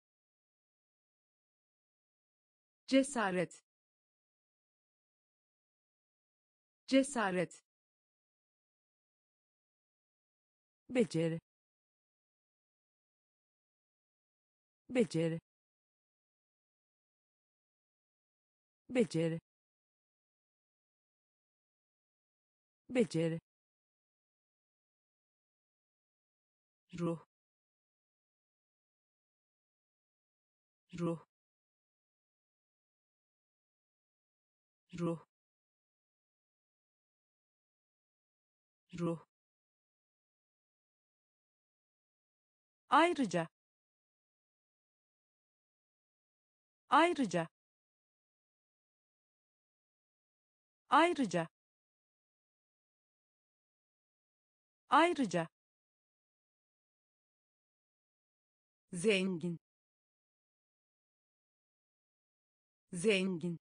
cesaret, cesaret, beceri, beceri, beceri, beceri, ruh, ruh, ruh, ruh, ayrıca, ayrıca, ayrıca, ayrıca, zengin, zengin,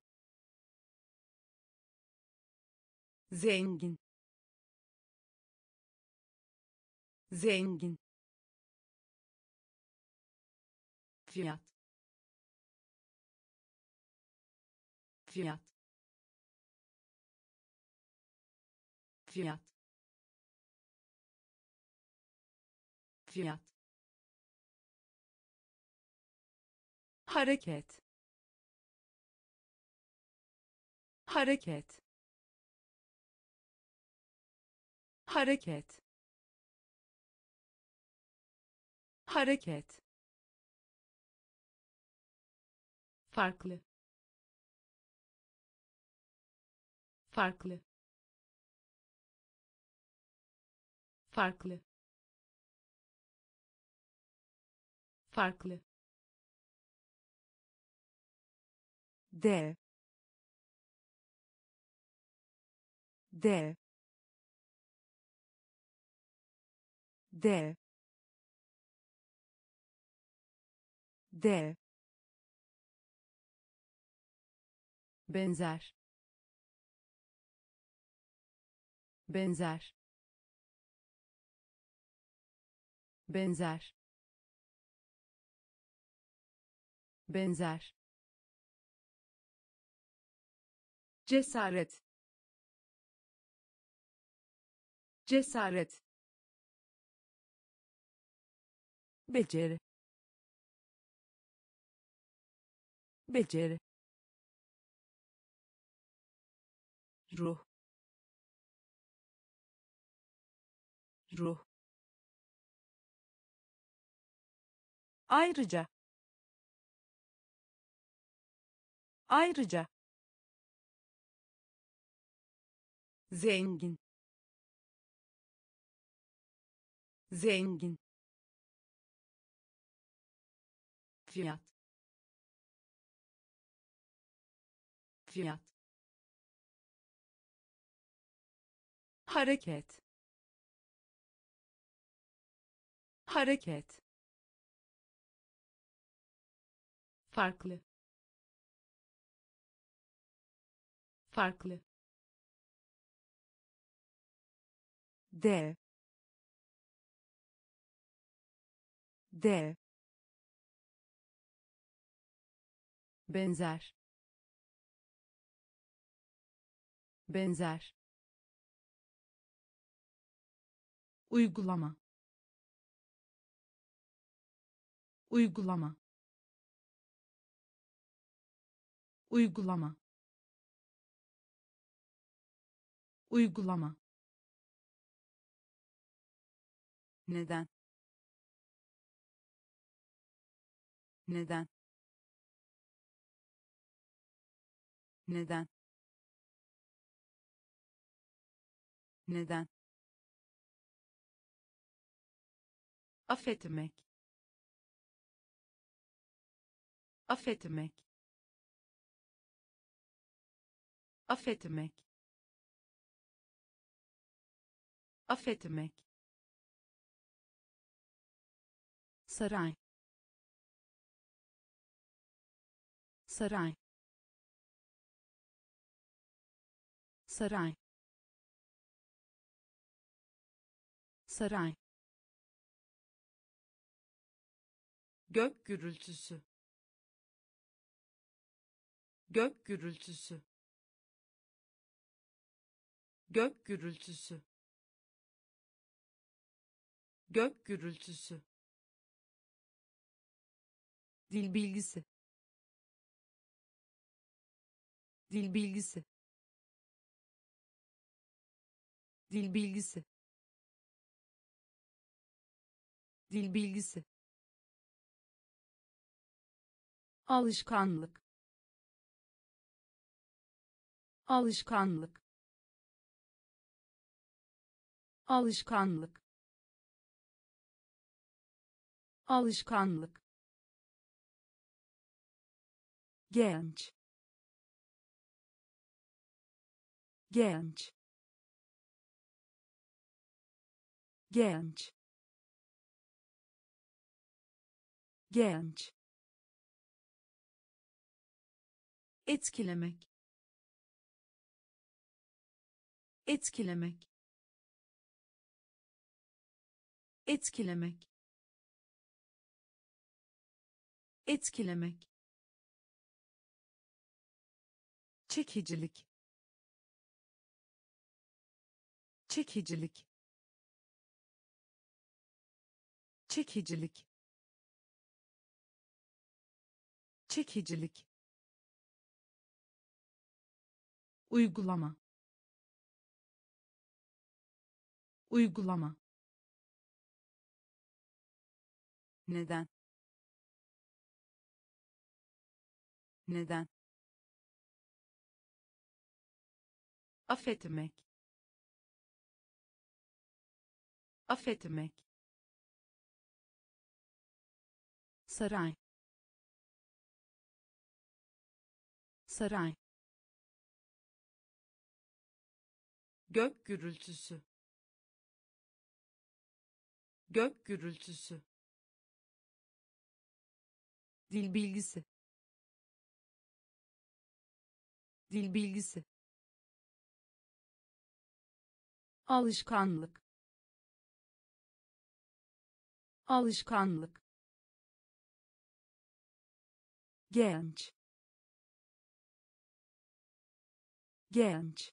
zengin, zengin, fiyat, fiyat, fiyat, fiyat, hareket, hareket, hareket, hareket, farklı, farklı, farklı farklı dev dev dev dev benzer benzer benzer benzer cesaret cesaret beceri beceri ruh ruh ayrıca ayrıca zengin zengin fiyat fiyat hareket hareket farklı farklı dev dev benzer benzer uygulama uygulama uygulama uygulama neden neden neden neden affetmek affetmek affetmek affetmek saray saray saray saray gök gürültüsü gök gürültüsü gök gürültüsü gök gürültüsü dil bilgisi dil bilgisi dil bilgisi dil bilgisi alışkanlık alışkanlık alışkanlık alışkanlık genç genç genç genç etkilemek etkilemek etkilemek etkilemek çekicilik çekicilik çekicilik çekicilik uygulama uygulama neden neden affetmek affetmek, saray, saray, Gök gürültüsü. Gök gürültüsü. dil bilgisi, dil bilgisi, alışkanlık, alışkanlık, Genç. Genç.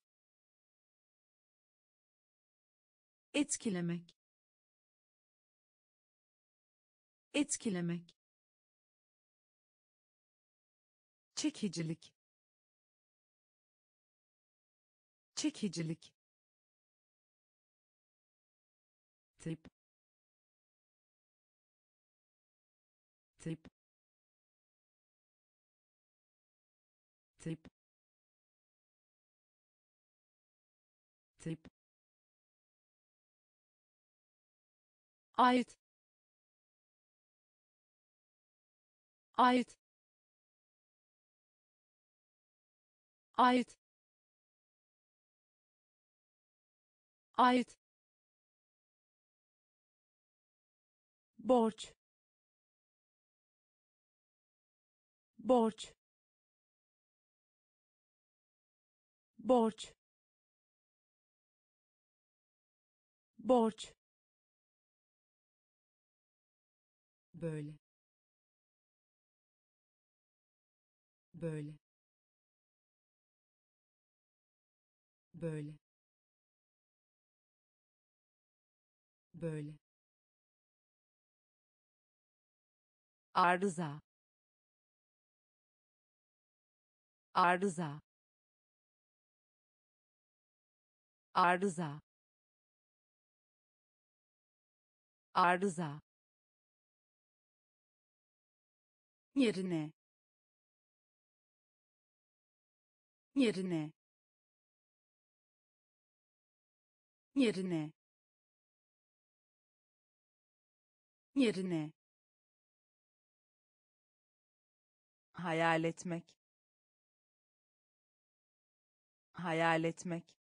etkilemek, etkilemek, çekicilik, çekicilik, tip, tip, tip, tip, ait, ait, ait, ait, borç, borç, borç, borç, böyle, böyle, böyle, böyle, Arıza. Arıza. Arıza. Arıza. yerine, yerine, yerine, yerine, Hayal etmek. Hayal etmek.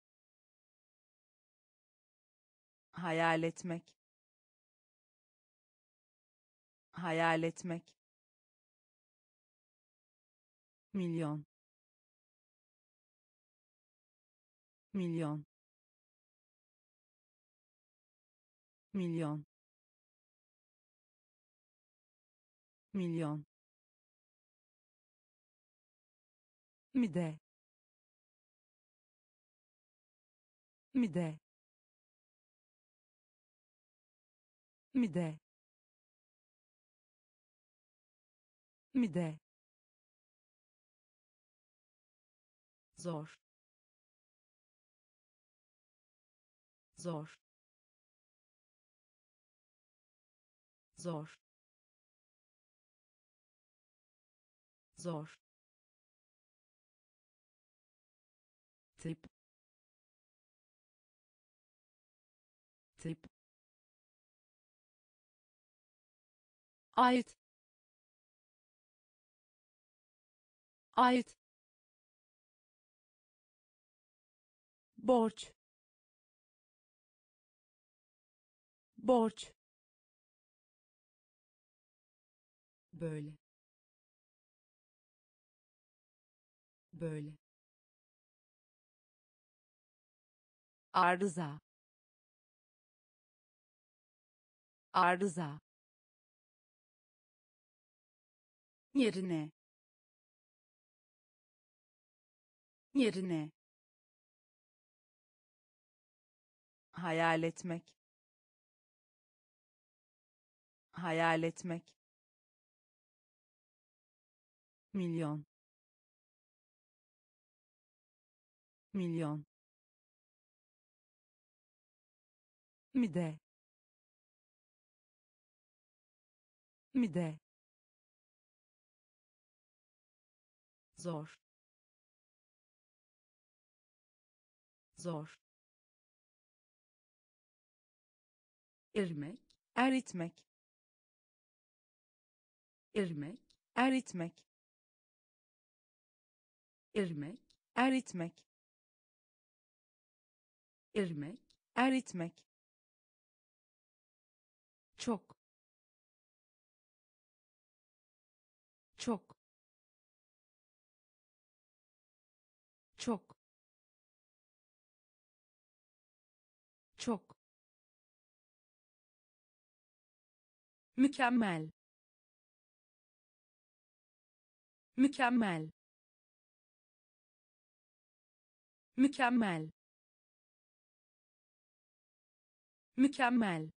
Hayal etmek. Hayal etmek. milyon, milyon, milyon, milyon, Mide. Mide. Mide. Mide. zor, zor, zor, zor, tip, tip, ait, ait, borç, borç, böyle, böyle, Arıza. Arıza. yerine, yerine, Hayal etmek. Hayal etmek. milyon, milyon, Mide. Mide. zor, zor, irmek, eritmek, irmek, eritmek, irmek, eritmek, irmek, eritmek, çok, çok, çok, çok, mükemmel, mükemmel, mükemmel, mükemmel,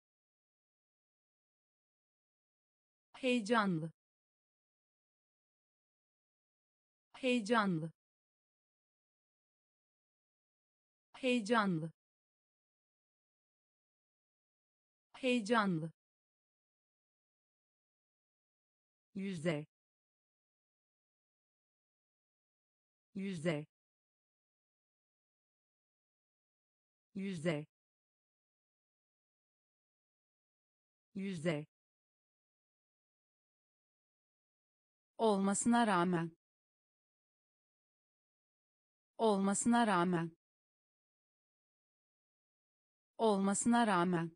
heyecanlı, heyecanlı, heyecanlı, heyecanlı, yüzde, yüzde, yüzde, yüzde, olmasına rağmen, olmasına rağmen, olmasına rağmen,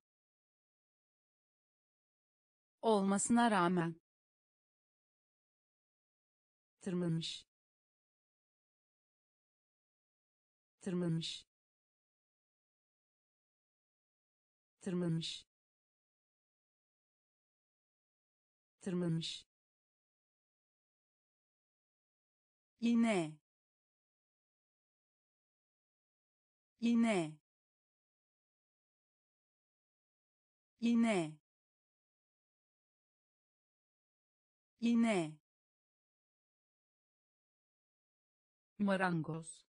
olmasına rağmen, tırmanmış, tırmanmış, tırmanmış, tırmanmış, iğne, iğne, iğne, iğne, marangoz,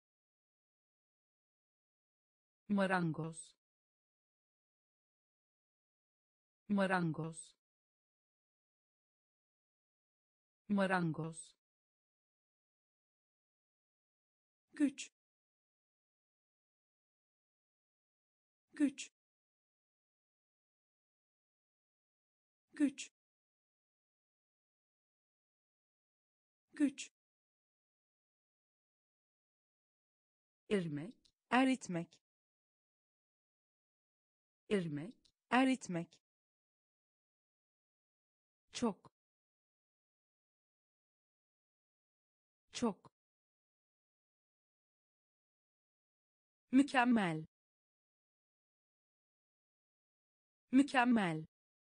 marangoz, marangoz, marangoz, güç, güç, güç, güç, irmek, eritmek, irmek, eritmek, çok, çok, mükemmel, mükemmel,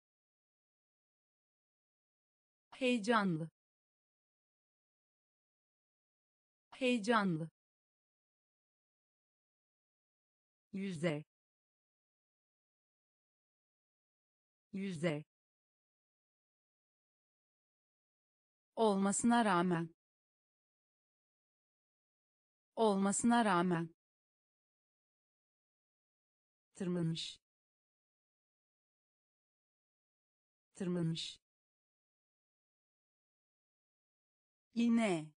heyecanlı, heyecanlı, yüzde, yüzde, olmasına rağmen, olmasına rağmen, tırmanmış, tırmanmış, iğne,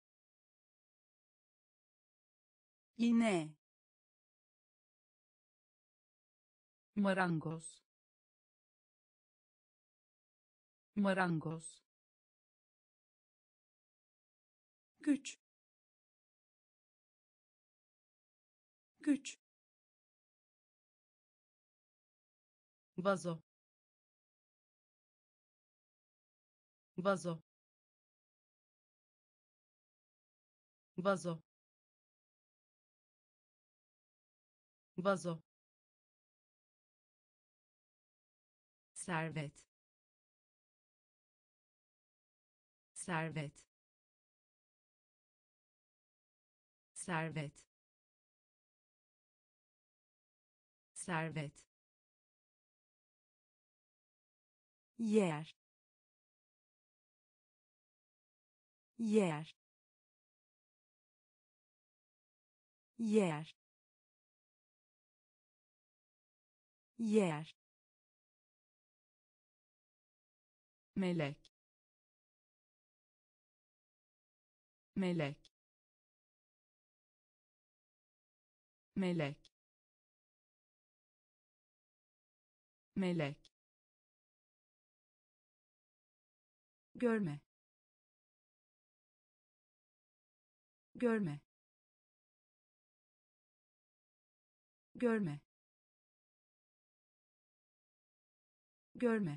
iğne, marangoz, marangoz, güç, güç, vazo, vazo, vazo, vazo, servet, servet, servet, servet, yer, yer, yer, yer, melek, melek, melek, melek, görme, görme, görme, görme,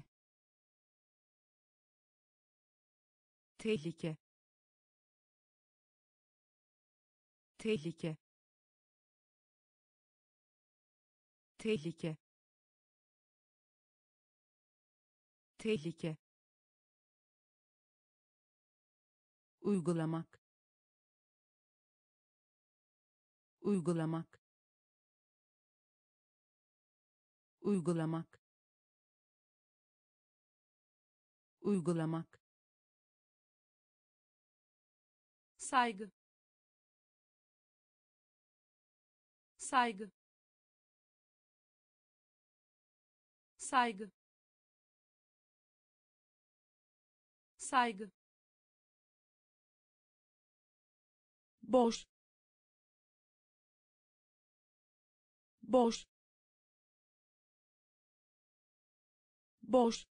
tehlike, tehlike, tehlike, tehlike, uygulamak, uygulamak, uygulamak, uygulamak, saygı, saygı, saygı, saygı, boş, boş, boş,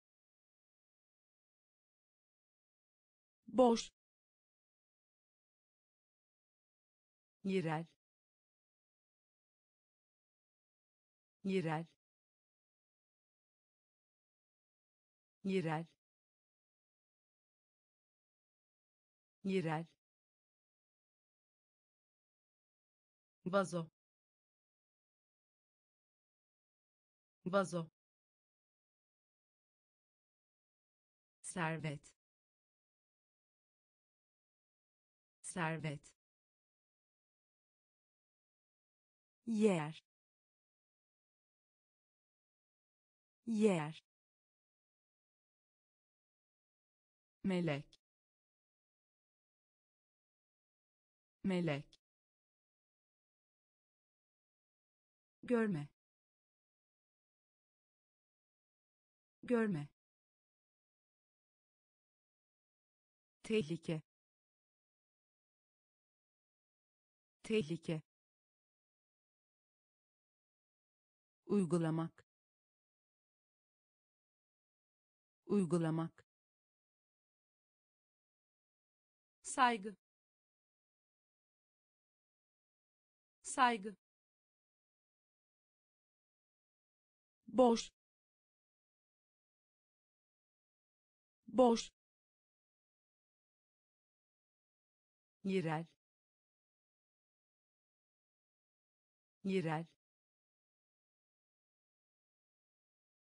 boş, yerel, yerel, yerel, yerel, vazo, vazo, servet, servet, yer, yer, melek, melek, görme, görme, tehlike, tehlike, uygulamak, uygulamak, saygı, saygı, boş, boş, yerel, yerel,